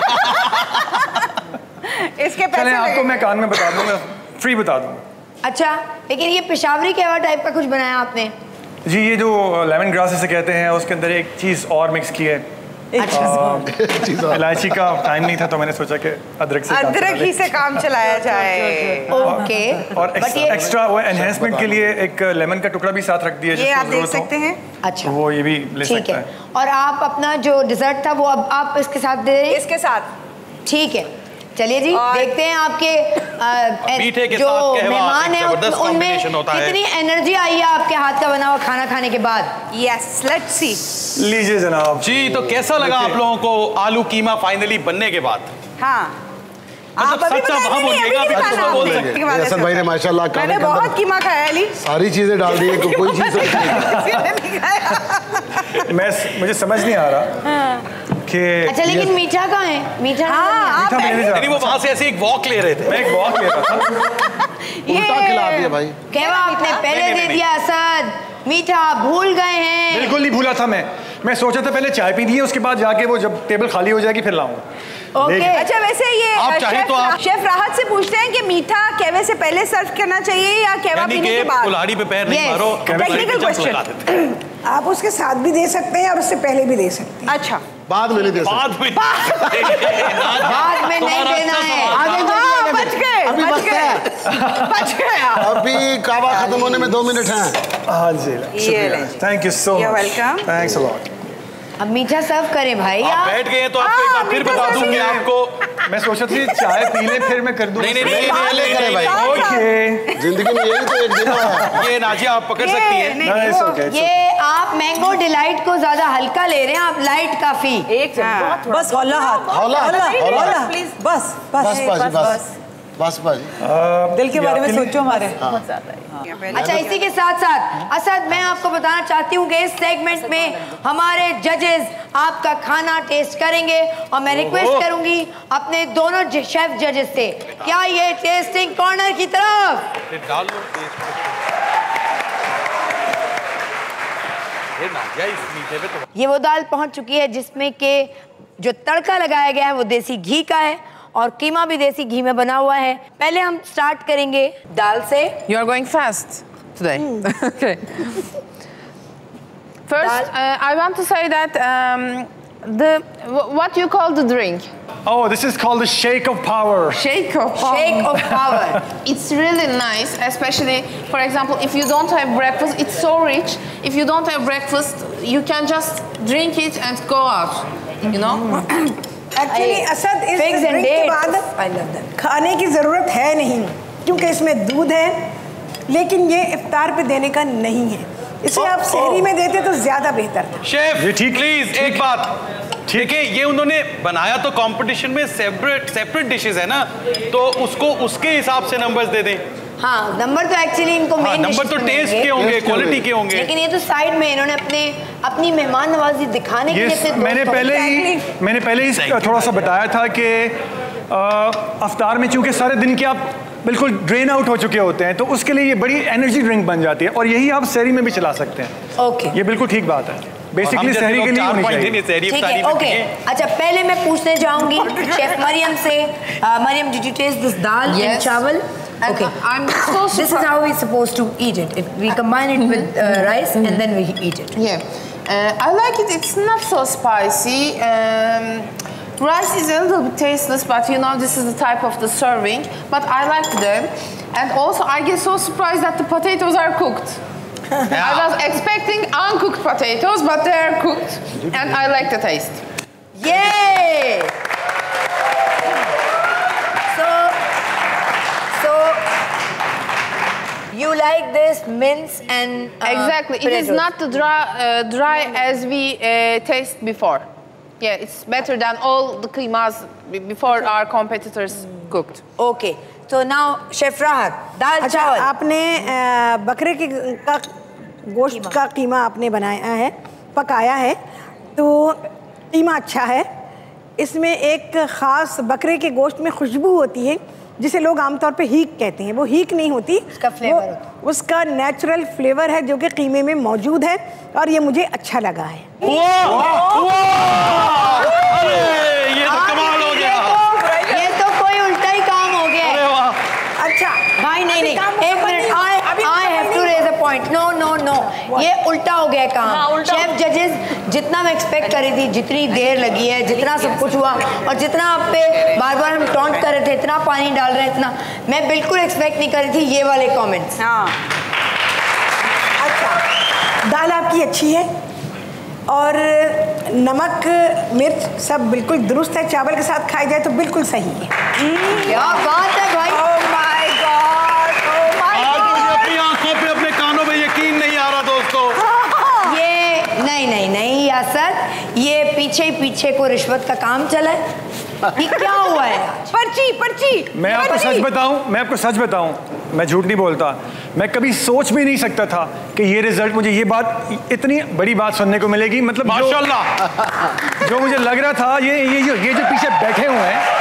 इसके पैसे आपको मैं कान में बता दूंगा, फ्री बता दूंगा। अच्छा, लेकिन ये पेशावरी कहवा टाइप का कुछ बनाया आपने? जी, ये जो लेमन ग्रास इसे कहते हैं, उसके अंदर एक चीज़ और मिक्स की है। इलायची का टाइम नहीं था तो मैंने सोचा कि अदरक से काम चलाया जाए। ओके। और एक्स्ट्रा वो एनहेंसमेंट के लिए एक लेमन का टुकड़ा भी साथ रख दिया, ये आप देख सकते हैं। अच्छा, वो ये भी ले सकता है। और आप अपना जो डिजर्ट था वो अब आप इसके साथ दे रहे हैं? इसके साथ। ठीक है, चलिए जी, देखते हैं आपके मीठे के जो साथ मेहमान हैं उनमें कितनी एनर्जी आई है आपके हाथ का बना हुआ खाना खाने के बाद। Yes, let's see. लीजिए जनाब जी। तो कैसा लगा आप लोगों को आलू कीमा फाइनली बनने के बाद? हाँ, आप अभी वहाँ बोलिएगा, अभी तो बोल सकते हैं। असद भाई ने माशाल्लाह मैंने बहुत कीमा खाया अली, सारी चीजें डाल दी, कोई चीज मुझे समझ नहीं आ रहा कि अच्छा, लेकिन मीठा कहाँ है? मीठा नहीं, वो वहाँ से ऐसे एक वॉक ले रहे थे। मैं एक वॉक ले रहा था। उल्टा खिला दिया भाई। कहवा आपने पहले दे दिया असद, मीठा भूल गए हैं। बिल्कुल नहीं भूला था मैं सोचा था पहले चाय पी दी है, उसके बाद जाके वो जब टेबल खाली हो जाएगी फिर लाऊंगा। ओके। अच्छा, वैसे ये शेफ राहत से पूछते हैं कि मीठा कहवे से पहले सर्व करना चाहिए या कहवा पीने के बाद? कुल्हाड़ी पे पैर नहीं मारो। Technical question. आप उसके साथ भी दे सकते हैं और उससे पहले भी दे सकते हैं। अच्छा, बाद में नहीं दे सकते। बाद में नहीं देना है। बच गए। अभी कावा खत्म होने में 2 मिनट हैं। हाँ जी, thank you so much. Welcome. Thanks a lot. अब मीठा सर्व करें भाई। आप बैठ गए तो आपको एक बार फिर बता दूंगी आपको। मैं सोचा था चाय पी ले फिर मैं कर दूं। नहीं भाई। ओके, जिंदगी में यही तो एक दिन है। ये नाजिया आप पकड़ सकती हैं। ये आप मैंगो डिलाइट को ज्यादा हल्का ले रहे हैं, आप लाइट काफी। एक बस हौला हाथ, प्लीज। बस दिल के बारे में सोचो हमारे। अच्छा, इसी के साथ साथ असद, मैं आपको बताना चाहती हूँ कि इस सेगमेंट में हमारे जजेस आपका खाना टेस्ट करेंगे और मैं रिक्वेस्ट करूंगी अपने दोनों शेफ जजेस से, क्या ये टेस्टिंग कॉर्नर की तरफ ये वो दाल पहुंच चुकी है जिसमें के जो तड़का लगाया गया है वो देसी घी का है और कीमा भी देसी घी में बना हुआ है। पहले हम स्टार्ट करेंगे दाल से। You are going fast today. Okay. First, I want to say that what you call the drink? Oh, this is called the shake of power. Shake of power. Shake of power. It's really nice, especially, for example, if you don't have breakfast, it's so rich. If you don't have breakfast, you can just drink it and go out, you know? Actually Asad इस drink के बाद खाने की ज़रूरत है नहीं, क्योंकि इसमें दूध है, लेकिन ये इफ्तार पे देने का नहीं है। इसे आप सहरी में देते तो ज़्यादा बेहतर था। शेफ ठीक, प्लीज एक बात, ठीक है, ये उन्होंने बनाया तो कंपटीशन में सेपरेट डिशेस है ना, तो उसको उसके हिसाब से नंबर्स दे दें। हाँ, नंबर तो एक्चुअली इनको मेन नंबर तो टेस्ट के होंगे, क्वालिटी के होंगे, लेकिन ये तो साइड में इन्होंने अपनी मेहमान नवाजी दिखाने के लिए मैंने पहले ही थोड़ा सा बताया था कि अफ्तार में चूंकि सारे दिन के आप बिल्कुल ड्रेन आउट हो चुके होते हैं, तो उसके लिए ये बड़ी एनर्जी ड्रिंक बन जाती है, और यही आप सहरी में भी चला सकते हैं। ओके, ये बिल्कुल ठीक बात है, बेसिकली सहरी के लिए होनी चाहिए। ठीक है, ओके। अच्छा, पहले मैं पूछने जाऊंगी शेफ मरियम से। Maryam, did you taste this dal and chawal? Okay, this is how we're supposed to eat it. We combine it with rice and then we eat it. Yeah, I like it. It's not so spicy. Rice is a little bit tasteless, but you know this is the type of the serving. But I like them, and also I get so surprised that the potatoes are cooked. I was expecting uncooked potatoes, but they are cooked, and I like the taste. Yay! You like this mince and exactly. It is not dry as we taste before. Yeah, it's better than all the keemas before our competitors cooked. Okay. So now, Chef Rahat, दाल चावल। आपने बकरे के गोश्त का कीमा आपने बनाया है, पकाया है, तो कीमा अच्छा है। इसमें एक ख़ास बकरे के गोश्त में खुशबू होती है जिसे लोग आमतौर पे हीक कहते हैं। वो हीक नहीं होती, उसका फ्लेवर होता है, उसका नेचुरल फ्लेवर है जो कि कीमे में मौजूद है, और ये मुझे अच्छा लगा है। ये तो कमाल हो गया, ये तो कोई उल्टा ही काम हो गया। अच्छा भाई, नहीं, एक minute, I have to raise a point. No, ये उल्टा हो गया काम। शेफ जजेस, जितना मैं एक्सपेक्ट कर रही थी, जितनी देर लगी है, जितना सब कुछ हुआ, और जितना आप पे बार बार हम टॉन्ट कर रहे थे, इतना पानी डाल रहे हैं, इतना मैं बिल्कुल एक्सपेक्ट नहीं कर रही थी ये वाले कमेंट्स। हाँ, अच्छा, दाल आपकी अच्छी है और नमक मिर्च सब बिल्कुल दुरुस्त है, चावल के साथ खाई जाए तो बिल्कुल सही है। क्या बात है भाई! Oh my God, oh my God! अपनी आंखों पे, अपने कानों पे यकीन नहीं आ रहा दोस्तों। ये नहीं यासर, ये पीछे को रिश्वत का काम चला है। ये क्या हुआ है? पर्ची। मैं आपको सच बताऊं, मैं झूठ नहीं बोलता, मैं कभी सोच भी नहीं सकता था कि ये रिजल्ट, मुझे ये बात, इतनी बड़ी बात सुनने को मिलेगी। मतलब माशाल्लाह, जो मुझे लग रहा था, ये जो पीछे बैठे हुए हैं,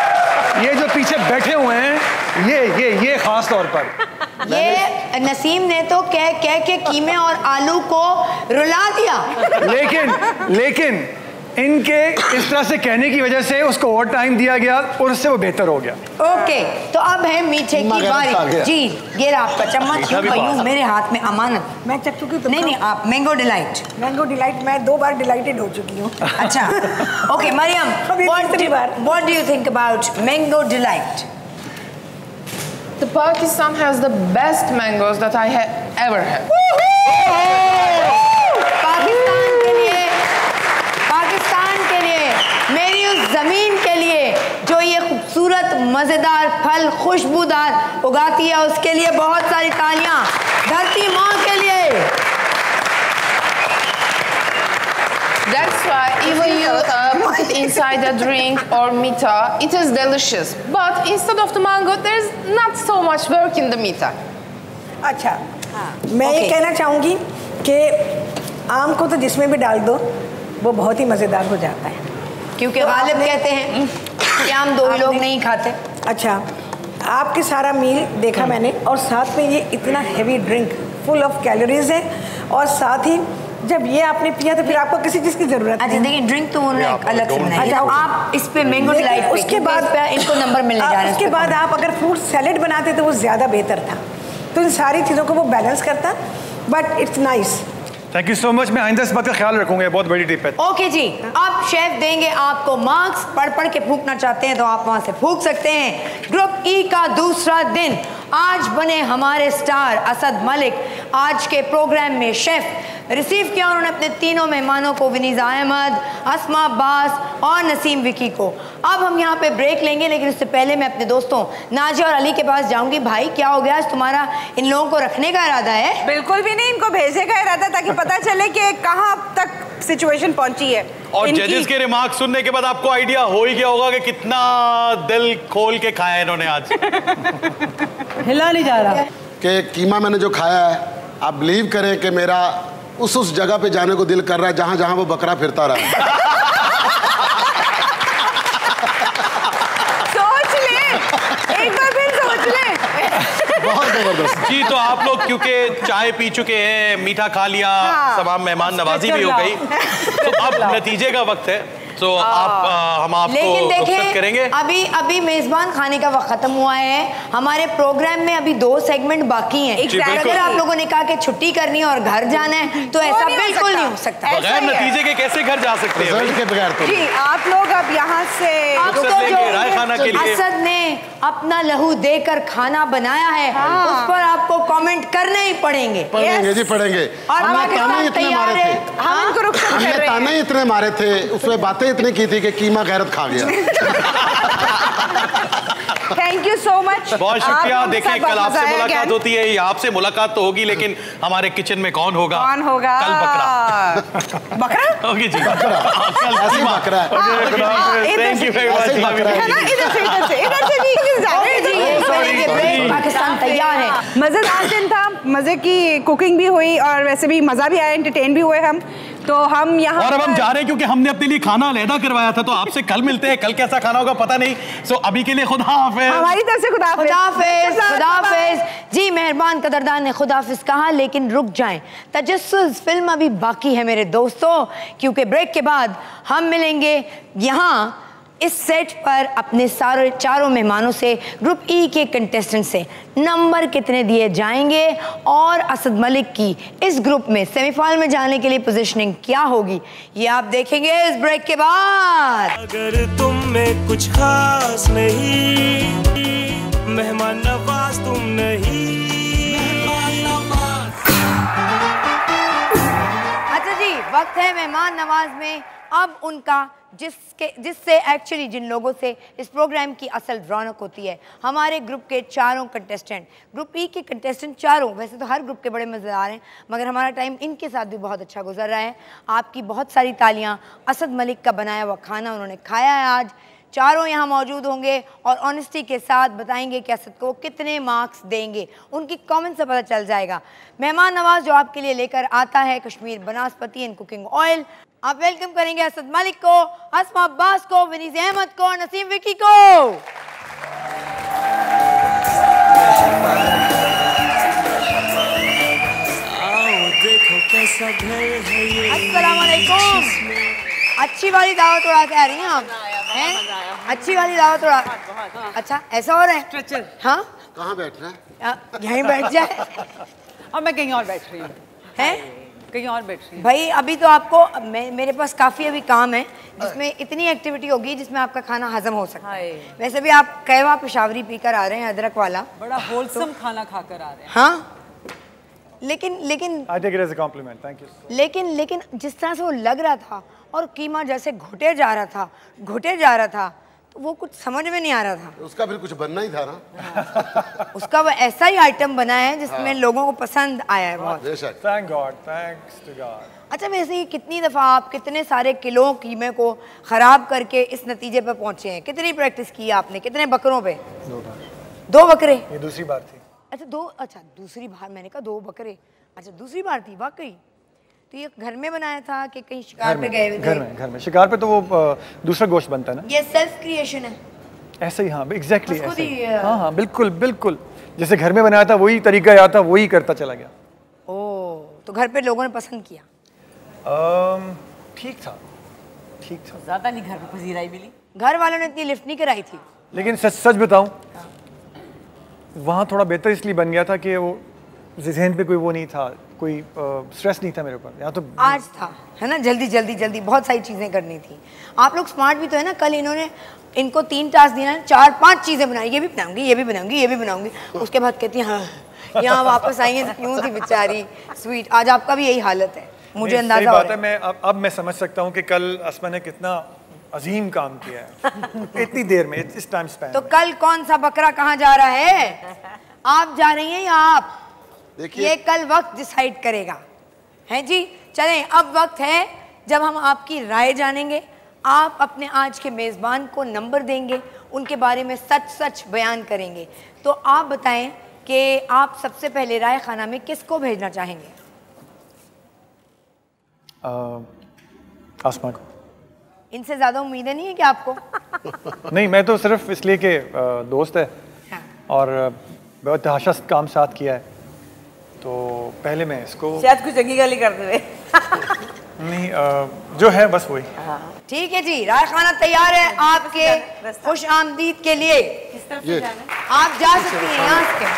ये खास तौर पर ये नसीम ने तो कह के कीमे और आलू को रुला दिया। लेकिन इनके इस तरह से कहने की वजह से उसको और टाइम दिया गया और उससे वो बेहतर हो गया। ओके, तो अब है मीठे की बारी। जी, ये रहा आपका चम्मच, यूं मेरे हाथ में अमानत। मैं चख चुकी हूं। नहीं, आप मैंगो डिलाइट मैं 2 बार डिलाइटेड हो चुकी हूँ। अच्छा, okay Maryam, what do you think about mango delight? The Pakistan has the best mangoes that I have ever had. Pakistan के लिए, मेरी उस जमीन के लिए जो ये खूबसूरत मजेदार फल खुशबूदार उगाती है, उसके लिए बहुत सारी तालियां धरती माँ के लिए। That's why even you put it inside a drink or mita, it is delicious. But instead of the mango, there's not so much work in the mita. अच्छा, मैं ये कहना चाहूँगी कि आम को तो जिसमें भी डाल दो वो बहुत ही मज़ेदार हो जाता है, क्योंकि गालिब कहते हैं कि आम 2 लोग नहीं खाते। अच्छा, आपके सारा मील देखा मैंने, और साथ में ये इतना heavy drink full of calories है, और साथ ही जब ये आपने पिया तो फिर आपको किसी चीज़ की ज़रूरत नहीं। देखिए, ड्रिंक तो उन्होंने अलग से बनाई है, आप इस पे मैंगो डिलाइट पे, उसके बाद इनको नंबर मिलने जा रहा है। उसके बाद आप अगर फ्रूट सैलेड बनाते तो वो ज़्यादा बेहतर था, तो इन सारी चीज़ों को वो बैलेंस करता, but it's nice. Thank you so much, मैं आइंदा इस बात का ख्याल रखूंगा, बहुत बड़ी टिप है। ओके जी, अब शेफ देंगे आपको मार्क्स। पढ़ के फूंकना चाहते हैं तो आप वहां से फूंक सकते हैं। ग्रुप ई का दूसरा दिन, आज बने हमारे स्टार असद मलिक। आज के प्रोग्राम में शेफ रिसीव किया उन्होंने अपने तीनों मेहमानों को, विनीज़ा अहमद, अस्मा अब्बास और नसीम विकी को। अब हम यहाँ पे ब्रेक लेंगे, लेकिन उससे पहले मैं अपने दोस्तों नाजिया और अली के पास जाऊंगी। भाई, क्या हो गया आज तुम्हारा? इन लोगों को रखने का इरादा है? बिल्कुल भी नहीं, इनको भेजने का इरादा, ताकि पता चले कि कहाँ तक सिचुएशन पहुंची है। और जजेस के रिमार्क सुनने के बाद आपको आइडिया हो ही गया होगा कि कितना दिल खोल के खाया इन्होंने आज। हिला नहीं जा रहा कि कीमा मैंने जो खाया है, आप बिलीव करें कि मेरा उस जगह पे जाने को दिल कर रहा है जहां जहां वो बकरा फिरता रहा है। सोच ले, एक बार फिर सोच ले। बहुत जबरदस्त। जी, तो आप लोग क्योंकि चाय पी चुके हैं, मीठा खा लिया, तमाम मेहमान नवाजी भी हो गई, तो अब नतीजे का वक्त है। तो हम आपको रुखसत करेंगे। अभी मेजबान खाने का वक्त खत्म हुआ है। हमारे प्रोग्राम में अभी 2 सेगमेंट बाकी हैं। अगर आप लोगों ने कहा कि छुट्टी करनी है और घर जाना है तो ऐसा बिल्कुल नहीं हो सकता। बगैर नतीजे के कैसे घर जा सकते हैं? रिजल्ट के बगैर तो जी, आप लोग अब यहाँ से असद ने अपना लहू देकर खाना बनाया है, उस पर आपको कमेंट करने ही पड़ेंगे। पढ़ेंगे जी, पढ़ेंगे। और हमने ताने इतने मारे थे, हमने ताने इतने मारे थे, उसमें बातें इतनी की थी कि कीमा गैरत खा गया। Thank you so much. बहुत शुक्रिया। देखें, कल आपसे मुलाकात होती है, या आपसे मुलाकात तो होगी, लेकिन हमारे किचन में कौन होगा? कल बकरा। बकरा ओके जी, ऐसे बकरा है। Thank you very much. Pakistan तैयार है। मजेदार दिन था, मजे की कुकिंग भी हुई और वैसे भी मजा भी आया, एंटरटेन भी हुए हम। तो हम यहाँ और अब हम जा रहे हैं क्योंकि हमने अपने लिए खाना अलहदा करवाया था। तो आपसे कल मिलते हैं, कल कैसा खाना होगा पता नहीं। सो अभी के लिए खुदा हाफिज। हमारी तरफ से खुदा हाफिज। खुदा हाफिज। जी मेहरबान कदरदान ने खुदा हाफिज कहा, लेकिन रुक जाएं, तजस्सुस फिल्म अभी बाकी है मेरे दोस्तों, क्योंकि ब्रेक के बाद हम मिलेंगे यहाँ इस सेट पर अपने सारे चारों मेहमानों से, ग्रुप ई के कंटेस्टेंट से नंबर कितने दिए जाएंगे और असद मलिक की इस ग्रुप में सेमीफाइनल में जाने के लिए पोजीशनिंग क्या होगी, ये आप देखेंगे इस ब्रेक के बाद। अगर तुम में कुछ खास नहीं, मेहमान नवाज तुम नहीं। अच्छा जी, वक्त है मेहमान नवाज में। अब उनका जिससे एक्चुअली जिन लोगों से इस प्रोग्राम की असल रौनक होती है, हमारे ग्रुप के चारों कंटेस्टेंट, ग्रुप ई के कंटेस्टेंट चारों, वैसे तो हर ग्रुप के बड़े मज़ेदार हैं, मगर हमारा टाइम इनके साथ भी बहुत अच्छा गुजर रहा है। आपकी बहुत सारी तालियां। असद मलिक का बनाया हुआ खाना उन्होंने खाया है आज। चारों यहाँ मौजूद होंगे और ऑनेस्टी के साथ बताएंगे कि असद को कितने मार्क्स देंगे, उनकी कमेंट से पता चल जाएगा। मेहमान नवाज जो आपके लिए लेकर आता है Kashmir Banaspati and cooking oil. आप वेलकम करेंगे असद मलिक को, अस्मा अब्बास को, विनीज अहमद को, नसीम विकी को। अस्सलाम वालेकुम। अच्छी वाली दावत उड़ा के आ रही हैं आप, हैं? अच्छी वाली दावत उड़ा। अच्छा, ऐसा हो रहा है? हाँ, कहाँ बैठ रहे हैं? यहीं बैठ जाए। अब मैं कहीं और बैठ रही हूँ। हैं? कहीं और बैठ रही हूँ। भाई अभी तो आपको मेरे पास काफ़ी अभी काम है जिसमें इतनी एक्टिविटी होगी जिसमें आपका खाना हजम हो सकता है। वैसे भी आप कहवा पेशावरी पीकर आ रहे हैं, अदरक वाला, बड़ा होलसम खाना खाकर आ रहे हैं। हाँ, लेकिन I take it as a compliment, thank you. लेकिन जिस तरह से वो लग रहा था और कीमा जैसे घुटे जा रहा था, तो वो कुछ समझ में नहीं आ रहा था। उसका फिर कुछ बनना ही था ना। उसका वो ऐसा ही आइटम बना है जिसमें लोगों को पसंद आया है बहुत। Thank God, thanks to God. अच्छा, वैसे ही कितनी दफ़ा आप कितने सारे किलो कीमे को ख़राब करके इस नतीजे पर पहुँचे हैं? कितनी प्रैक्टिस की आपने? कितने बकरों पे? 2 बकरे। ये दूसरी बार थी। अच्छा, दूसरी बार। मैंने कहा 2 बकरे। अच्छा, दूसरी बार थी वाकई। तो ये घर में बनाया था कि कहीं शिकार पे गए हुए थे? घर में शिकार पे तो वो दूसरा गोश्त बनता है ना। ये सेल्फ क्रिएशन है ऐसे ही। हाँ, एग्जैक्टली ऐसे ही। हाँ, बिल्कुल जैसे घर में बनाया था वही तरीका याद था, वही करता चला गया। ओह, तो घर पे लोगों ने पसंद किया? ठीक था। ज्यादा नहीं घर पे पजीराई मिली। घर वालों ने इतनी लिफ्ट नहीं कराई थी। लेकिन सच बताऊं, वहाँ थोड़ा बेहतर इसलिए बन गया था कि वो ज़हन पे कोई वो नहीं था, कोई स्ट्रेस नहीं था मेरे ऊपर। यहाँ तो आज था, है ना, जल्दी बहुत सारी चीज़ें करनी थी। आप लोग स्मार्ट भी तो है ना। कल इनको 3 टास्क दिया है, 4-5 चीज़ें बनाई, ये भी बनाऊंगी। उसके बाद कहती हैं हाँ, यहाँ वापस आई हैं, क्यों थी बेचारी स्वीट। आज आपका भी यही हालत है, मुझे अंदाजा हो रहा है। मैं अब मैं समझ सकता हूँ कि कल अस्मा ने कितना अजीम काम किया है इतनी देर में, इस टाइम स्पैन। तो कल कौन सा बकरा कहाँ जा रहा है? आप जा रही हैं या आप? ये कल वक्त डिसाइड करेगा, हैं जी। चलें, अब वक्त है जब हम आपकी राय जानेंगे। आप अपने आज के मेज़बान को नंबर देंगे, उनके बारे में सच बयान करेंगे। तो आप बताएं कि आप सबसे पहले राय खाना में किसको भेजना चाहेंगे? आसमा को। इनसे ज़्यादा उम्मीदें नहीं है कि आपको? नहीं, मैं तो सिर्फ इसलिए कि दोस्त है और बहुत हशस्त काम साथ किया है, तो पहले मैं इसको शायद कुछ जंगी गाली कर दे। नहीं, जो है बस वही। ठीक है जी, राय खाना तैयार है आपके खुश आमदीद के लिए। आप जा सकती हैं यहाँ से।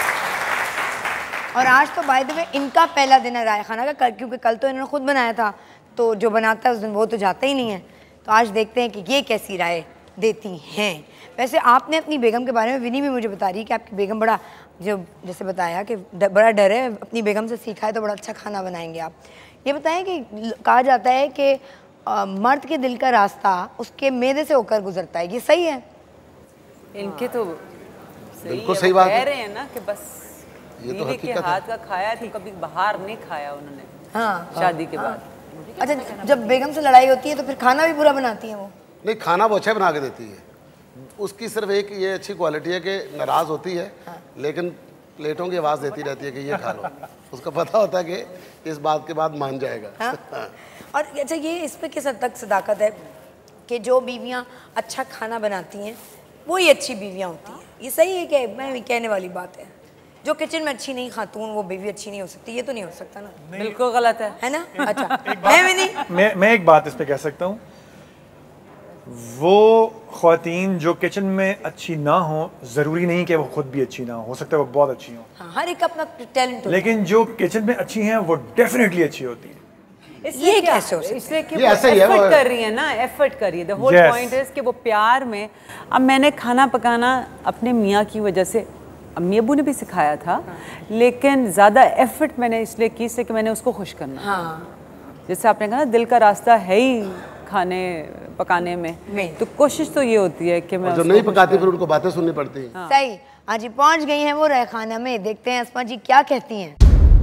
और आज तो बाय द वे इनका पहला दिन है राय खाना का, क्योंकि कल तो इन्होंने खुद बनाया था, तो जो बनाता है उस दिन वो तो जाता ही नहीं है। तो आज देखते हैं कि ये कैसी राय देती हैं। वैसे आपने अपनी बेगम के बारे में, विनी भी मुझे बता रही है कि आपकी बेगम बड़ा, जो जैसे बताया कि बड़ा डर है, अपनी बेगम से सीखा है तो बड़ा अच्छा खाना बनाएंगे आप। ये बताएं कि कहा जाता है कि मर्द के दिल का रास्ता उसके मैदे से होकर गुजरता है, ये सही है? इनके तो बिल्कुल सही बात कह रहे हैं ना कि बस बीवी के हाथ का खाया तो कभी बाहर नहीं खाया उन्होंने। हाँ, शादी के बाद। अच्छा, जब बेगम से लड़ाई होती है तो फिर खाना भी बुरा बनाती है वो? नहीं, खाना वो अच्छा बना के देती है। उसकी सिर्फ एक ये अच्छी क्वालिटी है कि नाराज़ होती है लेकिन प्लेटों की आवाज़ देती रहती है कि ये खा लो। उसको पता होता है कि इस बात के बाद मान जाएगा। हाँ? और अच्छा, ये इस पे किस हद तक सदाकत है कि जो बीवियाँ अच्छा खाना बनाती हैं वही अच्छी बीवियाँ होती हैं? ये सही है कि मैं कहने वाली बात है, जो किचन में अच्छी नहीं खातून वो बीवी अच्छी नहीं हो सकती? ये तो नहीं हो सकता ना। बिल्कुल गलत है ना? अच्छा, मैं एक बात इस पे कह सकता हूँ, वो ख्वातीन जो किचन में अच्छी ना हो, ज़रूरी नहीं कि वो खुद भी अच्छी ना हो सकता है वो बहुत अच्छी हो। हाँ, हर एक अपना टैलेंट होता है। लेकिन जो किचन में अच्छी हैं वो डेफिनेटली अच्छी होती है। ये कैसे हो सकता है? इसलिए कि वो एफर्ट कर रही है ना, एफर्ट कर रही है। द होल पॉइंट इज कि वो प्यार में, अब मैंने खाना पकाना अपने मियाँ की वजह से, अम्मी अबू ने भी सिखाया था, लेकिन ज़्यादा एफर्ट मैंने इसलिए की कि मैंने उसको खुश करना। जैसे आपने कहा ना, दिल का रास्ता है ही खाने पकाने में, तो कोशिश तो ये होती है कि मैं जो नहीं पकाती फिर उनको बातें सुननी पड़ती हैं। हाँ। सही। हाँ जी, पहुंच गई हैं वो राय खाना में। देखते हैं अस्मा जी क्या कहती हैं।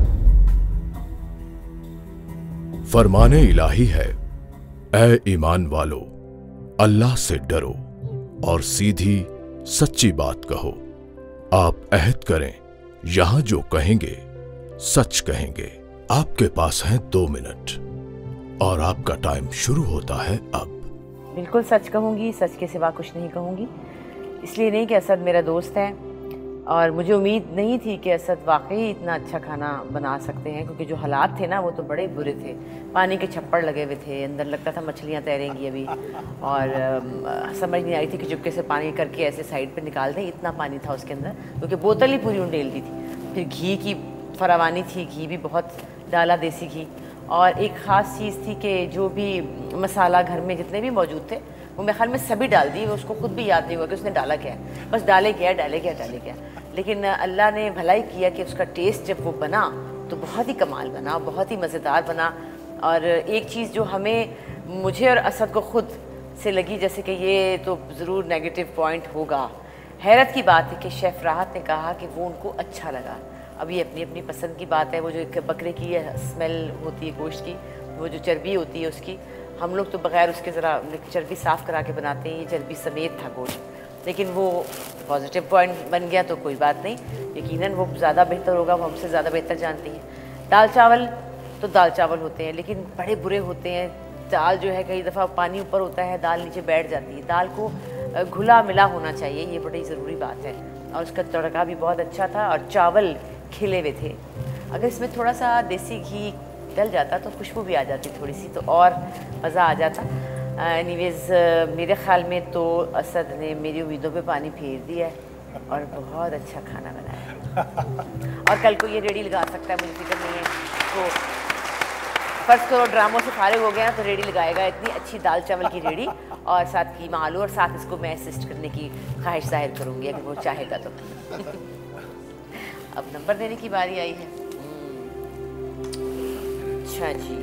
फरमाने इलाही है, ऐ ईमान वालो, अल्लाह से डरो और सीधी सच्ची बात कहो। आप अहद करें, यहां जो कहेंगे सच कहेंगे। आपके पास हैं 2 मिनट और आपका टाइम शुरू होता है अब। बिल्कुल सच कहूँगी, सच के सिवा कुछ नहीं कहूँगी। इसलिए नहीं कि असद मेरा दोस्त है और मुझे उम्मीद नहीं थी कि असद वाकई इतना अच्छा खाना बना सकते हैं, क्योंकि जो हालात थे ना वो तो बड़े बुरे थे। पानी के छप्पड़ लगे हुए थे, अंदर लगता था मछलियाँ तैरेंगी अभी, और समझ नहीं आई थी कि चुपके से पानी करके ऐसे साइड पे निकाल दें। इतना पानी था उसके अंदर, क्योंकि बोतल ही पूरी उंडेल दी थी। फिर घी की फरावानी थी, घी भी बहुत डाला, देसी घी। और एक ख़ास चीज़ थी कि जो भी मसाला घर में जितने भी मौजूद थे वो मेरे ख्याल में सभी डाल दिए। उसको खुद भी याद नहीं हुआ कि उसने डाला क्या है, बस डाले गया। लेकिन अल्लाह ने भलाई किया कि उसका टेस्ट जब वो बना तो बहुत ही कमाल बना, बहुत ही मज़ेदार बना। और एक चीज़ जो मुझे और असद को खुद से लगी, जैसे कि ये तो ज़रूर नेगेटिव पॉइंट होगा, हैरत की बात है कि शेफ़ राहत ने कहा कि वो उनको अच्छा लगा। अब ये अपनी अपनी पसंद की बात है। वो जो एक बकरे की स्मेल होती है गोश्त की, वो जो चर्बी होती है उसकी, हम लोग तो बग़ैर उसके ज़रा चर्बी साफ़ करा के बनाते हैं, ये चर्बी समेत था गोश्त। लेकिन वो पॉजिटिव पॉइंट बन गया तो कोई बात नहीं, यकीनन वो ज़्यादा बेहतर होगा, वो हमसे ज़्यादा बेहतर जानती हैं। दाल चावल तो दाल चावल होते हैं, लेकिन बड़े बुरे होते हैं। दाल जो है कई दफ़ा पानी ऊपर होता है, दाल नीचे बैठ जाती है। दाल को घुला मिला होना चाहिए, ये बड़ी ज़रूरी बात है। और उसका तड़का भी बहुत अच्छा था और चावल खिले हुए थे। अगर इसमें थोड़ा सा देसी घी डल जाता तो खुशबू भी आ जाती थोड़ी सी, तो और मज़ा आ जाता। एनीवेज़ मेरे ख्याल में तो असद ने मेरी उम्मीदों पे पानी फेर दिया है और बहुत अच्छा खाना बनाया। और कल को ये रेडी लगा सकता है, मुझे फिक्र नहीं है। तो फर्स्ट करो ड्रामों से फारिग हो गया ना तो रेडी लगाएगा, इतनी अच्छी दाल चावल की रेडी, और साथ कीमा आलू, और साथ इसको मैं असिस्ट करने की ख्वाहिश जाहिर करूँगी अगर वो चाहेगा तो। अब नंबर देने की बारी आई है। अच्छा जी,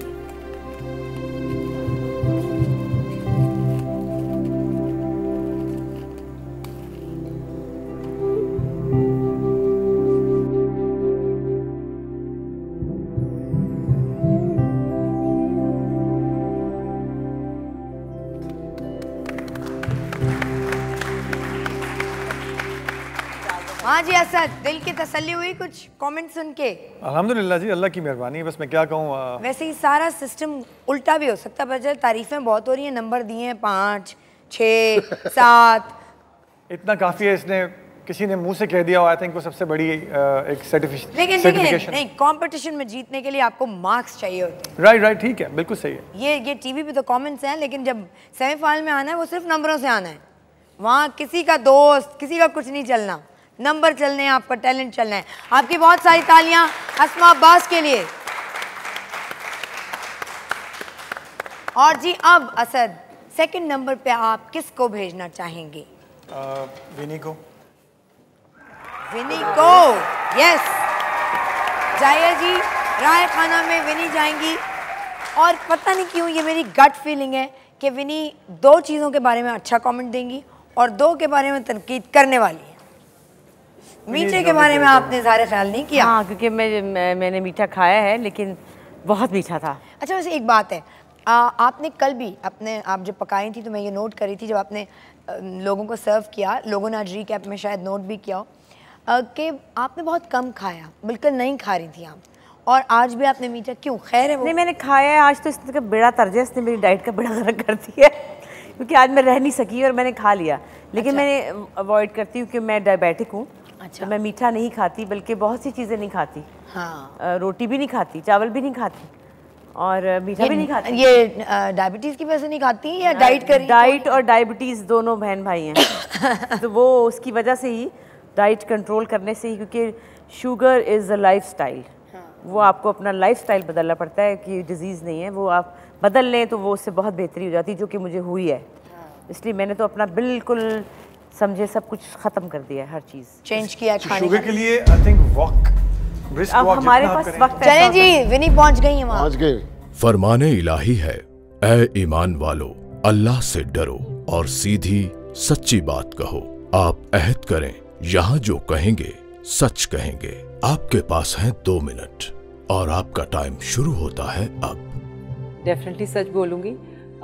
हाँ जी असद, दिल की तसल्ली हुई कुछ कमेंट सुन के? अल्हम्दुलिल्लाह जी, अल्लाह की मेहरबानी। बस मैं क्या कहूँ, वैसे ही सारा सिस्टम उल्टा भी हो सकता है, पर तारीफें बहुत हो रही हैं, नंबर दिए हैं 5, 6, 7। इतना काफ़ी है। इसने किसी ने मुंह से कह दिया, आई थिंक वो सबसे बड़ी एक सर्टिफिकेशन। लेकिन नहीं, कंपटीशन में जीतने के लिए आपको मार्क्स चाहिए होते हैं। राइट, ठीक है, बिल्कुल सही है। ये टीवी पे तो कमेंट्स हैं, लेकिन जब सेमीफाइनल में आना है वो सिर्फ नंबरों से आना है। वहाँ किसी का दोस्त, किसी का कुछ नहीं चलना, नंबर चलने हैं, आपका टैलेंट चलना है। आपकी बहुत सारी तालियां अस्मा अब्बास के लिए। और जी अब असद, सेकंड नंबर पे आप किसको भेजना चाहेंगे? विनी को। विनी को, यस। जाहिर जी, राय खाना में विनी जाएंगी। और पता नहीं क्यों ये मेरी गट फीलिंग है कि विनी 2 चीज़ों के बारे में अच्छा कमेंट देंगी और 2 के बारे में तनकीद करने वाली है। मीठे के बारे में आपने ज़्यादा ख्याल नहीं किया? हाँ, क्योंकि मैंने मीठा खाया है, लेकिन बहुत मीठा था। अच्छा, वैसे एक बात है, आपने कल भी आप जब पकाई थी तो मैं ये नोट करी थी, जब आपने लोगों को सर्व किया, लोगों ने आज रीकैप में शायद नोट भी किया हो कि आपने बहुत कम खाया, बिल्कुल नहीं खा रही थी आप, और आज भी आपने मीठा क्यों? खैर है वो? नहीं, मैंने खाया है आज, तो इसका बेड़ा तर्जे, इसने मेरी डाइट का बेड़ा गर्क कर दिया है, क्योंकि आज मैं रह नहीं सकी और मैंने खा लिया। लेकिन मैंने अवॉइड करती हूँ कि मैं डायबिटिक हूँ। अच्छा। तो मैं मीठा नहीं खाती, बल्कि बहुत सी चीज़ें नहीं खाती। हाँ। रोटी भी नहीं खाती, चावल भी नहीं खाती, और मीठा भी नहीं खाती। ये डायबिटीज़ की वजह से नहीं खाती या डाइट कर? डाइट और डायबिटीज़ दोनों बहन भाई हैं। तो वो उसकी वजह से ही, डाइट कंट्रोल करने से ही, क्योंकि sugar is a lifestyle. वो आपको अपना लाइफ स्टाइल बदलना पड़ता है, कि डिजीज़ नहीं है, वो आप बदल लें तो वो उससे बहुत बेहतरी हो जाती है, जो कि मुझे हुई है। इसलिए मैंने तो अपना बिल्कुल समझे सब कुछ ख़त्म कर दिया है, हर चीज़ चेंज किया खाने शुगर के लिए। I think walk, brisk walk, हमारे पास वक्त। चलें जी, विनी पहुंच गई है वहाँ। पहुंच गए। फरमाने इलाही है, ऐ ईमान वालो, अल्लाह से डरो और सीधी सच्ची बात कहो। आप अहद करें, यहाँ जो कहेंगे सच कहेंगे। आपके पास है 2 मिनट और आपका टाइम शुरू होता है अब। डेफिनेटली सच बोलूँगी।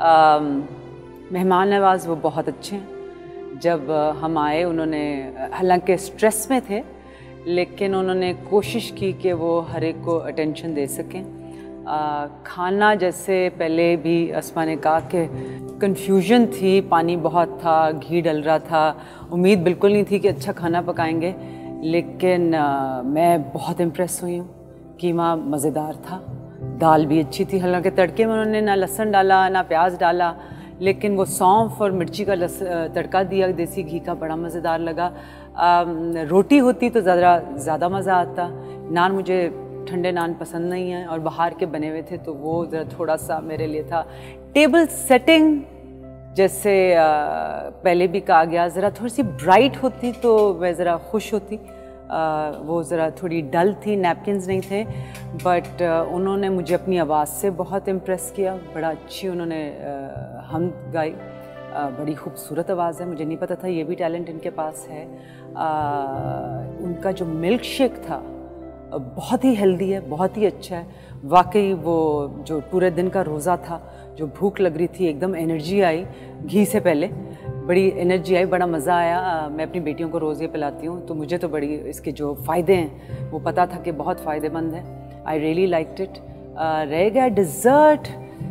मेहमान नवाज वो बहुत अच्छे हैं। जब हम आए, उन्होंने, हालांकि स्ट्रेस में थे, लेकिन उन्होंने कोशिश की कि वो हर एक को अटेंशन दे सकें। खाना, जैसे पहले भी अस्मा ने कहा कि कन्फ्यूजन थी, पानी बहुत था, घी डल रहा था, उम्मीद बिल्कुल नहीं थी कि अच्छा खाना पकाएंगे, लेकिन मैं बहुत इम्प्रेस हुई हूँ। कीमा मज़ेदार था, दाल भी अच्छी थी, हालांकि तड़के में उन्होंने ना लहसुन डाला ना प्याज डाला, लेकिन वो सौंफ और मिर्ची का तड़का दिया देसी घी का, बड़ा मज़ेदार लगा। रोटी होती तो ज़्यादा मज़ा आता। नान, मुझे ठंडे नान पसंद नहीं है, और बाहर के बने हुए थे तो वो ज़रा थोड़ा सा मेरे लिए था। टेबल सेटिंग, जैसे पहले भी कहा गया, ज़रा थोड़ी सी ब्राइट होती तो मैं ज़रा खुश होती। वो ज़रा थोड़ी डल थी, नैपकिन्स नहीं थे, बट उन्होंने मुझे अपनी आवाज़ से बहुत इम्प्रेस किया। बड़ा अच्छी उन्होंने हम गाई, बड़ी खूबसूरत आवाज़ है, मुझे नहीं पता था ये भी टैलेंट इनके पास है। उनका जो मिल्क शेक था बहुत ही हेल्दी है, बहुत ही अच्छा है। वाकई वो जो पूरे दिन का रोज़ा था, जो भूख लग रही थी, एकदम एनर्जी आई, घी से पहले बड़ी एनर्जी आई, बड़ा मज़ा आया। मैं अपनी बेटियों को रोज़ ये पिलाती हूँ, तो मुझे तो बड़ी इसके जो फ़ायदे हैं वो पता था कि बहुत फ़ायदेमंद है। I really liked it. रह गया डिज़र्ट,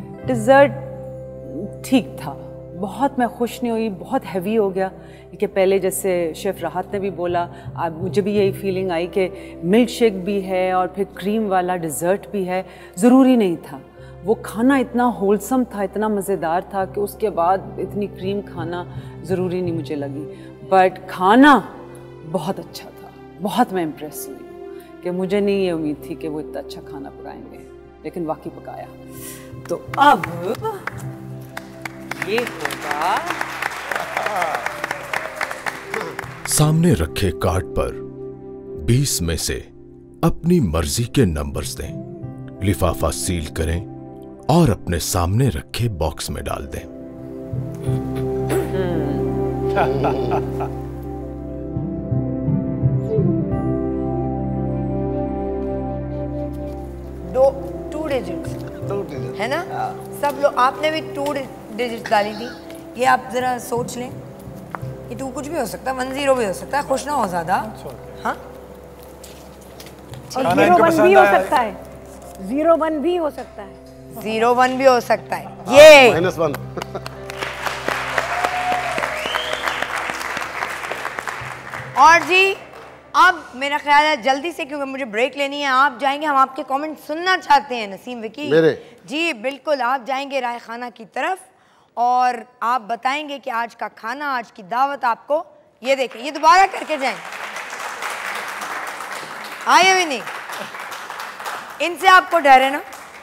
ठीक था, बहुत मैं खुश नहीं हुई, बहुत हैवी हो गया, कि पहले जैसे शेफ़ राहत ने भी बोला, अब मुझे भी यही फीलिंग आई कि मिल्क शेक भी है और फिर क्रीम वाला डिज़र्ट भी है, ज़रूरी नहीं था। वो खाना इतना होलसम था, इतना मज़ेदार था कि उसके बाद इतनी क्रीम खाना ज़रूरी नहीं मुझे लगी, बट खाना बहुत अच्छा था। बहुत मैं इम्प्रेस हुई कि मुझे नहीं ये उम्मीद थी कि वो इतना अच्छा खाना पकाएंगे, लेकिन वाकई पकाया। तो अब ये होगा, सामने रखे कार्ड पर 20 में से अपनी मर्जी के नंबर्स दें, लिफाफा सील करें और अपने सामने रखे बॉक्स में डाल दें। टू डिजिट्स है ना? सब लोग, आपने भी 2 डिजिट्स डाली थी, ये आप जरा सोच लें। ये 2 कुछ भी हो सकता है, 1-0 भी हो सकता है, खुश ना हो ज़्यादा। हाँ, और 0-1 भी हो सकता है, 0-1 भी हो सकता है, 0-1 भी हो सकता है। ये -1 और जी अब मेरा ख्याल है जल्दी से, क्योंकि मुझे ब्रेक लेनी है, आप जाएंगे, हम आपके कमेंट सुनना चाहते हैं नसीम विकी मेरे जी। बिल्कुल, आप जाएंगे राय खाना की तरफ और आप बताएंगे कि आज का खाना, आज की दावत आपको, ये देखें, ये दोबारा करके जाएं। आए भी नहीं, इनसे आपको डर है ना,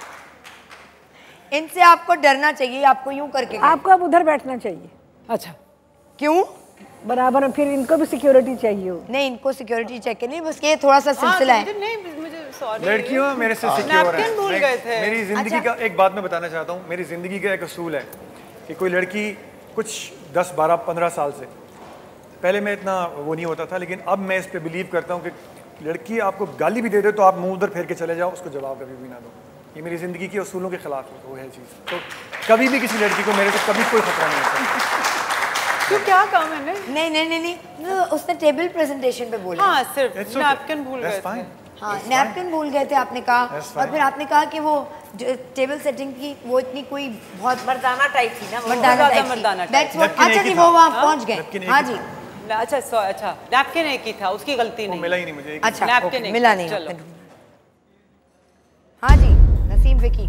इनसे आपको डरना चाहिए, आपको यूं करके आपको अब उधर बैठना चाहिए। अच्छा, क्यों? बराबर, फिर इनको भी सिक्योरिटी चाहिए हो। नहीं, इनको सिक्योरिटी चाहिए नहीं, बस ये थोड़ा सा सिलसिला है। लड़कियों मेरे से सिक्योर है। भूल गए थे। मेरी जिंदगी का एक बात मैं बताना चाहता हूँ, मेरी जिंदगी का एक असूल है कि कोई लड़की कुछ 10, 12, 15 साल से पहले मैं इतना वो नहीं होता था, लेकिन अब मैं इस पे बिलीव करता हूँ कि लड़की आपको गाली भी दे दे तो आप मुंह उधर फेर के चले जाओ, उसको जवाब कभी भी ना दो। ये मेरी ज़िंदगी के असूलों के खिलाफ है, वो है चीज़। तो कभी भी किसी लड़की को मेरे से कभी कोई खतरा नहीं होता। तो क्या कहा मैंने? नहीं नहीं नहीं नहीं, उसने टेबल प्रेजेंटेशन पे बोला। हाँ, सिर्फ नैपकिन भूल गए थे। हाँ, नैपकिन भूल गए थे आपने कहा, और फिर आपने कहा कि वो टेबल सेटिंग की वो इतनी कोई बहुत मर्दाना टाइप थी ना, मर्दाना टाइप। अच्छा जी, वो वहाँ पहुँच गए। हाँ जी, अच्छा, नैपकिन एक ही था, उसकी गलती नहीं, मिला ही नहीं मुझे। अच्छा, नैपकिन मिला नहीं। हाँ जी, नसीम विकी।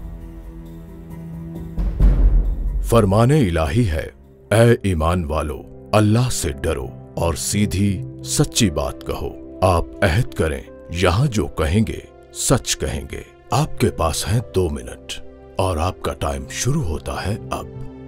फरमाने इलाही है, ऐ ईमान वालो, अल्लाह से डरो और सीधी सच्ची बात कहो। आप अहद करें, यहाँ जो कहेंगे सच कहेंगे। आपके पास हैं 2 मिनट और आपका टाइम शुरू होता है अब।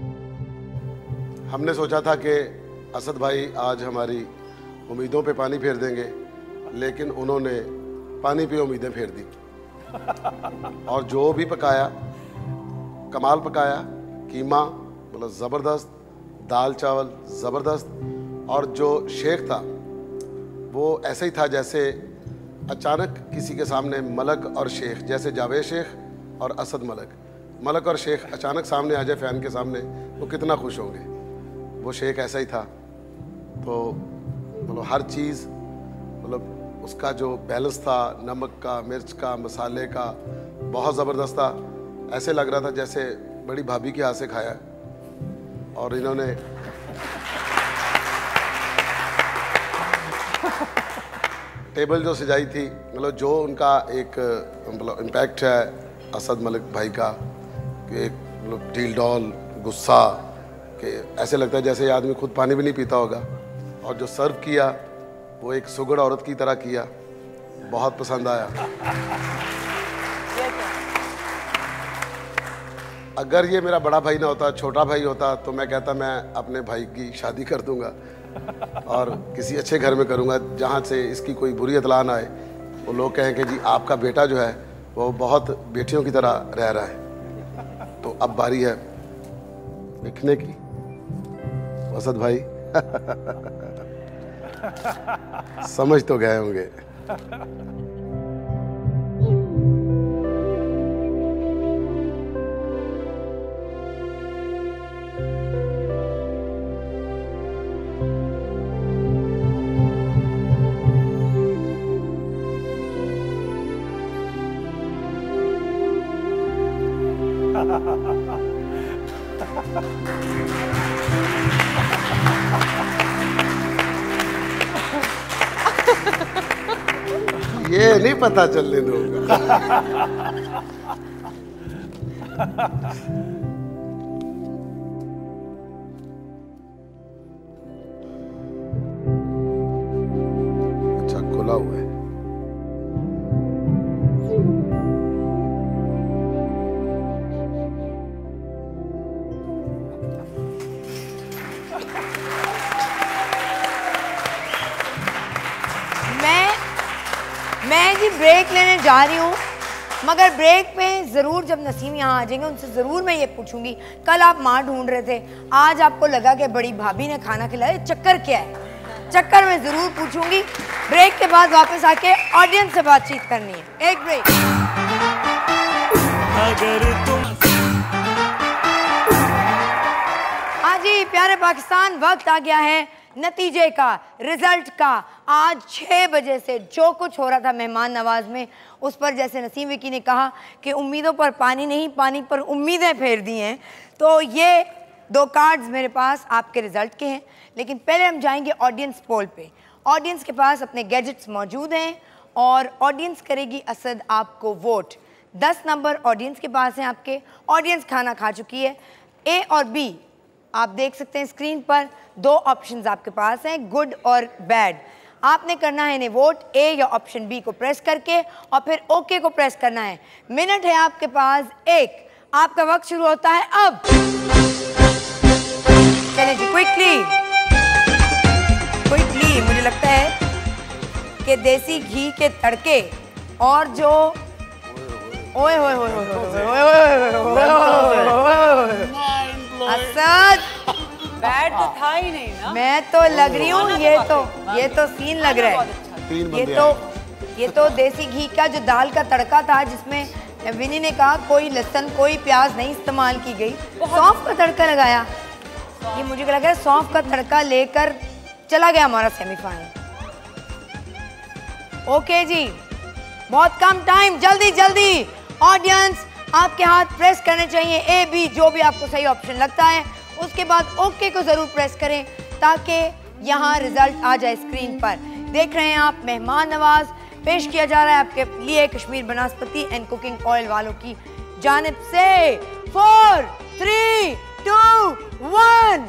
हमने सोचा था कि असद भाई आज हमारी उम्मीदों पे पानी फेर देंगे, लेकिन उन्होंने पानी पे उम्मीदें फेर दी और जो भी पकाया कमाल पकाया। कीमा मतलब ज़बरदस्त, दाल चावल ज़बरदस्त, और जो शेख था वो ऐसे ही था जैसे अचानक किसी के सामने मलक और शेख, जैसे जावेद शेख और असद मलक और शेख अचानक सामने आ जाए फ़ैन के सामने तो कितना खुश होंगे। वो शेख ऐसा ही था। तो मतलब हर चीज़, मतलब उसका जो बैलेंस था, नमक का, मिर्च का, मसाले का, बहुत ज़बरदस्त था। ऐसे लग रहा था जैसे बड़ी भाभी के हाथ से खाया। और इन्होंने टेबल जो सजाई थी, मतलब जो उनका एक मतलब इम्पैक्ट है असद मलिक भाई का, कि एक मतलब डील डॉल गुस्सा, कि ऐसे लगता है जैसे ये आदमी खुद पानी भी नहीं पीता होगा। और जो सर्व किया वो एक सुगड़ औरत की तरह किया, बहुत पसंद आया। अगर ये मेरा बड़ा भाई ना होता, छोटा भाई होता, तो मैं कहता मैं अपने भाई की शादी कर दूंगा और किसी अच्छे घर में करूंगा जहाँ से इसकी कोई बुरी इतला ना आए। वो लोग कहें कि जी आपका बेटा जो है वो बहुत बेटियों की तरह रह रहा है। तो अब बारी है लिखने की। असद भाई समझ तो गए होंगे। ये नहीं पता चलने दूंगा। अच्छा खुला हुआ है। मैं जी ब्रेक लेने जा रही हूँ, मगर ब्रेक पे ज़रूर जब नसीम यहाँ आ जाएंगे उनसे ज़रूर मैं ये पूछूंगी, कल आप माँ ढूंढ रहे थे, आज आपको लगा कि बड़ी भाभी ने खाना खिलाया, चक्कर क्या है? चक्कर मैं ज़रूर पूछूंगी। ब्रेक के बाद वापस आके ऑडियंस से बातचीत करनी है। एक ब्रेक। अगर तुम हाँ जी, प्यारे पाकिस्तान, वक्त आ गया है नतीजे का, रिजल्ट का। आज 6 बजे से जो कुछ हो रहा था मेहमान नवाज में, उस पर जैसे नसीम विकी ने कहा कि उम्मीदों पर पानी नहीं, पानी पर उम्मीदें फेर दी हैं। तो ये 2 कार्ड्स मेरे पास आपके रिजल्ट के हैं, लेकिन पहले हम जाएंगे ऑडियंस पोल पे। ऑडियंस के पास अपने गैजेट्स मौजूद हैं और ऑडियंस करेगी असद आपको वोट। 10 नंबर ऑडियंस के पास हैं आपके। ऑडियंस खाना खा चुकी है। ए और बी आप देख सकते हैं स्क्रीन पर, 2 ऑप्शंस आपके पास हैं, गुड और बैड। आपने करना है इन्हें वोट ए या ऑप्शन बी को प्रेस करके और फिर ओके को प्रेस करना है। मिनट है आपके पास 1। आपका वक्त शुरू होता है अब। चलिए जी, क्विकली मुझे लगता है कि देसी घी के तड़के और जो ओए होए होए असद, बैड तो था ही नहीं ना। मैं तो लग रही हूँ, ये तो सीन लग रहा है। ये तो देसी घी का जो दाल का तड़का था, जिसमें विनी ने कहा कोई लहसुन कोई प्याज नहीं इस्तेमाल की गई, सौंफ का तड़का लगाया। ये मुझे लगा सौंफ का तड़का लेकर चला गया हमारा सेमीफाइनल। ओके जी, बहुत कम टाइम, जल्दी जल्दी। ऑडियंस आपके हाथ प्रेस करने चाहिए, ए बी जो भी आपको सही ऑप्शन लगता है। उसके बाद ओके को जरूर प्रेस करें ताकि यहाँ रिजल्ट आ जाए स्क्रीन पर। देख रहे हैं आप, मेहमान नवाज पेश किया जा रहा है आपके लिए Kashmir Banaspati and cooking oil वालों की जानिब से। 4 3 2 1।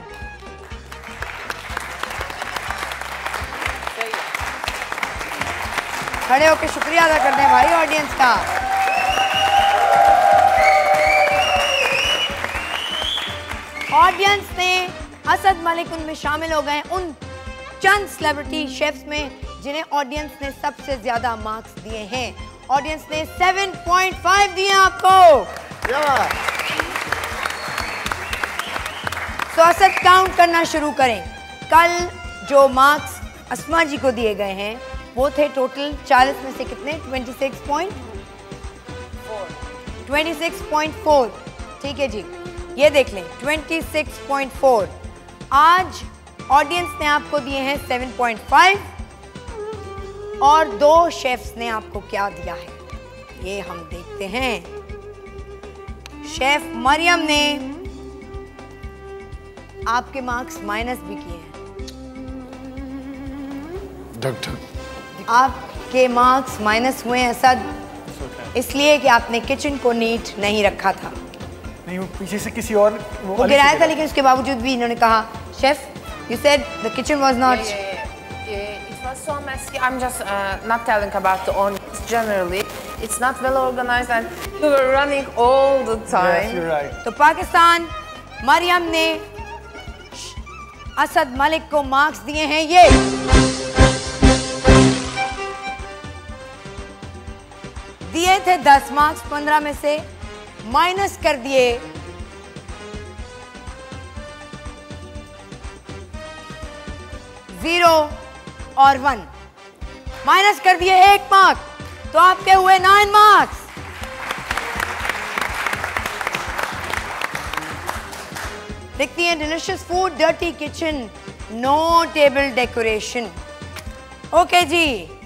खड़े होकर शुक्रिया अदा करते हैं भाई ऑडियंस का। ऑडियंस ने असद मलिक उनमें शामिल हो गए, उन चंद सेलिब्रिटी शेफ्स में जिन्हें ऑडियंस ने सबसे ज्यादा मार्क्स दिए हैं। ऑडियंस ने 7.5 दिए आपको। तो असद काउंट करना शुरू करें। कल जो मार्क्स अस्मा जी को दिए गए हैं वो थे टोटल 40 में से कितने? 26.4। ठीक है जी, ये देख लें 26.4। आज ऑडियंस ने आपको दिए हैं 7.5 और 2 शेफ्स ने आपको क्या दिया है ये हम देखते हैं। शेफ मरियम ने आपके मार्क्स माइनस भी किए हैं। आपके मार्क्स माइनस हुए हैं असद इसलिए कि आपने किचन को नीट नहीं रखा था। नहीं, वो पीछे से किसी और वो गिराया था, लेकिन उसके बावजूद भी इन्होंने कहा chef you said the kitchen was not It was so messy. I'm just not telling about the owners generally. It's not well organized and we were running all the time. Yes, you're right. तो पाकिस्तान मरियम ने असद मलिक को marks दिए हैं ये। दिए थे 10 marks, 15 में से माइनस कर दिए 0 और 1, माइनस कर दिए 1 मार्क, तो आपके हुए 9 मार्क्स। देखती हैं delicious food, dirty kitchen, no table decoration. Okay जी,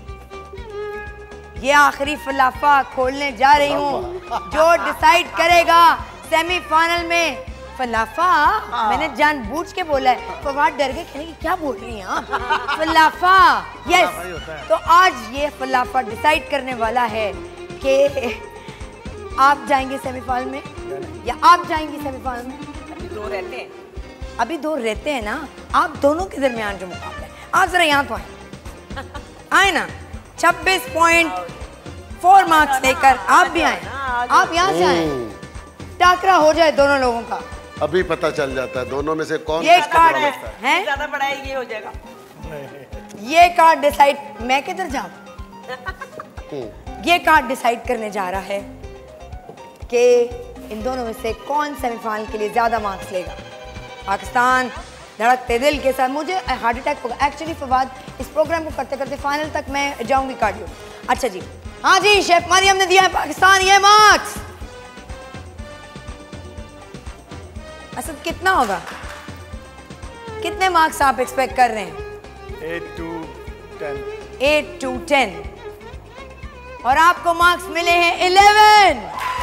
ये आखिरी फलाफा खोलने जा रही हूँ जो डिसाइड करेगा सेमीफाइनल में फलाफा। मैंने जानबूझ के बोला है, फवाद डर गए, कहने की क्या बोल रही हैं आप? Falafel, yes. तो आज ये फलाफा डिसाइड करने वाला है कि आप जाएंगे सेमीफाइनल में या आप जाएंगी सेमीफाइनल में। अभी 2 रहते हैं ना, आप दोनों के दरमियान जो मुकाबला है। आप जरा यहाँ तो आए ना, 26.4 मार्क्स लेकर आप भी आए, आप यहाँ से आए, टाकरा हो जाए दोनों लोगों का। अभी पता चल जाता है दोनों में से कौन ये कार्ड है, ज्यादा बड़ा है ये हो जाएगा। ये कार्ड डिसाइड, मैं किधर जाऊं? ये कार्ड डिसाइड करने जा रहा है कि इन दोनों में से कौन सेमीफाइनल के लिए ज्यादा मार्क्स लेगा। पाकिस्तान धड़कते दिल के साथ, मुझे हार्ट अटैक होगा एक्चुअली फवाद, इस प्रोग्राम को करते करते फाइनल तक मैं जाऊंगी कार्डियो। अच्छा जी, हाँ जी, शेफ मरियम ने दिया है पाकिस्तान ये मार्क्स। असद कितना होगा? कितने मार्क्स आप एक्सपेक्ट कर रहे हैं? 8 to 10. 8 to 10 और आपको मार्क्स मिले हैं 11।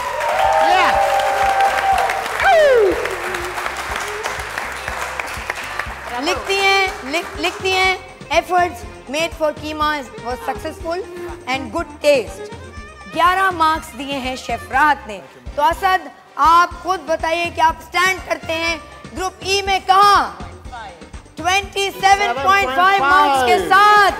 लिखती हैं efforts made for keema was successful and good taste। 11 marks दिए हैं शेफ राहत ने। तो असद आप खुद बताइए कि आप स्टैंड करते हैं ग्रुप ई में कहां? 27.5 मार्क्स के साथ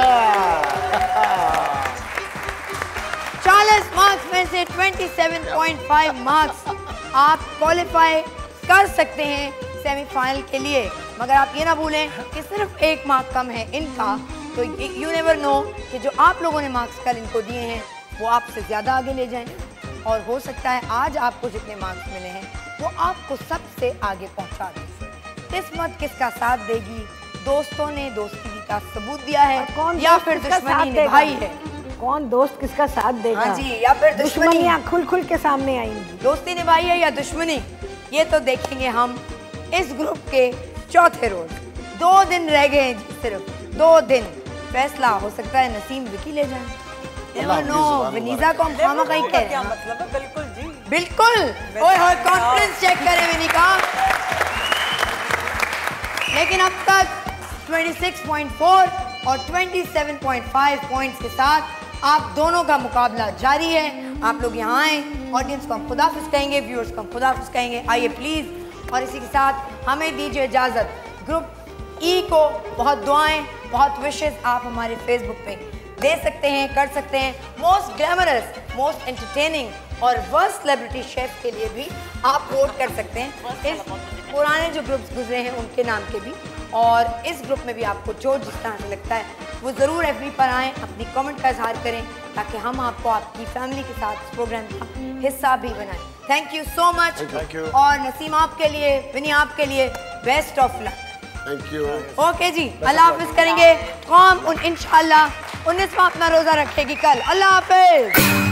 40 मार्क्स में से 27.5 मार्क्स आप क्वालिफाई कर सकते हैं सेमीफाइनल के लिए। मगर आप ये ना भूलें कि सिर्फ 1 मार्क कम है इनका, तो यू नेवर नो कि जो आप लोगों ने मार्क्स कल इनको दिए हैं वो आपसे ज़्यादा आगे ले जाएं और हो सकता है आज आपको जितने मार्क्स मिले हैं वो आपको सबसे आगे पहुंचा दें। किस्मत किसका साथ देगी? दोस्तों ने दोस्ती का सबूत दिया है या फिर दुश्मनी निभाई है? कौन दोस्त किसका साथ देगा? हाँ जी, या फिर दुश्मनियां खुल खुल के सामने आएंगी। दोस्ती निभाई है या दुश्मनी, ये तो देखेंगे हम इस ग्रुप के चौथे रोज। 2 दिन रह गए हैं, सिर्फ 2 दिन। फैसला हो सकता है नसीम विकी ले जाए। विनीजा को हम खामा कहीं कह रहे हैं। मतलब है बिल्कुल जी, बिल्कुल। ओए होए, कॉन्फिडेंस चेक करें विनीका। लेकिन अब तक 26.4 और 27.5 पॉइंट्स के साथ आप दोनों का मुकाबला जारी है। आप लोग यहाँ आए, ऑडियंस को हम खुदाफिज कहेंगे, व्यूअर्स को हम खुदाफिज कहेंगे। आइए प्लीज़। और इसी के साथ हमें दीजिए इजाज़त। ग्रुप ई को बहुत दुआएं, बहुत विशेस आप हमारे फेसबुक पे दे सकते हैं, कर सकते हैं। मोस्ट ग्लैमरस, मोस्ट एंटरटेनिंग और वर्स्ट सेलिब्रिटी शेफ के लिए भी आप वोट कर सकते हैं। इस पुराने जो ग्रुप्स गुजरे हैं उनके नाम के भी, और इस ग्रुप में भी आपको जो जिस तरह से लगता है वो ज़रूर FB पर आएँ, अपनी कमेंट का इजहार करें ताकि हम आपको आपकी फैमिली के साथ इस प्रोग्राम का हिस्सा भी बनाएं। Thank you so much. और नसीम आपके लिए, विनी आपके लिए best of luck. Thank you. Okay जी, अल्लाह हाफिज करेंगे। कौम इंशाल्लाह 19वां अपना रोजा रखेगी कल। अल्लाह हाफिज।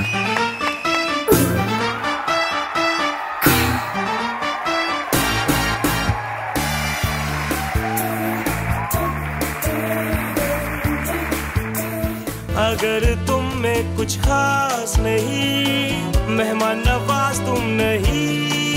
अगर तुम में कुछ खास नहीं, मेहमान नवाज तुम नहीं,